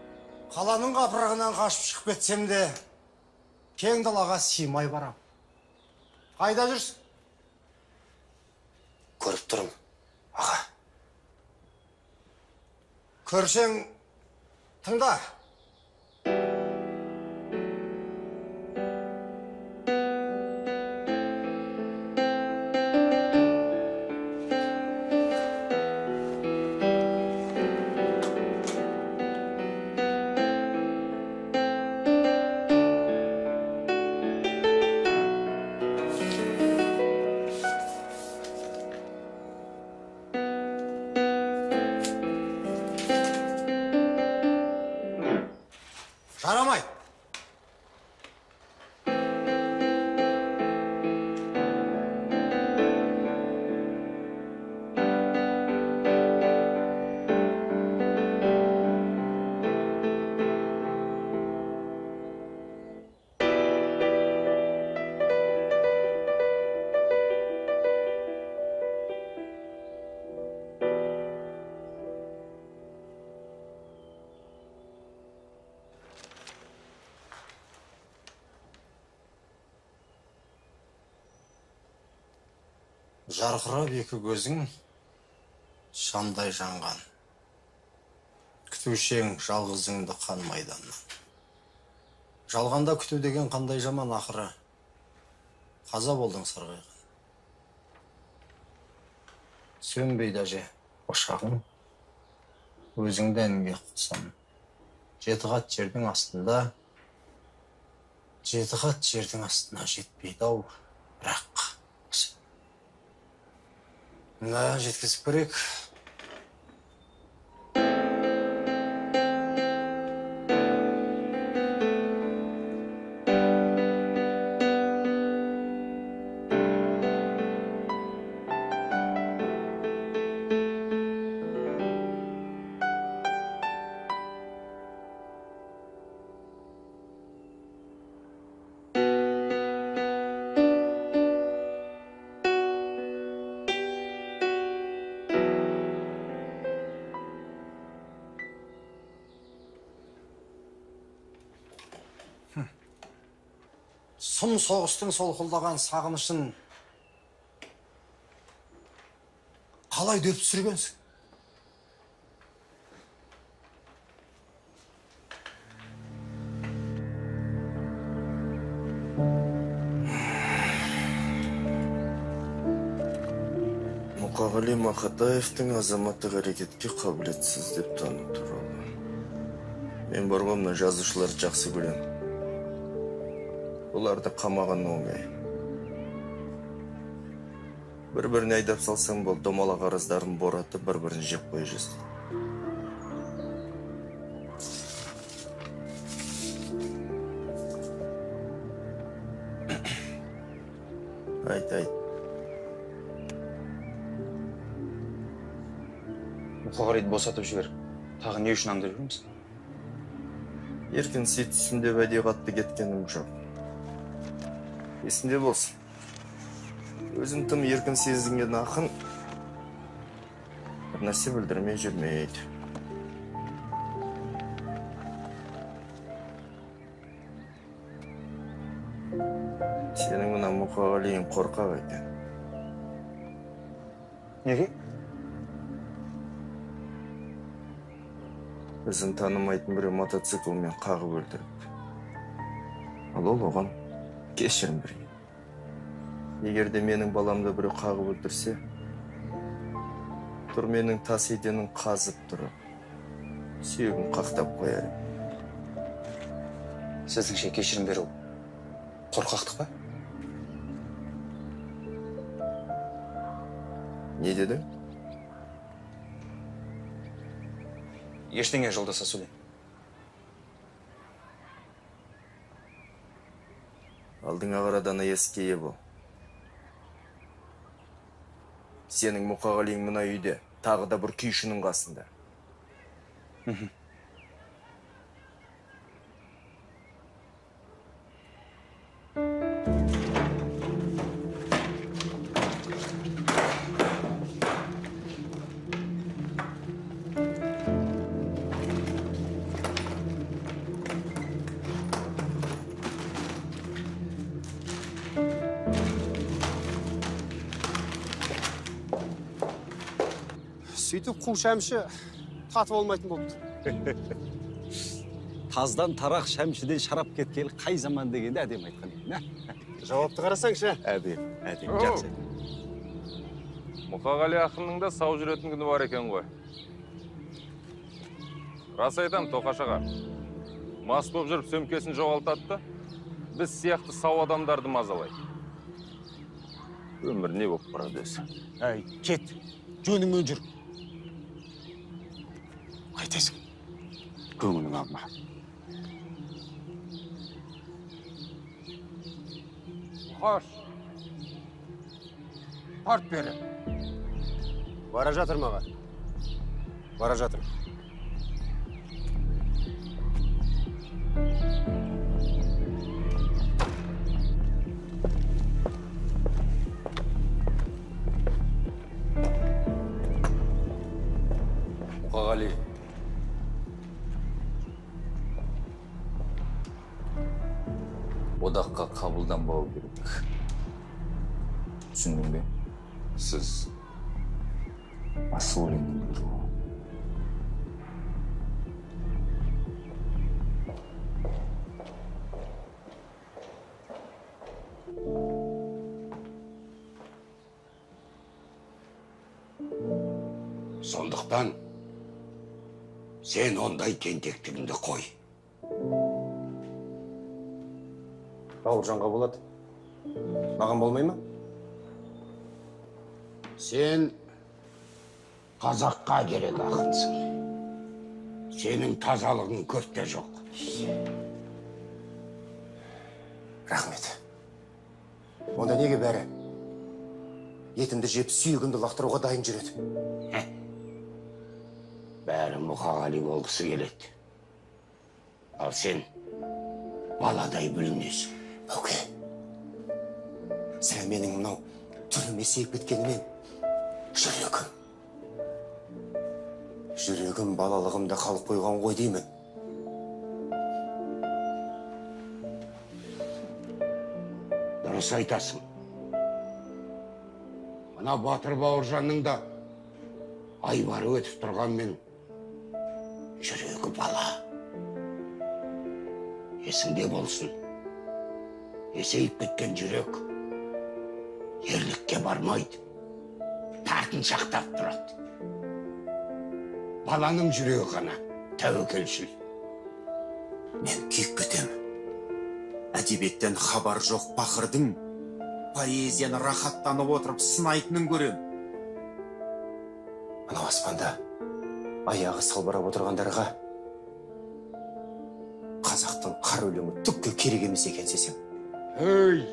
Қаланың қапырығынан қашып шығып кетсем де, кең далаға симай барам. Қайда жүрсің? Көріп тұрым, аға. Көрсең, тыңда. Жарамайды. Жарқырап екі көзің шамдай жанған. Күтушең жалғызыңды қан майданнан. Жалғанда күту деген қандай жаман ақыры. Қаза болдың сарғайған. Сөнбейді әже, ошағың. Өзіңді әнге қосам. Жеті қат жердің астында. Жеті қат жердің астына жетпейді ау, бірақ. Мына жеткізіп көрек. Сұм соғыстың солқылдаған сағынышын қалай дөп түсіргенсің? Мұқағали Мақатаевтың азаматтық әрекетке қабілетсіз деп тану туралы. Мен барғанмын жазушыларды жақсы көрем. Оларды қамаған оңай. Бір-біріне айдап салсаң бол, домалақ арыздарын бораты бір-бірін жеп қой жүзді. Айт. Мұқағалиды босатып жібер. Тағы не үшін аңдып жүрміз? Еркін сүйткісін деп әдей қатты кеткенім жоқ. Есінде болсын. Өзін тым еркін сезінген ақын бір нәрсе білдірмей жүрмейді. Сенің мына Мұқағалиың қорқақ екен. Неге? Өзін танымайтын біреу мотоциклмен қағып өлтіріпті. Ал ол оған кешірім берген. Егер де менің баламды біреу қағып өлтірсе, тұр менің тас еденін қазып тұрып, сүйегін қақтап қояр. Сіздіңше кешірім беру қорқақтық па? Не дедің? Ештеңе жолдаса сөйле. Алдыңа қараданы ескее бол. Сенің Мұқағалиың мына үйде, тағы да бір күйшінің қасында. сөйтіп қу шәмші татып алмайтын болыпты. Таздан тарақ шәмшіден шарап кеткелі қай заман дегенде әдем айтқан екен, Жауапты қарасаңшы. Әдем, жақсы. Мұқағали ақынның да сау жүретін күні бар екен ғой. Рас айтам, Тоқаш аға. Мас боп жүріп сөмкесін жоғалтады, біз сияқты сау адамдарды мазалайды. Өмір не боп барады өзі? Әй, кет, жөніңмен жүр. Қайтесің, көңілің алма. Хош. Тарт бері. Бара жатыр маға. Бара жатыр. Мұқағали. Одаққа қабылданбау керек. Түсіндің бе? Сіз асыл өлеңнің бірі. Сондықтан сен ондай тентектігіңді қой. Бауыржанға болады. Маған болмай ма? Сен қазаққа керек ақынсың. Сенің тазалығың көпте жоқ. Рахмет. Онда неге бәрі? Етімді жеп сүйегімді лақтыруға дайын жүреді. Бәрі Мұқағали болғысы келеді. Ал сен баладай бүлінесің. Бауке, сірә менің мынау түріме сиіп кеткенімен жүрегім балалығымда қалып қойған ғой деймін. Дұрыс айтасың. Мына Батыр Бауыржанның да айбары өтіп тұрғанмен жүрегі бала. Есіңде болсын. Есейіп кеткен жүрек ерлікке бармайды, тартыншақтап тұрады. Баланың жүрегі ғана тәуекелшіл. Мен күйіп кетем. Әдебиеттен хабар жоқ бақырдың поэзияны рахаттанып отырып сынайтынын көрем. Анау аспанда аяғы салбырап отырғандарға қазақтың қар өлеңі түкке керек емес екен сесем. Ей,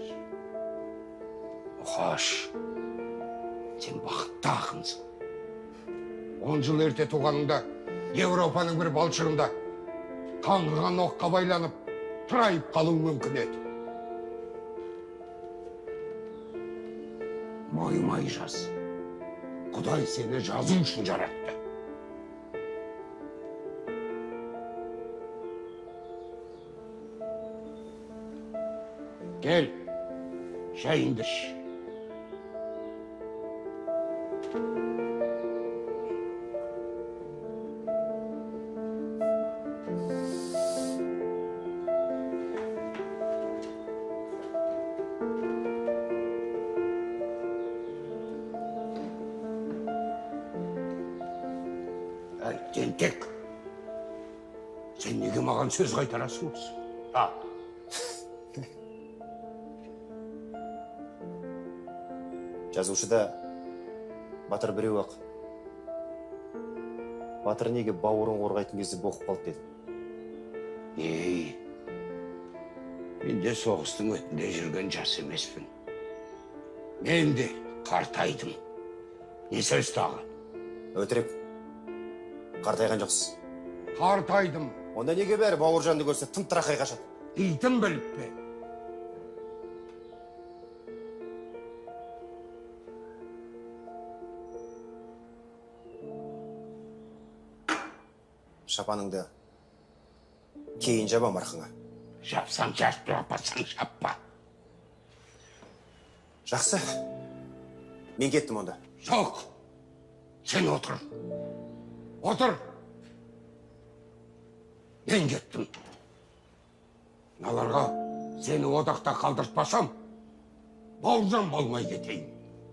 Мұқаш, сен бақытты ақынсың. 10 жыл ерте туғаныңда Европаның бір балшығында қаңғыған оққа байланып тұрайып қалуы мүмкін еді. Мойымай жаз. Құдай сені жазу үшін жаратты. Gel, şayındır. Tentek, sen neге маған сөз қайтарасың осы? Жазушыда батыр біреу ақ. Батыр неге бауырын қорғайтын кезде боқып қалды деді. Ей, мен де соғыстың өтінде жүрген жас емеспін. Мен де қартайдым. Не сөз тағы? Өтірік. Қартайған жоқсыз. Қартайдым. Онда неге бәрі Бауыржанды көрсе тым-тырақай қашады? Дейтін біліп пе? Шапаныңды кейін жаба марқыңа. Жапсаң жапты, жаппасаң жаппа. Жақсы. Мен кеттім онда. Жоқ. Sen otur. Otur. Ben gittim. Nalarga seni odakta kaldırtmasam, bауыржан болмай кетейін.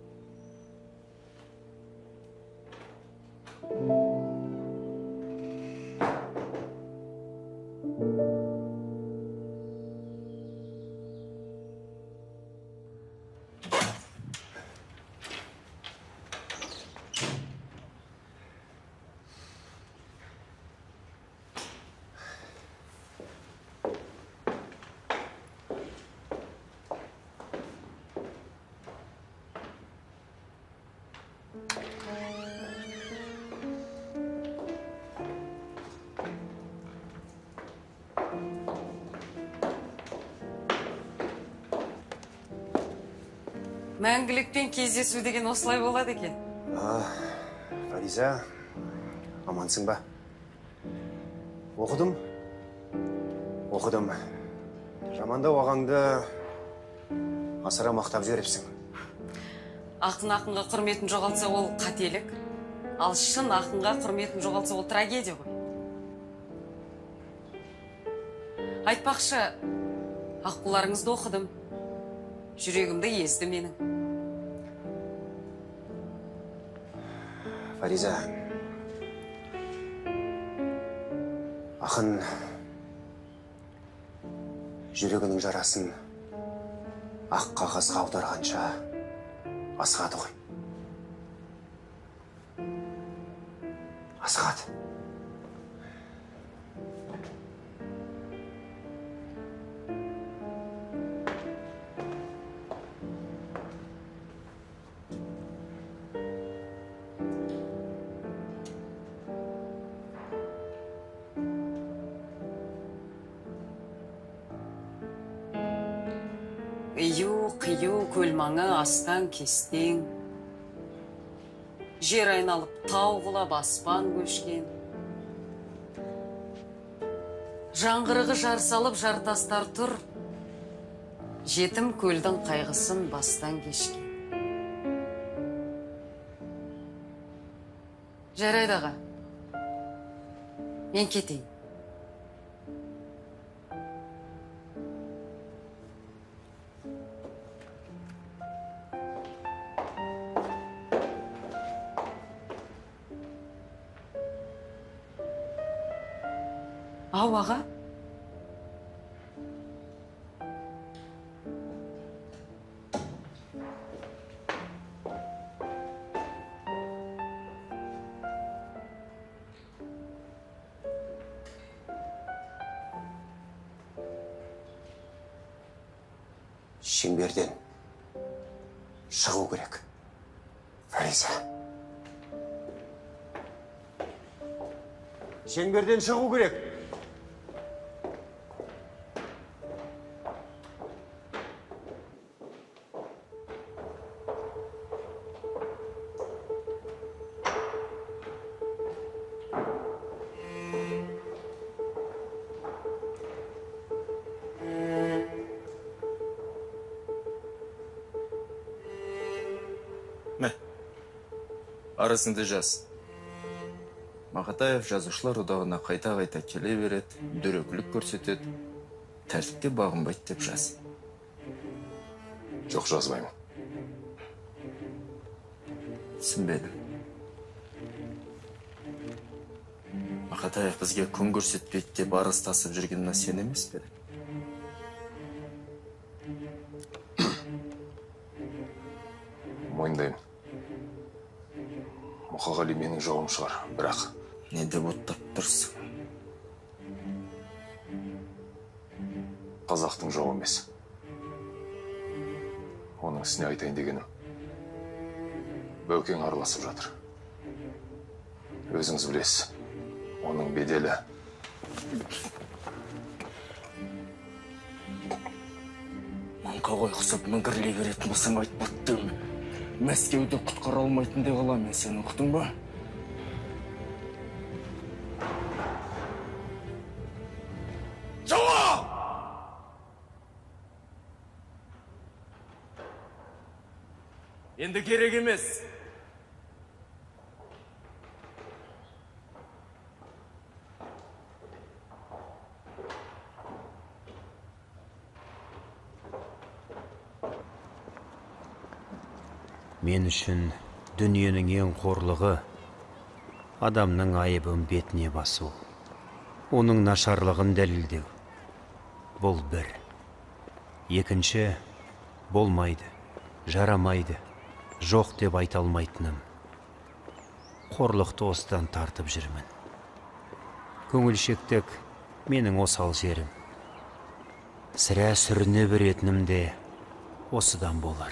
Мәңгілікпен кездесу деген осылай болады екен. Фариза, амансың ба? Оқыдым. Жамандау ағаңды асыра мақтап жіберіпсің. Ақынға құрметін жоғалтса ол қателік. Ал шын ақынға құрметін жоғалтса ол трагедия ғой. Айтпақшы, аққуларыңызды оқыдым. Жүрегімді езді менің. Фариза, ақын жүрегінің жарасын ақ қағазға аударғанша асығады ғой. Асығады. Қию көл маңы астан кестең, жер айналып тау құлап аспан көшкен, жаңғырығы жар салып жартастар тұр, жетім көлдің қайғысын бастан кешкен. Жарайды аға, мен кетейін. Ау, аға? Шеңберден шығу керек. Фариза. Шеңберден шығу керек. Арасында жаз. Мақатаев жазушылар одағына қайта-қайта келе береді, дөрекілік көрсетеді, тәртіпке бағынбайды деп жаз. Жоқ, жазбаймын. Түсінбедім. Мақатаев бізге күн көрсетпейді деп арыз тасып жүргеніне сен емес пе? Мойындаймын. Мұқағали менің жауым шығар, бірақ... Не деп оттап тұрсың? Қазақтың жауы емес. Оның ісіне айтайын дегенім. Бөкең араласып жатыр. Өзіңіз білесіз. Оның беделі... Маңқа қой құсап мүңгірлей беретін болсаң айтпады. Мәскеуді құтқара алмайтын де қала, мен сені ұқтың ба? Жауап! Енді керек емес. Мен үшін дүниенің ең қорлығы адамның айыбын бетіне басу, оның нашарлығын дәлелдеу. Бұл бір. Екінші, болмайды, жарамайды, жоқ деп айта алмайтыным. Қорлықты осыдан тартып жүрмін. Көңілшектік менің осал жерім. Сірә сүріне беретінім де осыдан болар.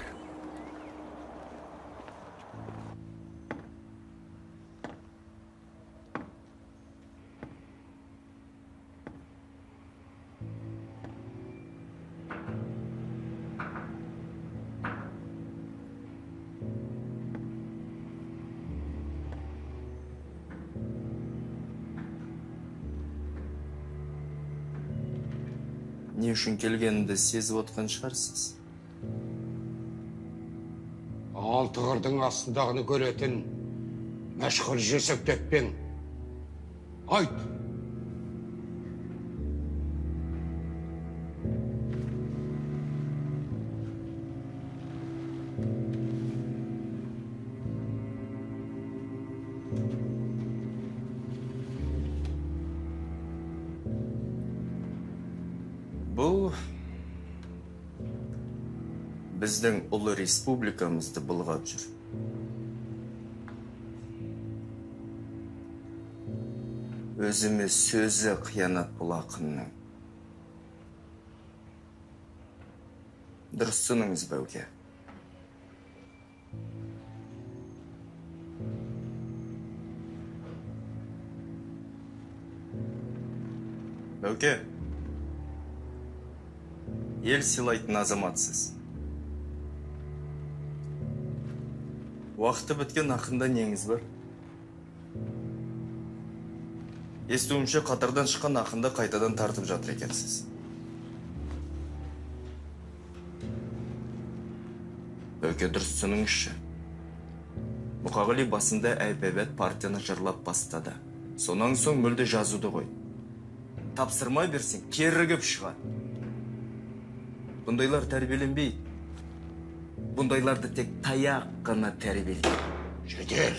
Не үшін келгенімді сезіп отқан шығарсыз? Алты қырдың астындағыны көретін мәшһүр жесектетпен. Айт! Бұл біздің ұлы республикамызды былғап жүр. Өзіме сөзі қиянат бұл ақынның. Дұрыс түсініңіз, Бәуке. Бәуке. Ел сыйлайтын азаматсыз. Уақыты біткен ақында неңіз бар? Естуімше қатардан шыққан ақында қайтадан тартып жатыр екенсіз. Бәуке, дұрыс түсініңізші. Мұқағали басында әйбәбәт партияны жырлап бастады. Сонан соң мүлде жазуды қой. Тапсырма берсең, керігіп шығады. Бұндайлар тәрбиеленбейді. Бұндайларды тек таяқ қана тәрбиелейді. Жетер.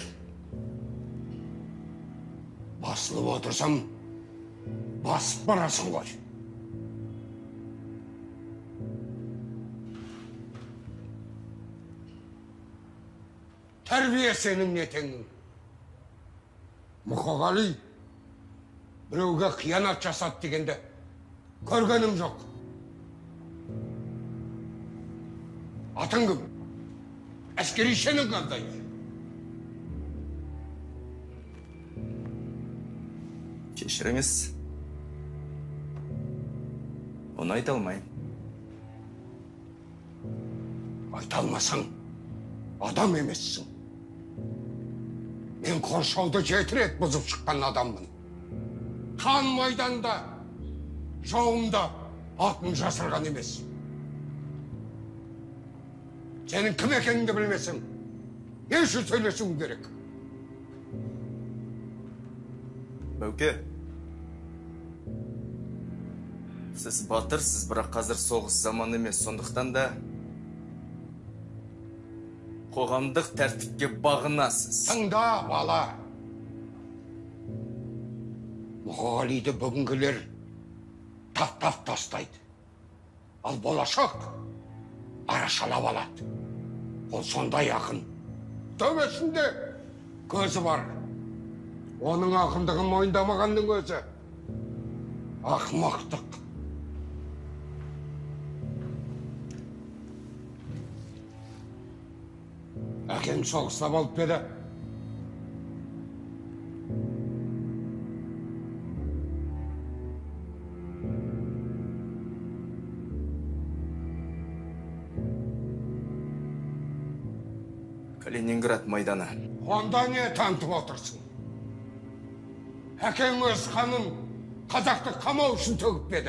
Басылып отырсам, басып барасың ғой. Тәрбие сенің нетеңің. Мұқағали біреуге қиянат жасады дегенде көргенім жоқ. Атың кім? Әскери шенің қандай? Кешіріңіз. Оны айта алмайым. Айта алмасаң, адам емессің. Мен қоршауды 7 рет бұзып шыққан адаммын. Қан майданда, жауымда атын жасырған емес. Сенің кім екеніңді білмесің, не үшін сөйлесуің керек? Бәуке, сіз батырсыз, бірақ қазір соғыс заманы емес, сондықтан да қоғамдық тәртіпке бағынасыз. Тыңда, бала. Мұқағалиды бүгінгілер таптап тастайды. Ал болашақ арашалап алады. Ол сондай ақын. Төбесінде көзі бар. Оның ақындығын мойындамағанның өзі ақымақтық. Әкең соғыста болып еді. Калининград майданы. Онда не танытып отырсың? Әкең өз қанын қазақты қамау үшін төгіп еді.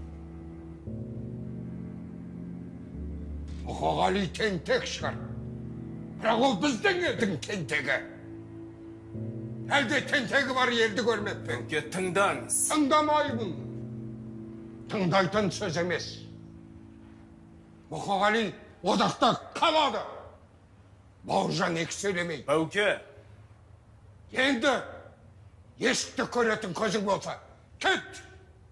Мұқағали тентек шығар. Бірақ ол біздің елдің тентегі. Әлде тентегі бар елді көрмеп пе? Бәуке, тыңдаңыз. Тыңдамаймын. Тыңдайтын сөз емес. Мұқағали одақта қалады. Бауыржан екі сөйлемейді. Бауке. Енді ешікті көретін көзің болса, кет!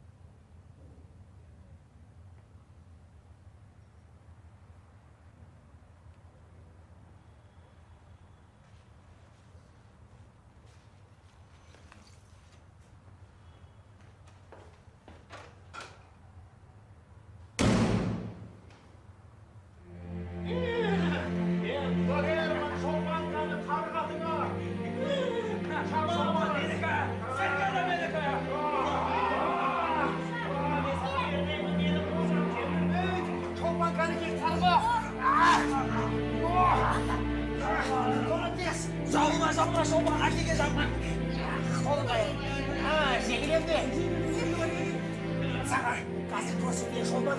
Жабылма, шолпан, әкеге жабылма. Қолыңға, жеңілем де. Саған, қазір көрсетейін, шолпан.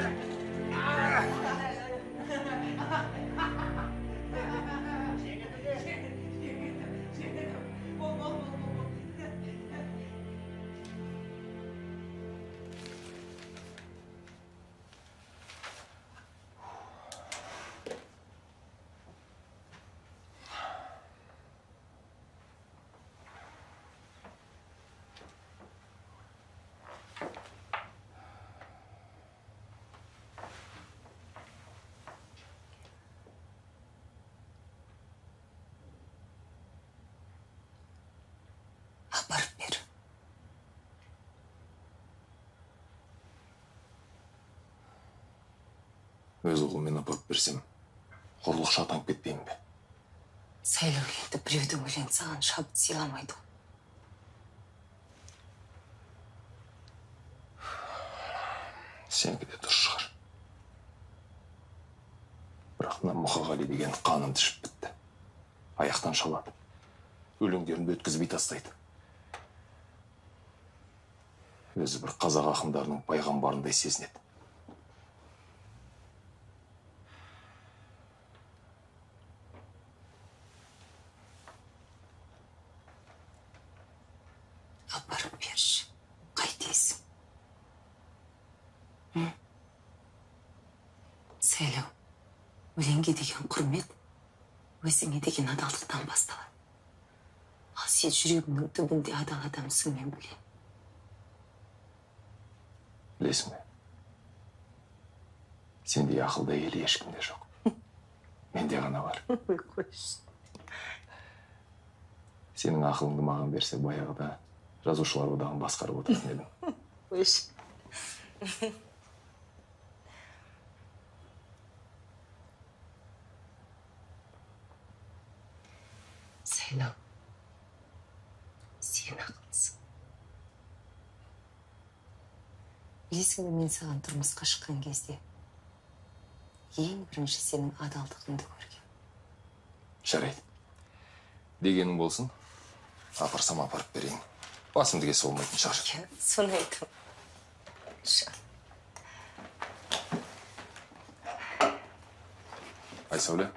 Апарып бер. Өз қолыммен апарып берсем, қорлық шатанып кетпеймін бе? Сайлау енді біреудің өлең саған шабыт сыйламайды. Сенікі де дұрыс шығар. Бірақ мына Мұқағали деген қанымды ішіп бітті. Аяқтан шалады. Өлеңдерімді өткізбей тастайды. Өзі бір қазақ ақындарының пайғамбарындай сезінеді. Апарып берші, қайтесің? Сайлау, өлеңге деген құрмет, өзіңе деген адалдықтан басталады. Ал сен жүрегіңнің түбінде адал адамсың, мен білемін. Білесің бе? Сендей ақылды әйел ешкімде жоқ. Менде ғана бар. Сенің ақылыңды маған берсе, баяғыда жазушылар одағын басқарып отыратын едім. Қойшы. Сайлау, сен ақылсың. Білесің бе, мен саған тұрмысқа шыққан кезде ең бірінші сенің адалдығыңды көргем. Жарайды. Дегенің болсын, апарсам апарып берейін. Басымды кесі болмайтын шығар. Соны айтым. Айсәуле.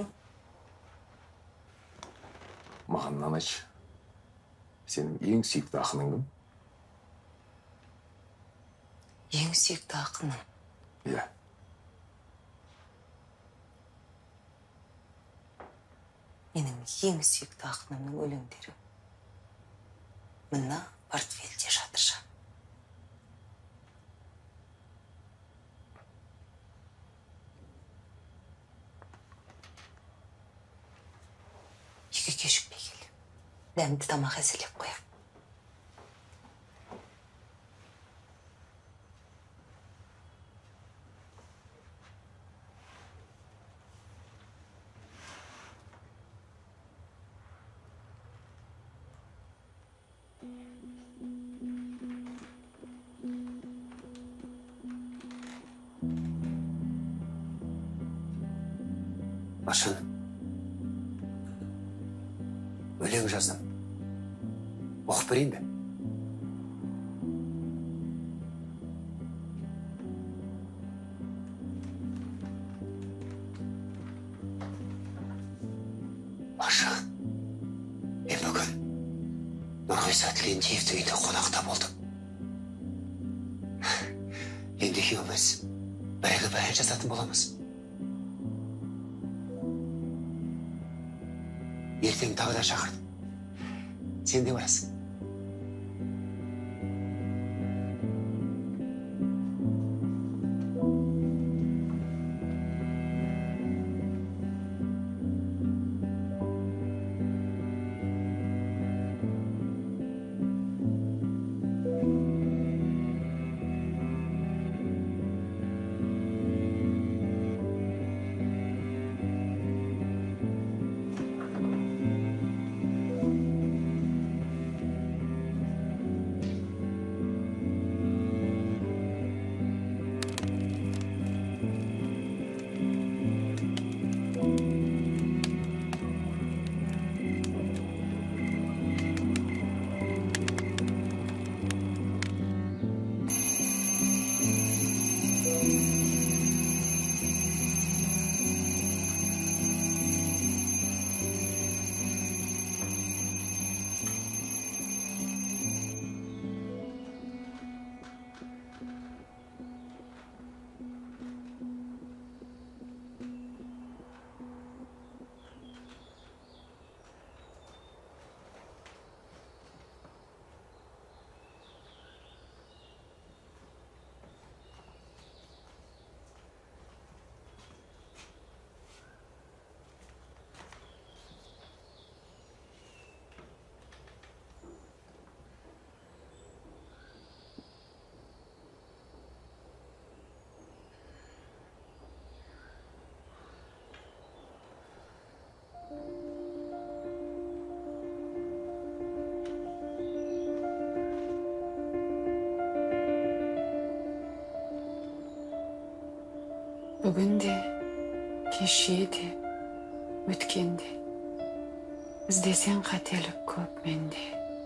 Маған мынаны айтшы. Сенің ең сүйікті ақының кім? Ең сүйікті ақының? Иә. Менің ең сүйікті ақынымның өлеңдері мына портфельде жатыр жан. Үйге кешікпей кел. Дәмді тамақ әзірлеп қоям. Башын, өлең жаздым. Оқып берейін бе? Башын, мен бүгін Нұрғиса Тілендиевтің үйінде қонақта болдым. Енді екеуміз бірге баян жазатын боламыз. ертең тағы да шақырдым. Сен де барасың. Бүгін де, кеше де, өткен де. Іздесең қателік көп менде.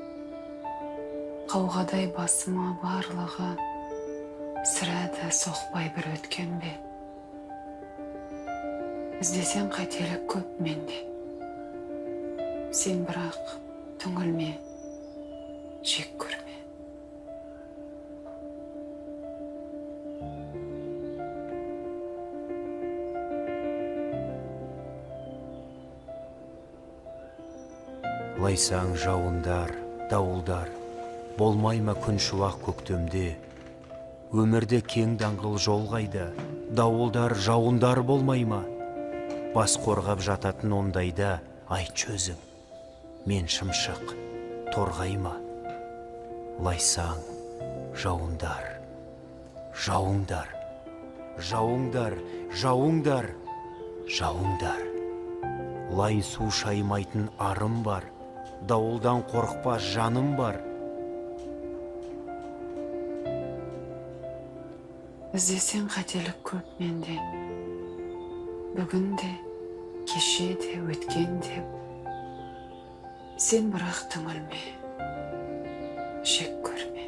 Қауғадай басыма барлығы, сірәді соқпай бір өткен бе. Іздесең қателік көп менде. Сен бірақ түңілме, жек көрме. Лайсаң жауындар, дауылдар, болмайма күн шуақ көктемде. Өмірде кең даңғыл жолғайда, дауылдар, жауындар болмайма. Бас қорғап жататын ондайда, айт чөзім, мен шымшық, торғайма. Лайсаң жауындар, жауыңдар, жауыңдар, жауыңдар, жауыңдар. Лай су шаймайтын арым бар, дауылдан қорықпа жаным бар. Іздесең қателік көп менде. Бүгін де, кеше де, өткен де. Сен бірақ түңілме, жек көрме.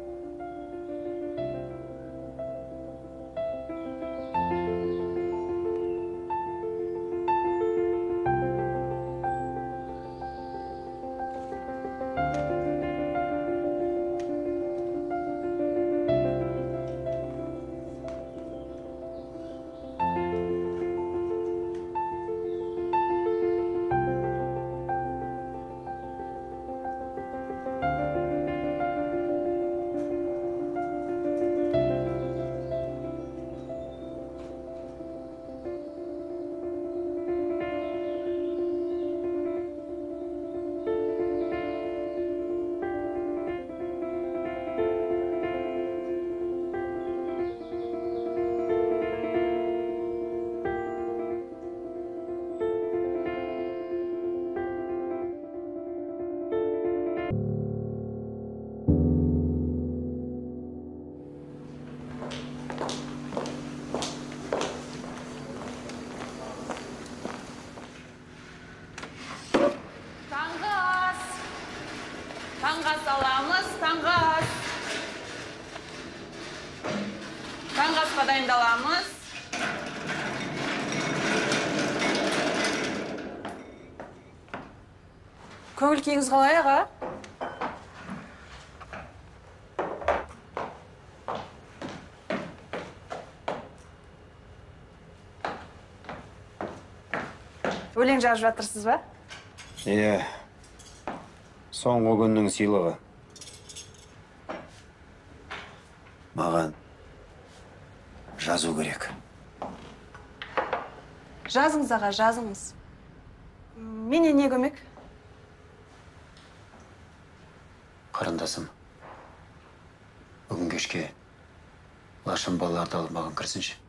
Таңға саламыз, таңға ас. Таңғы асқа дайындаламыз. Көңіл күйіңіз қалай, аға? Өлең жазып жатырсыз ба? Иә, соңғы күннің сыйлығы. Маған жазу керек. Жазыңыз, аға, жазыңыз. Менен не көмек? Қарындасым, бүгін кешке Лашын балаларды алып маған кірсінші.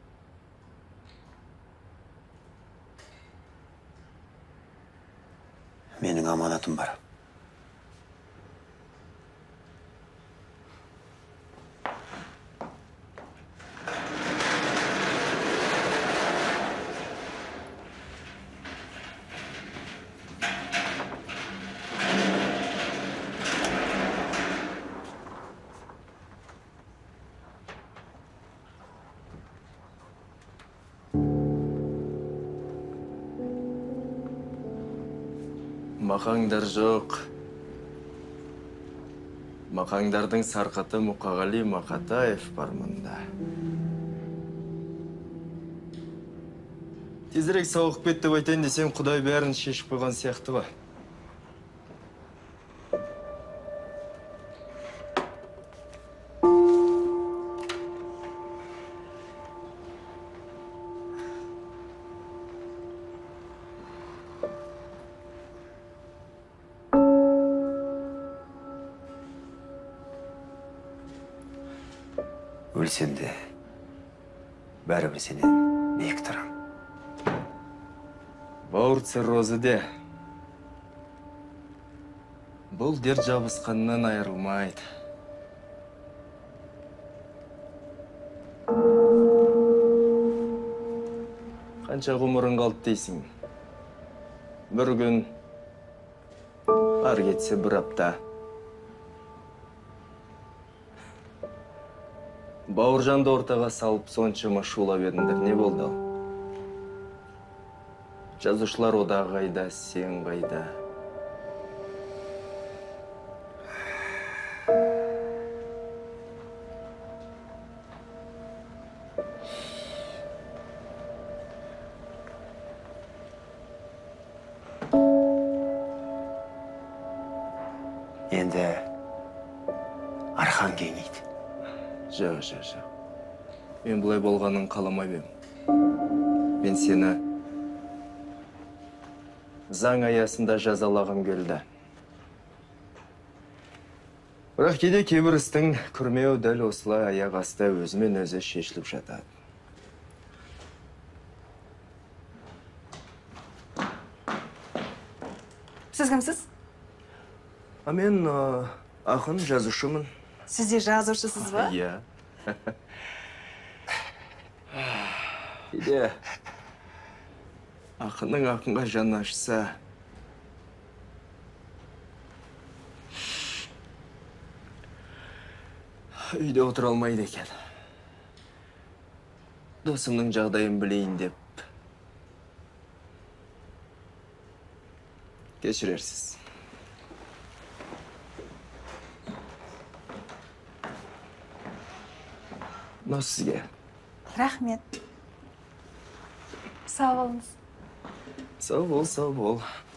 Менің аманатым бар. Мақаңдар жоқ. Мақаңдардың сарқаты Мұқағали Мақатаев бар мұнда. Тезірек сауық бет деп айтайын десем, Құдай бәрін шешіп қойған сияқты ба. Өлсем де, бәрібір сенен биік тұрам. Бауыр циррозы де. Бұл дерт жабысқаннан айырылмайды. Қанша ғұмырың қалды дейсің? Бір күн, ар кетсе бір апта. Бауыржанды ортаға салып соншама шулап едіңдер, не болды ал? Жазушылар одағы қайда, сен қайда? Енді арқан кеңейді. Жоқ. Мен бұлай болғанын қаламай бем. Мен сені заң аясында жазалағым келді. Бірақ кейде кейбір істің күрмеу дәл осылай аяқ асты өзімен өзі шешіліп жатады. Сіз кімсіз? Мен ақын жазушымын. Сіз де жазушысыз ба? Иә. Кейде ақынның ақынға жаны ашса, үйде отыра алмайды екен. Досымның жағдайын білейін деп. Кешірерсіз. Мынау сізге. Рахмет. Сау болыңыз. Сау бол.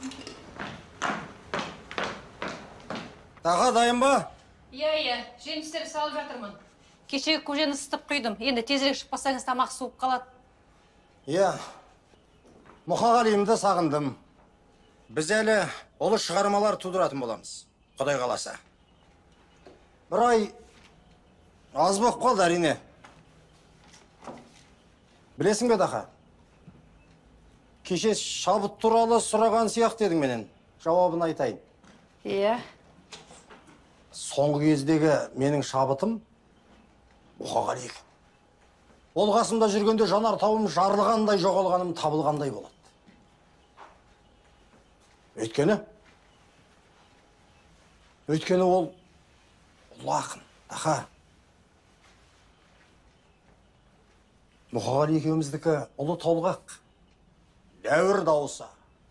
Таға дайын ба? Иә, жемістер салып жатырмын. Кешегі көжені ысытып құйдым. Енді тезірек шықпасаңыз тамақ суып қалады. Иә, Мұқағалиымды сағындым. Біз әлі ұлы шығармалар тудыратын боламыз, Құдай қаласа. Бір ай аз болып қалды әрине. Білесің бе, Тақа? Кеше шабыт туралы сұраған сияқты едің менен. Жауабын айтайын. Иә. Соңғы кездегі менің шабытым Мұқағали. Ол қасымда жүргенде жанар тауым жарылғандай, жоғалғаным табылғандай болады. Өйткені ол ұлы ақын, Тақа. Мұқағали екеуміздікі ұлы толғақ, дәуір дауысы.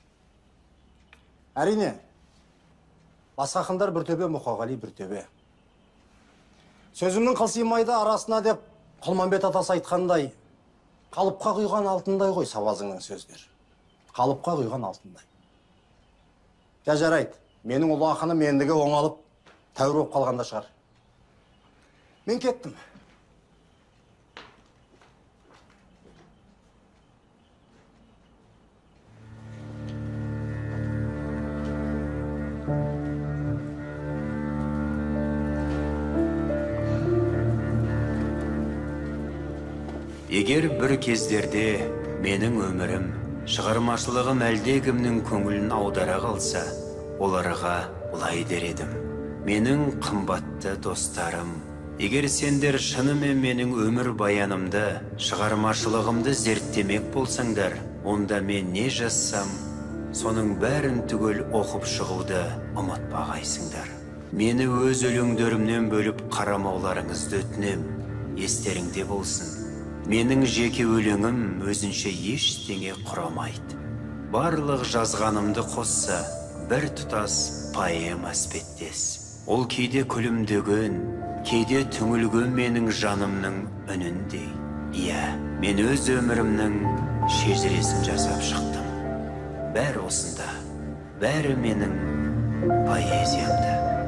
Әрине, басқа ақындар бір төбе, Мұқағали бір төбе. Сөзімнің қылсимайды арасына деп Құлманбет атасы айтқандай, қалыпқа құйған алтындай ғой сабазыңның сөздер. Қалыпқа құйған алтындай. жарайды. Менің ұлы ақыным ендігі оңалып, тәуір болып қалғанда шығар. Мен кеттім. Егер бір кездерде менің өмірім, шығармашылығым әлде кімнің көңілін аудара қалса, оларға былай дер едім. Менің қымбатты достарым, егер сендер шынымен менің өмір баянымды, шығармашылығымды зерттемек болсаңдар, онда мен не жазсам, соның бәрін түгел оқып шығуды ұмытпағайсыңдар. Мені өз өлеңдерімнен бөліп қарамауларыңызды өтінем, естеріңде болсын. Менің жеке өлеңім өзінше ештеңе құрамайды. Барлық жазғанымды қосса, бір тұтас поэма іспеттес. Ол кейде күлімдеген, кейде түңілген менің жанымның үніндей. Иә, мен өз өмірімнің шежіресін жасап шықтым. Бәрі осында, бәрі менің поэзиямда.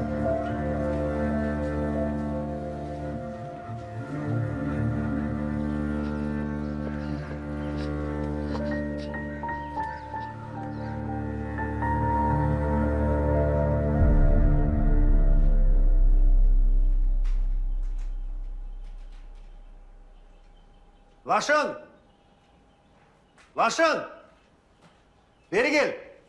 Лашын! Лашын! Бері кел!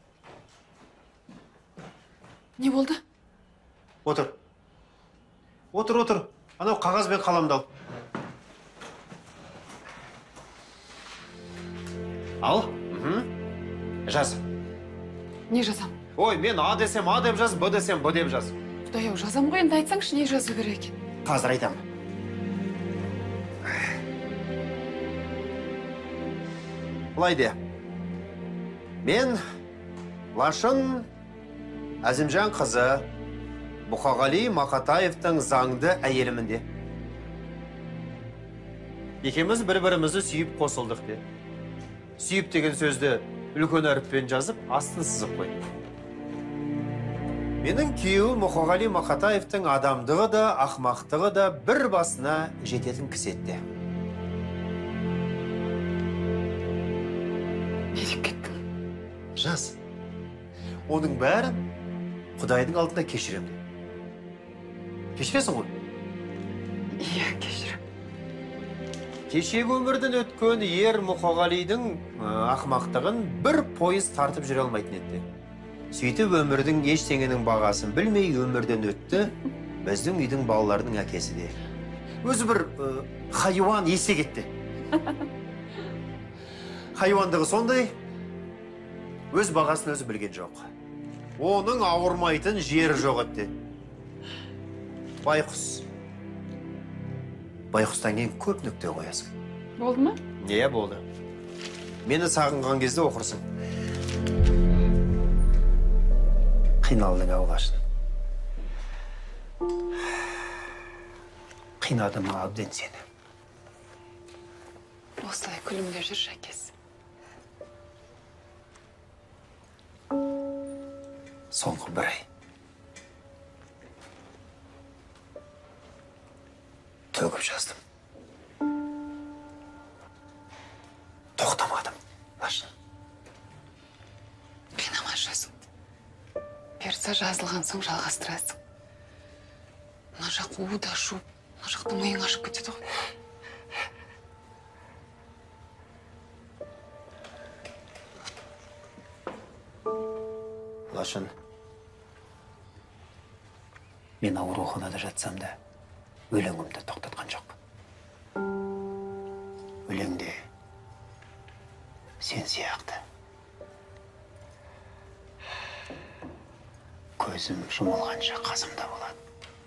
Не болды? Отыр. Отыр. Анау қағаз бен қаламды ал. Ал? Жаз. Не жазам? Ой, мен А десем А деп жаз, Б десем Б деп жаз. Құдай-ау, жазам ғой, енді айтсаңшы, не жазу керек екен? Қазір айтам. Былай де. Мен Лашын Әзімжан қызы Мұқағали Мақатаевтың заңды әйелімінде. Екеміз бір-бірімізді сүйіп қосылдық де. Сүйіп деген сөзді үлкен әріппен жазып, астын сызып қой. Менің күйеуі Мұқағали Мақатаевтың адамдығы да, ақмақтығы да бір басына жететін кісетті. Не деп кеттің? Жаз. Оның бәрін Құдайдың алдында кешірем. Кешіресің ғой? Иә, кешірем. Кешегі өмірден өткен ер Мұқағалидың ақмақтығын бір пойыз тартып жүре алмайтын етті. Сөйтіп өмірдің ештеңенің бағасын білмей өмірден өтті, біздің үйдің балалардың әкесі де. Өзі бір хайуан есе кетті. Хайуандығы сондай, өз бағасын өзі білген жоқ. Оның ауырмайтын жері жоқ етті. Байқұс. Байқұстан кейін көп нүкте қоясың. Болды ма? Не болды? Мені сағынған кезде оқырсың. Қиналдың Лашын. Қинадым әбден сені. Осылай күлімдеп жүр, Жәкес. Соңғы бір ай. Төгіп жаздым. Тоқтамадым, Лашын. Қинама жазыңды. Берса жазылған соң жалғастырасың. Мына жақ у да шу, мына жақта миың ашып кетеді ғой. Лашын, мен ауруханада жатсам да, өлеңімді тоқтатқан жоқ. Өлеңде сен сияқты. Көзім жұмылғанша қасымда болады.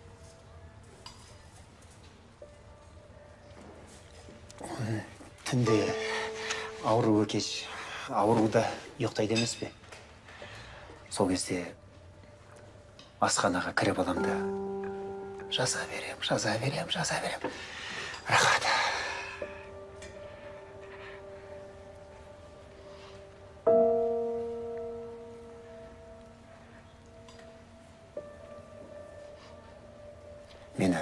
Түнде ауруы кеш, ауруда ұйықтайды емес пе? Сол кезде асханаға кіріп аламда жаза берем. Рахат. Мені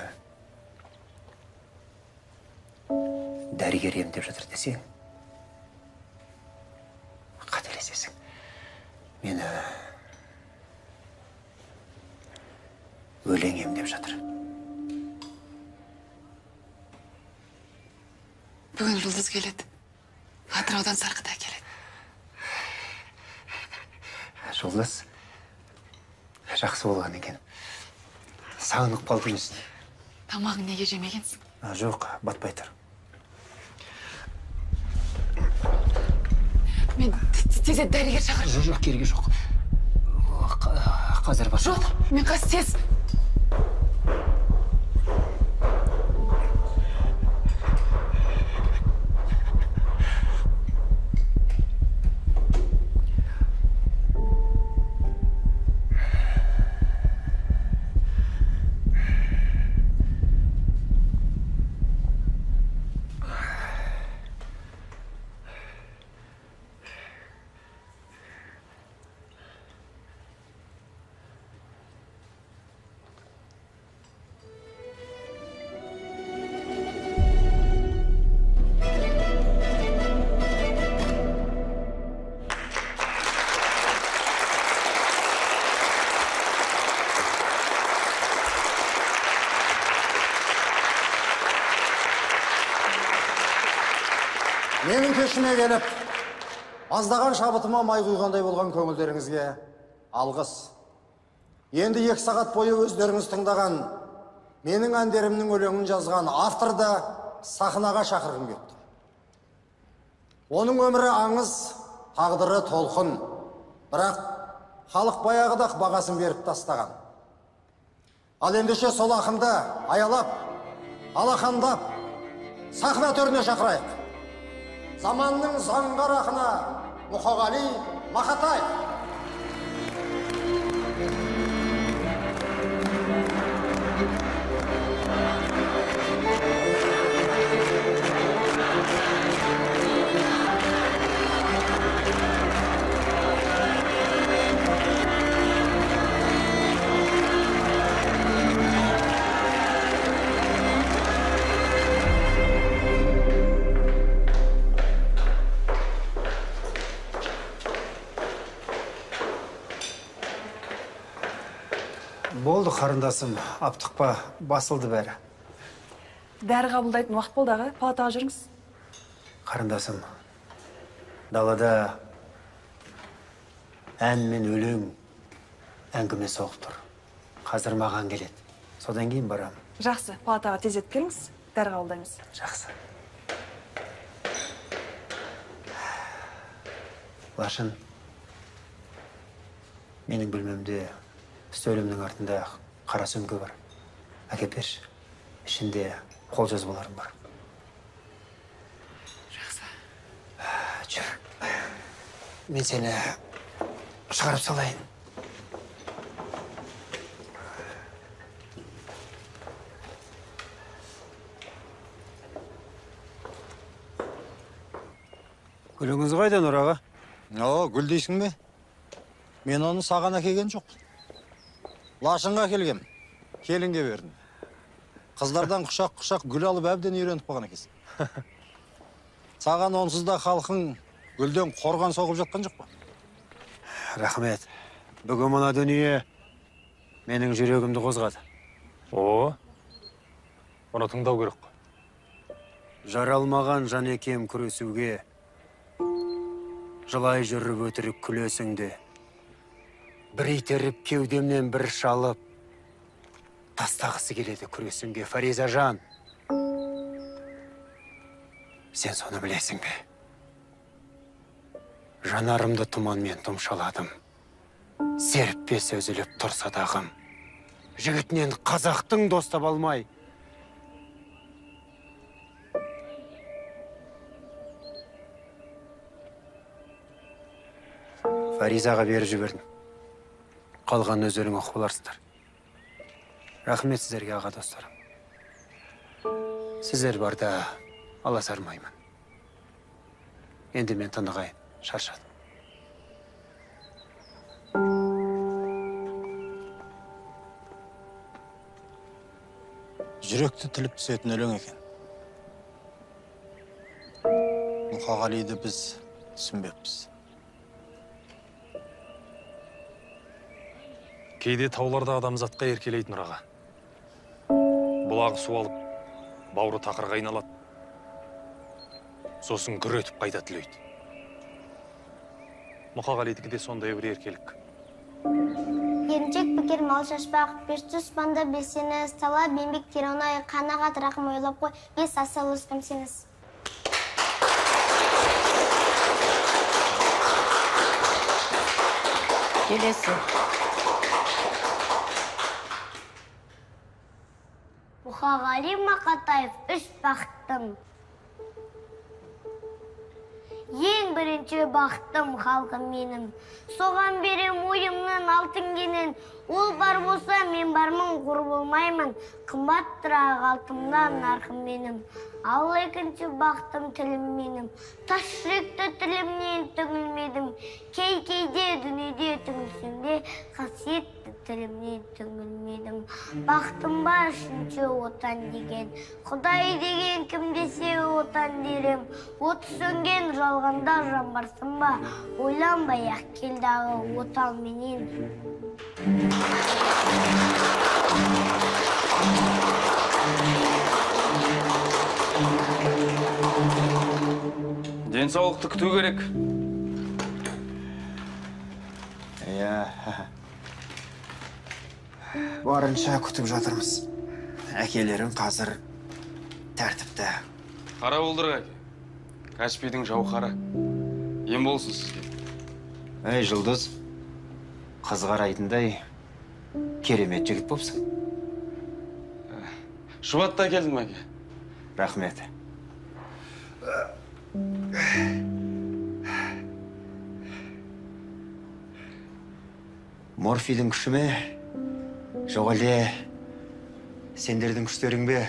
дәрігер емдеп жатыр десең, қателесесің. Мені өлең емдеп жатыр. Бүгін Жұлдыз келеді. Атыраудан Сарқыта келеді. Жұлдыз жақсы болған екен. Сағынып қалдым үстіне. Тамағың неге жемегенсің? Жоқ, батпай тұр. Мен тез дәрігер шақыр. Жоқ, керегі жоқ. Қазір бас. Жоқ, мен қазір тез. Менің кешіме келіп, аздаған шабытыма май құйғандай болған көңілдеріңізге алғыс. Енді 2 сағат бойы өздеріңіз тыңдаған, менің әндерімнің өлеңін жазған авторды сахнаға шақырғым келді. Оның өмірі аңыз, тағдыры толқын, бірақ халық баяғыда бағасын беріп тастаған. Ал ендеше сол ақынды аялап, алақандап, сахна төріне шақырайық. Заманның заңғар ақыны Мұқағали Мақатаев. Болды, қарындасым, аптықпа, басылды бәрі. Дәрі қабылдайтын уақыт болды аға, палатаға жүріңіз. Қарындасым, далада ән мен өлең әңгіме соғып тұр. Қазір маған келеді. Содан кейін барам. Жақсы, палатаға тез етіп келіңіз, дәрі қабылдаймыз. Жақсы. Лашын, менің бөлмемде үстелімнің артында қара сөмке бар. Әкеп берші. Ішінде қолжазбаларым бар. Жақсы. Жүр. Мен сені шығарып салайын. Гүліңіз қайда, Нұр аға? Гүл дейсің бе? Мен оны саған әкелген жоқ. Лашынға келгем, келінге бердім. Қыздардан құшақ-құшақ гүл алып әбден үйреніп қалған екенсің. Саған онсыз да халқың гүлден қорған соғып жатқан жоқ па? Рахмет. Бүгін мына дүние менің жүрегімді қозғады. Оны тыңдау керек қой. Жаралмаған жан екем күресуге, жылай жүріп өтірік күлесіңде. Бір итеріп кеудемнен бір шалып, тастағысы келеді күресіңге, Фариза жан. Сен соны білесің бе? Жанарымды тұманмен тұмшаладым. Серіппес өзіліп тұрса дағым. Жігітінен қазақтың достап алмай. Фаризаға беріп жібердім. Қалған өздерің оқып аларсыздар. Рахмет сіздерге, аға достарым. Сіздер барда аласармаймын. Енді мен тынығайын, шаршадым. жүректі тіліп түсетін өлең екен. Мұқағалиды біз түсінбеппіз. Кейде тауларда адамзатқа еркелейді Нұраға. Бұлағы су алып, бауыры тақырға айналады. Сосын гүр етіп қайта түлейді. Мұқағалидікі де сондай бір еркелік. Еріншек бекер мал шашпақ, бешті ұспанда бесені, стала бенбек теронай, қанағат рақым ойлап қой, бес асыл ұстым сеніз. Келесі. Мұқағали Мақатаев, үш бақыттым. Ең бірінші бақыттым халқым менің. Соған берем ойымның алтын кенін. Ол бар болса, мен бармын, құр болмаймын. Қымбаттыр алтыннан нарқым менің. Ал екінші бақыттым тілім менің. Тас жүректі тілімнен түңілмедім. Кей-кейде дүниеде түңілсем қасиетті тілімнен түңілмедім. Бақыттым бар үшінші отан деген. Құдай деген кім десе отан дерем. От сөнген жалғанда жан барсың ба? Ойланбай-ақ келдағы отан менен. Денсаулықты күту керек. Барынша күтіп жатырмыз. Әкелерің қазір тәртіпті. Қара болдырға әке. Каспийдің жауқары. Ем болсын сізге. Әй, Жұлдыз, қыз қарайтындай керемет жігіт болсың. Шұбатта келдім әке. Рахмет. Морфийдің күші ме? Жоқ әлде сендердің күштерің бе?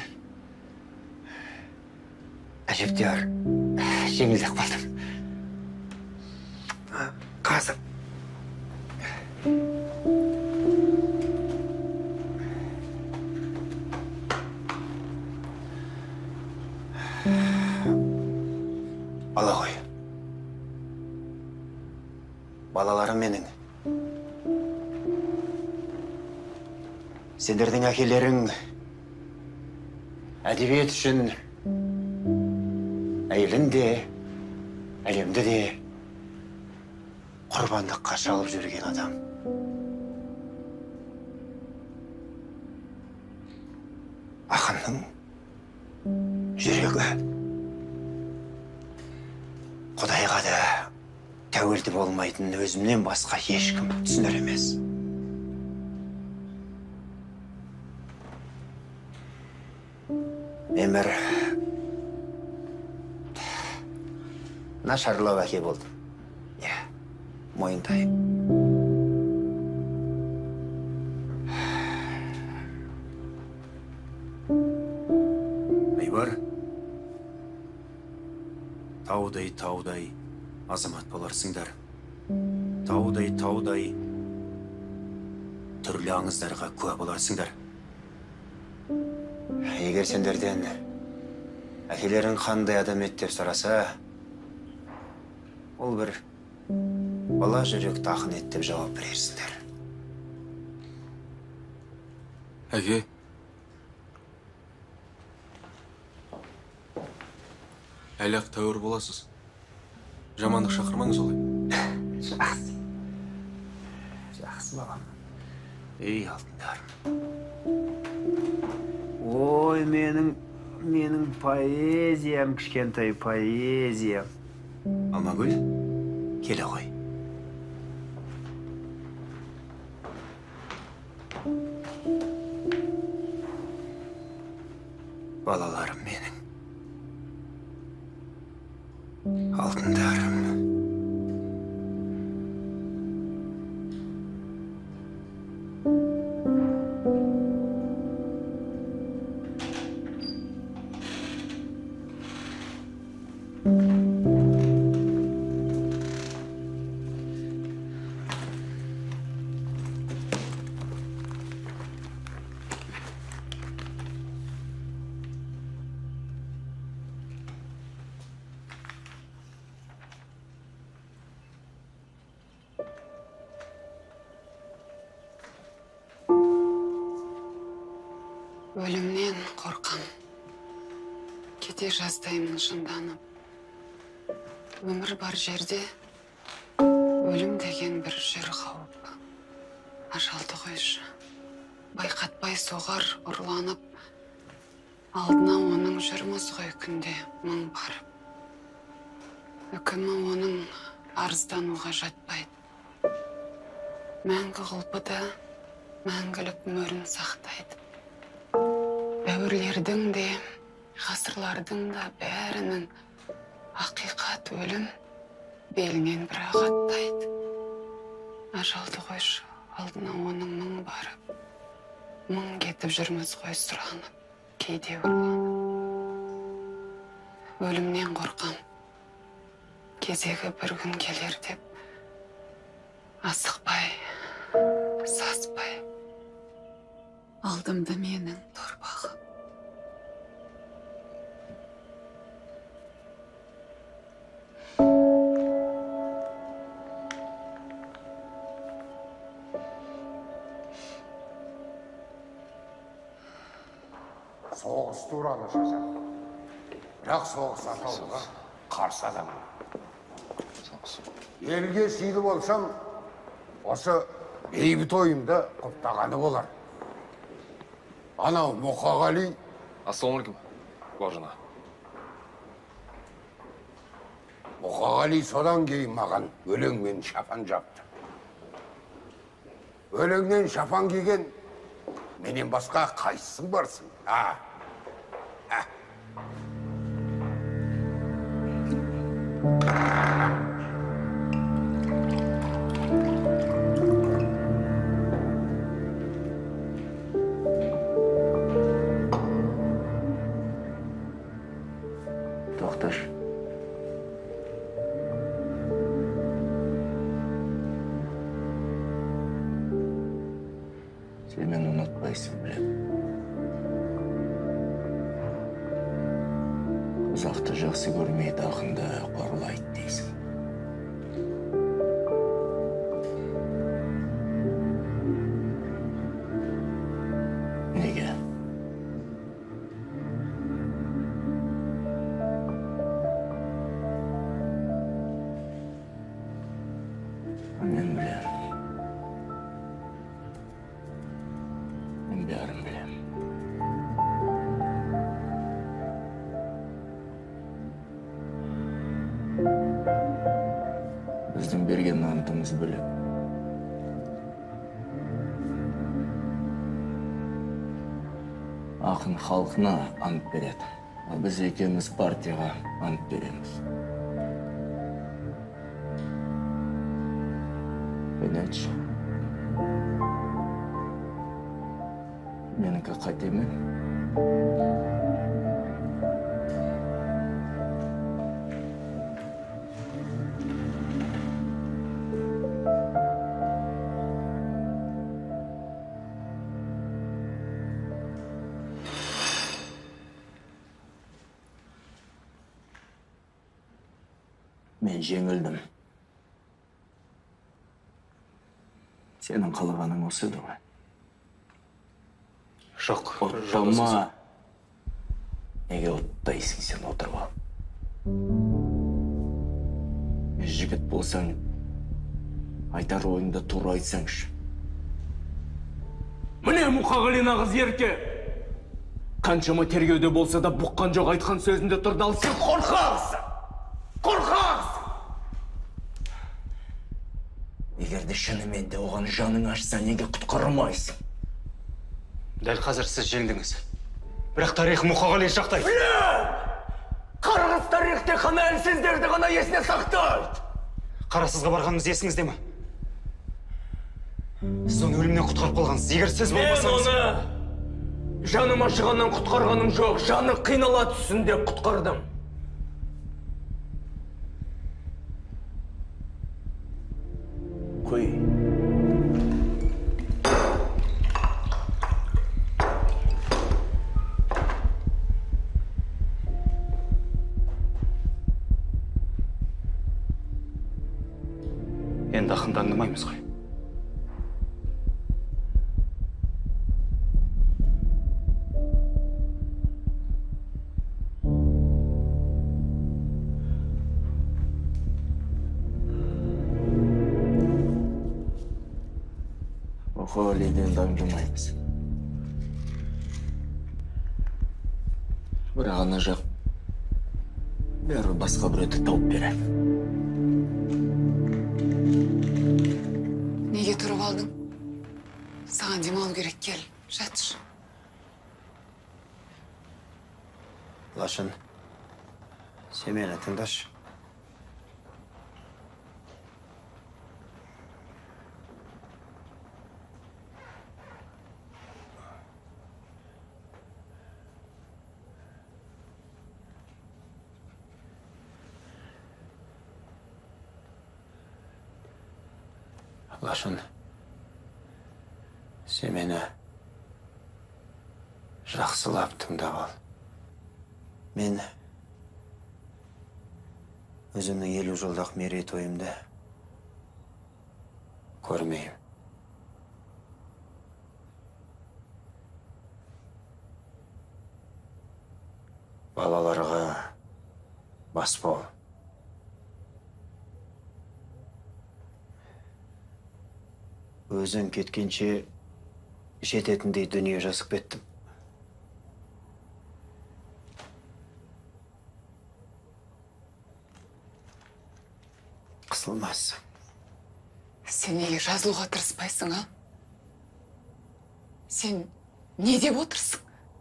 Әжептәуір жеңілдік қалдым. Қазір. Ала ғой. Балаларым менің. Сендердің әкелерің әдебиет үшін әйелін де, әлемді де құрбандыққа шалып жүрген адам. Ақынның жүрегі Құдайға да тәуелді болмайтын өзімнен басқа ешкім түсінер емес. Мен бір нашарлау әке болдым. Мойындайым. Айбар, таудай азамат боларсыңдар. Таудай түрлі аңыздарға куә боларсыңдар. Егер сендерден әкелерің қандай адам еді деп сұраса, ол бір бала жүректі ақын еді деп жауап берерсіңдер. Әке. Әлі-ақ тәуір боласыз. Жамандық шақырмаңыз олай. Жақсы балам. Ей алтындарым. Ой, менің поэзиям, кішкентай поэзиям. Алмагүл, келе ғой. Балаларым менің. Алтындарым. Өлімнен қорқам. Кете жаздаймын жынданып. Өмір бар жерде өлім деген бір жер қауіп. Ажалды қойшы. Байқатпай соғар ұрланып. Алдына оның жүрміз ғой күнде мың барып. Үкімі оның арыздануға жатпайды. Мәңгі құлпыда мәңгілік мөрін сақтайды. Дәуірлердің де, ғасырлардың да бәрінің ақиқат өлім белінен бір ағаттайды. Ажалды қойшы, алдына оның мың барып, мың кетіп жүрміз ғой сұранып, кейде ұрланып. Өлімнен қорқам, кезегі бір күн келер деп, асықпай, саспай, алдымды менің торпағы. Соғыс туралы жазады. Бірақ соғыс атауға қарсы адам. Елге сыйлы болсам, осы бейбіт ойымды құптағаны болар. Анау Мұқағали... Ассалаумалейкум, бауыржан. Мұқағали содан кейін маған өлеңмен шапан жапты. Өлеңнен шапан киген менен басқа қайсың барсың? Тоқташ. Сен мені ұнатпайсың, білем. Қазақты жақсы көрмейді, ақынды қорлайды дейсің. Неге? Мен білем. Мен бәрін білем. Біздің берген антымыз бөлек. Ақын халқына ант береді. Ал біз екеуміз партияға ант береміз. Мен айтшы. Менікі қате ме? Мен жеңілдім. Сенің қалағаның осы еді ғой. Жоқ. Оттама. Неге оттайсың сен отырып ал? Жігіт болсаң, айтар ойыңды тура айтсаңшы. Міне Мұқағали нағыз ерке. Қаншама тергеуде болса да бұққан жоқ айтқан сөзінде тұрды, ал сен қорқақсың. Қорқақсың! Егерде шынымен де оған жаның ашса, неге құтқармайсың? Дәл қазір сіз жеңдіңіз. Бірақ тарих Мұқағали жақтайды. Білем! Қарғыз тарихте қана әлсіздерді ғана есіне сақтайды. Қарасызға барғанымыз есіңізде ме? Сіз оны өлімнен құтқарып қалғансыз. Егер сіз болмасаңыз... Мен оны жаным ашығаннан құтқарғаным жоқ. Жаны қинала түссін деп құтқардым. Қой. Енді ақынды аңдамаймыз ғой. Мұқағалиден даңдамаймыз. Бірақ ана жақ бәрі басқа біреуді тауып берер. Неге тұрып алдың? Саған демалу керек, кел, жатыр. Лашын, сен мені тыңдашы. Лашын, сен мені жақсылап тыңдап ал. Мен өзімнің 50 жылдық мерейтойымды көрмеймін. Балаларға бас бол. Өзің кеткенше жететіндей дүние жазып кеттім. Қысылмас. Сен неге жазылуға тырыспайсың, а? Сен не деп отырсың?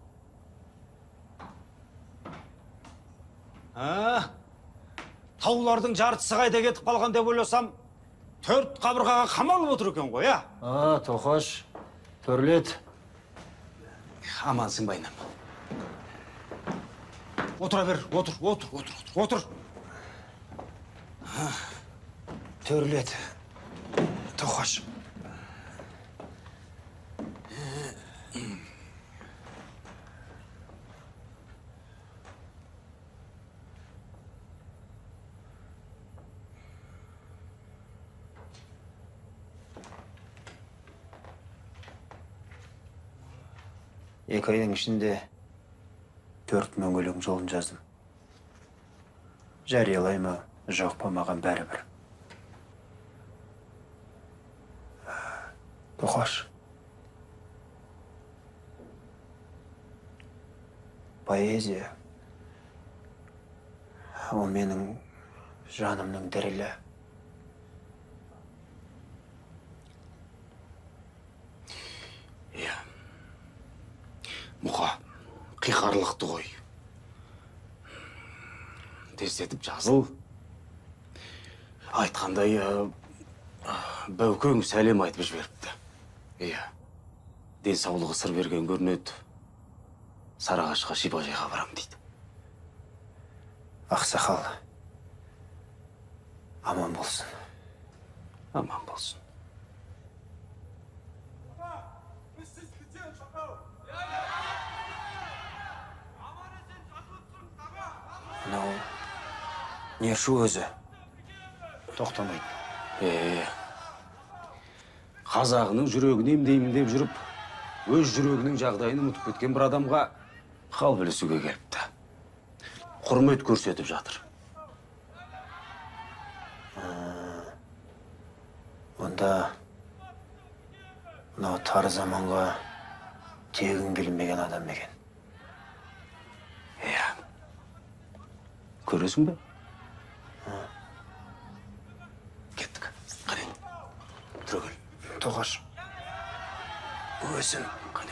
Таулардың жартысы қайда кетіп қалған деп ойласам, 4 қабырғаға қамалып отыр екен ғой, а? Тоқаш, төрлет. Амансың байнам. Отыра бер, отыр. Төрлет. Тоқаш. Екі айдың ішінде 4000 өлең жолын жаздым. Жариялай ма, жоқ па маған бәрібір. Тоқаш. Поэзия. Ол менің жанымның дірілі. Мұқа, қиқарлықты ғой. Тездетіп жазыл. Айтқандай, бәукең сәлем айтып жіберіпті. Денсаулығы сыр берген көрінеді. Сарыағашқа шипажайға барам дейді. Ақсақал, аман болсын. Аман болсын. Мынау не шу өзі? Тоқтамайды. Қазағының жүрегін емдеймін деп жүріп, өз жүрегінің жағдайын ұмытып кеткен бір адамға хал білісуге келіпті. Құрмет көрсетіп жатыр. Онда мынау тар заманға тегін келмеген адам екен. Көресің бе? Кеттік. Қане. Түрегіл. Тоқаш. Өзім. Қане.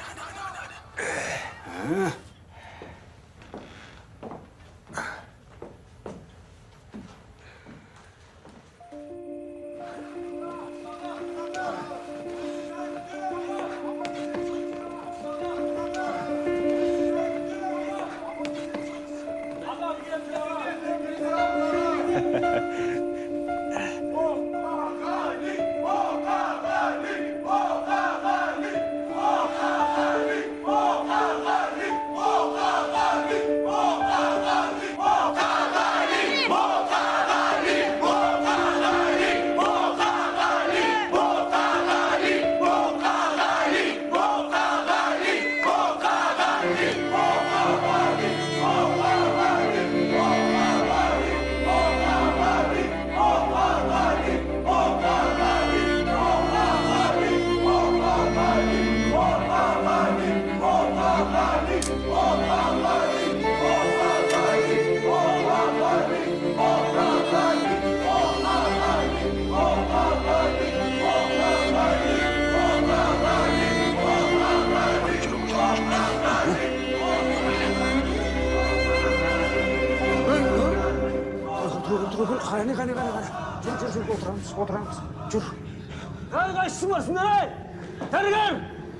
отырамыз. Жүр. Қайсың барсыңдар, ай? Дәрігер!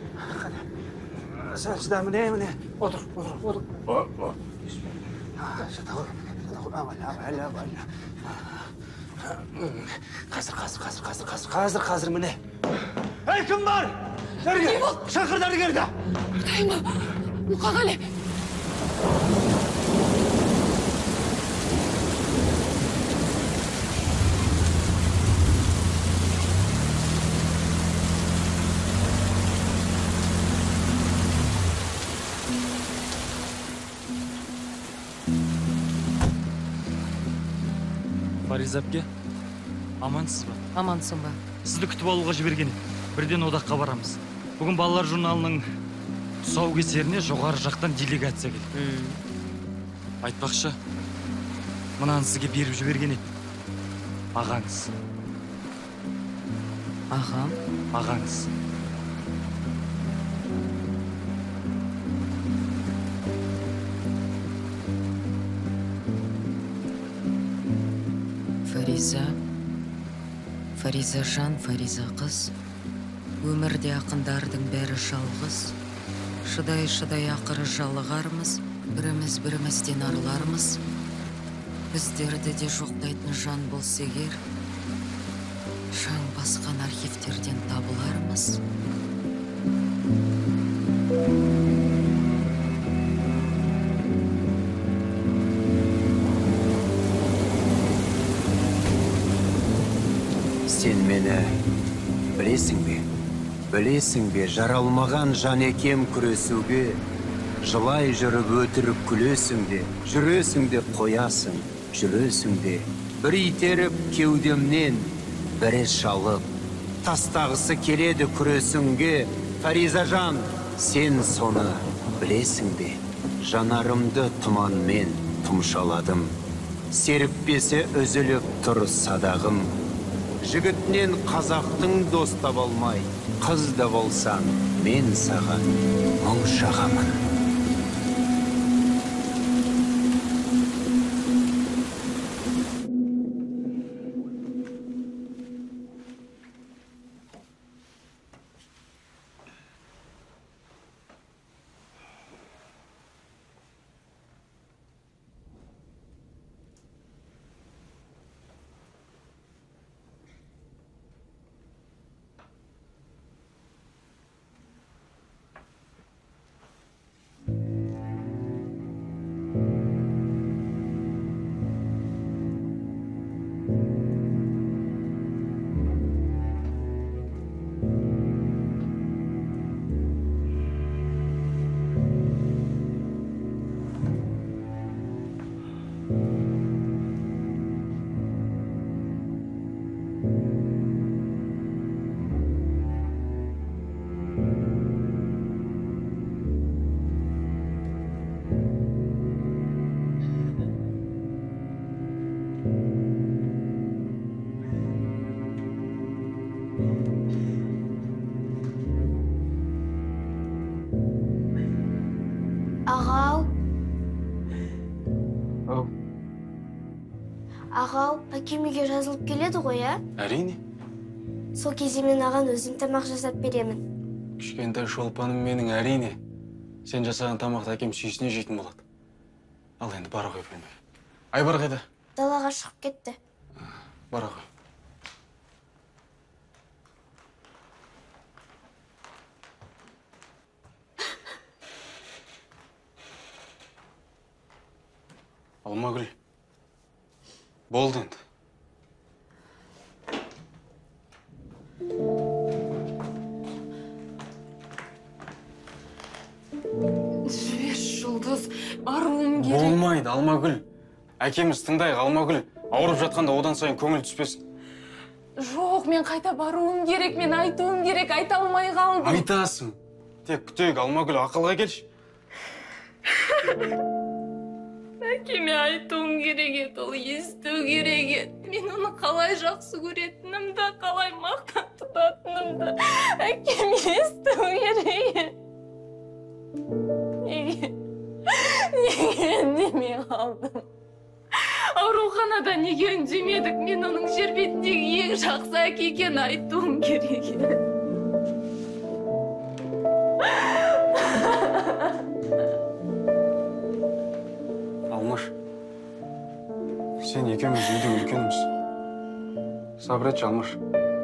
Сәл шыда, міне. Отыр. Қазір, міне. Ей, кім бар? Дәрігер! Шақыр дәрігерді! Құдайым, Мұқағали! Фариза әпке, амансыз ба? Амансың ба? Сізді күтіп алуға жіберген едім. Бірден одаққа барамыз. Бүгін балалар журналының тұсаукесеріне жоғары жақтан делегация келді. Айтпақшы, мынаны сізге беріп жіберген едім. Ағаңыз. Ағам? Ағаңыз. Фариза жан, Фариза қыз. Өмірде ақындардың бәрі жалғыз. Шыдай ақыры жалығармыз, бірімізден арылармыз. Біздерді де жоқтайтын жан болса егер, шаң басқан архивтерден табылармыз. Сен мені білесің бе, жаралмаған жан екем күресуге, жылай жүріп өтіріп күлесің де, жүресің де қоясың, жүресің де, бір итеріп кеудемнен, бірі шалып, тастағысы келеді күресіңге. Фариза жан, сен соны білесің бе, жанарымды тұманмен тұмшаладым, серіппесе үзіліп тұр садағым. Жігітінен қазақтың дос таба алмай, қыз да болсаң, мен саған мұң шағамын. Ағау, әкемеге жазылып келеді ғой, ә? Әрине. Сол кезде мен аған өзім тамақ жасап беремін. Кішкентай шолпаным менің, әрине. Сен жасаған тамақты әкем сүйсіне жейтін болады. Ал енді бара ғой бөлмеге. Айбар қайда? Далаға шығып кетті. Бара ғой. Алмагүл. Болды енді. Жібер, Жұлдыз, баруым керек. Болмайды, Алмагүл. Әкеміз тыңдайық, Алмагүл. Ауырып жатқанда одан сайын көңіл түспесін. Жоқ, мен қайта баруым керек, мен айтуым керек, айта алмай қалдым. Айтасың. Тек күтейік, Алмагүл, ақылға келші. Әкеме айтуым керек еді, ол есту керек еді. Мен оны қалай жақсы көретінімді, қалай мақтан тұтатынымды әкем есту керек еді. Неге үндемей қалдым? ауруханада неге үндемедік? Мен оның жер бетіндегі ең жақсы әке екенін айтуым керек. Алмаш, сен екеуміз үйде үлкеніміз. Сабыр етші, Алмаш.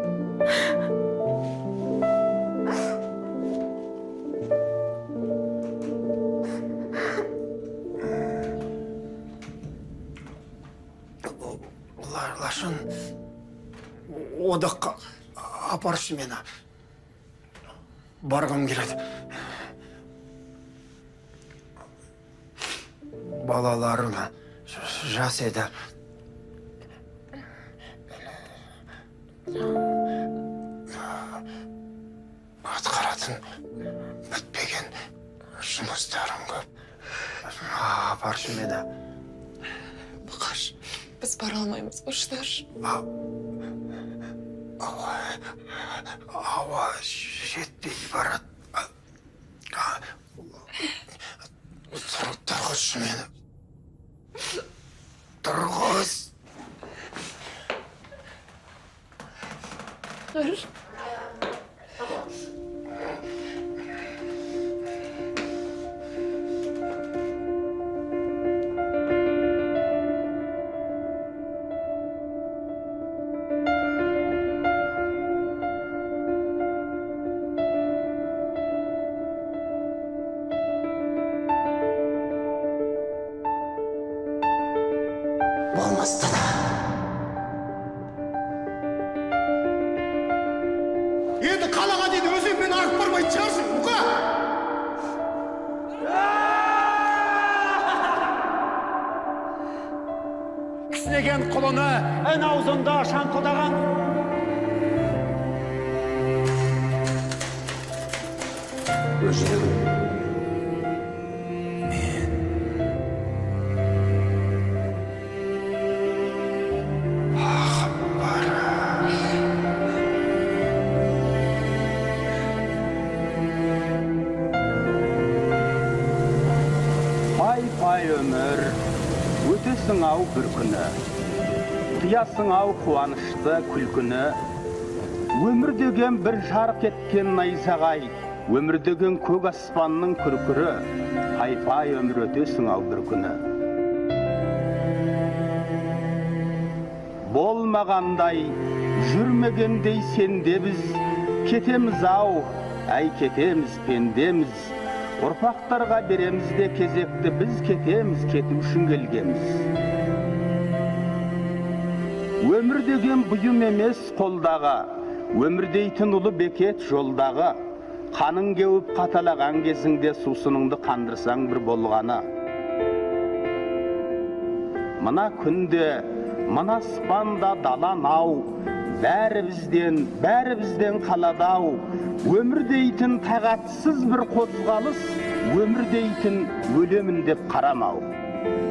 Лашын одаққа апаршы мені. Барғым келеді. Балаларым жас еді. Атқаратын бітпеген жұмыстарым көп. Апаршы мені. Бұқаш, біз бара алмаймыз, ұштар. Ауа жетпей барады. Тұрғызшы мені. Тұрғыз. Болмасты да. Енді қалаға дейді өзіңмен арып бармайтын шығарсың, Мұқа! Кісілеген құлыны ән аузында шаңқылдаған. Өзінің Өмір, өтесің ау бір күні, қиясың ау қуанышты күлкіні. Өмір деген бір жарық еткен найзағай, өмір деген көк аспанның күркірі, пай-пай өмір өтесің ау бір күні. Болмағандай, жүрмегендей сенде біз, кетеміз ау, әй кетеміз пендеміз. Ұрпақтарға береміз де кезекті, біз кетеміз, кету үшін келгеміз. Өмір деген бұйым емес қолдағы, өмір дейтін ұлы бекет жолдағы. Қаның кеуіп қаталаған кезіңде сусыныңды қандырсаң бір болғаны. Мына күнде, мына аспанда далан-ау, бәрімізден қалады-ау. Өмір дейтін тағатсыз бір қозғалыс, өмір дейтін өлемін деп қарамау.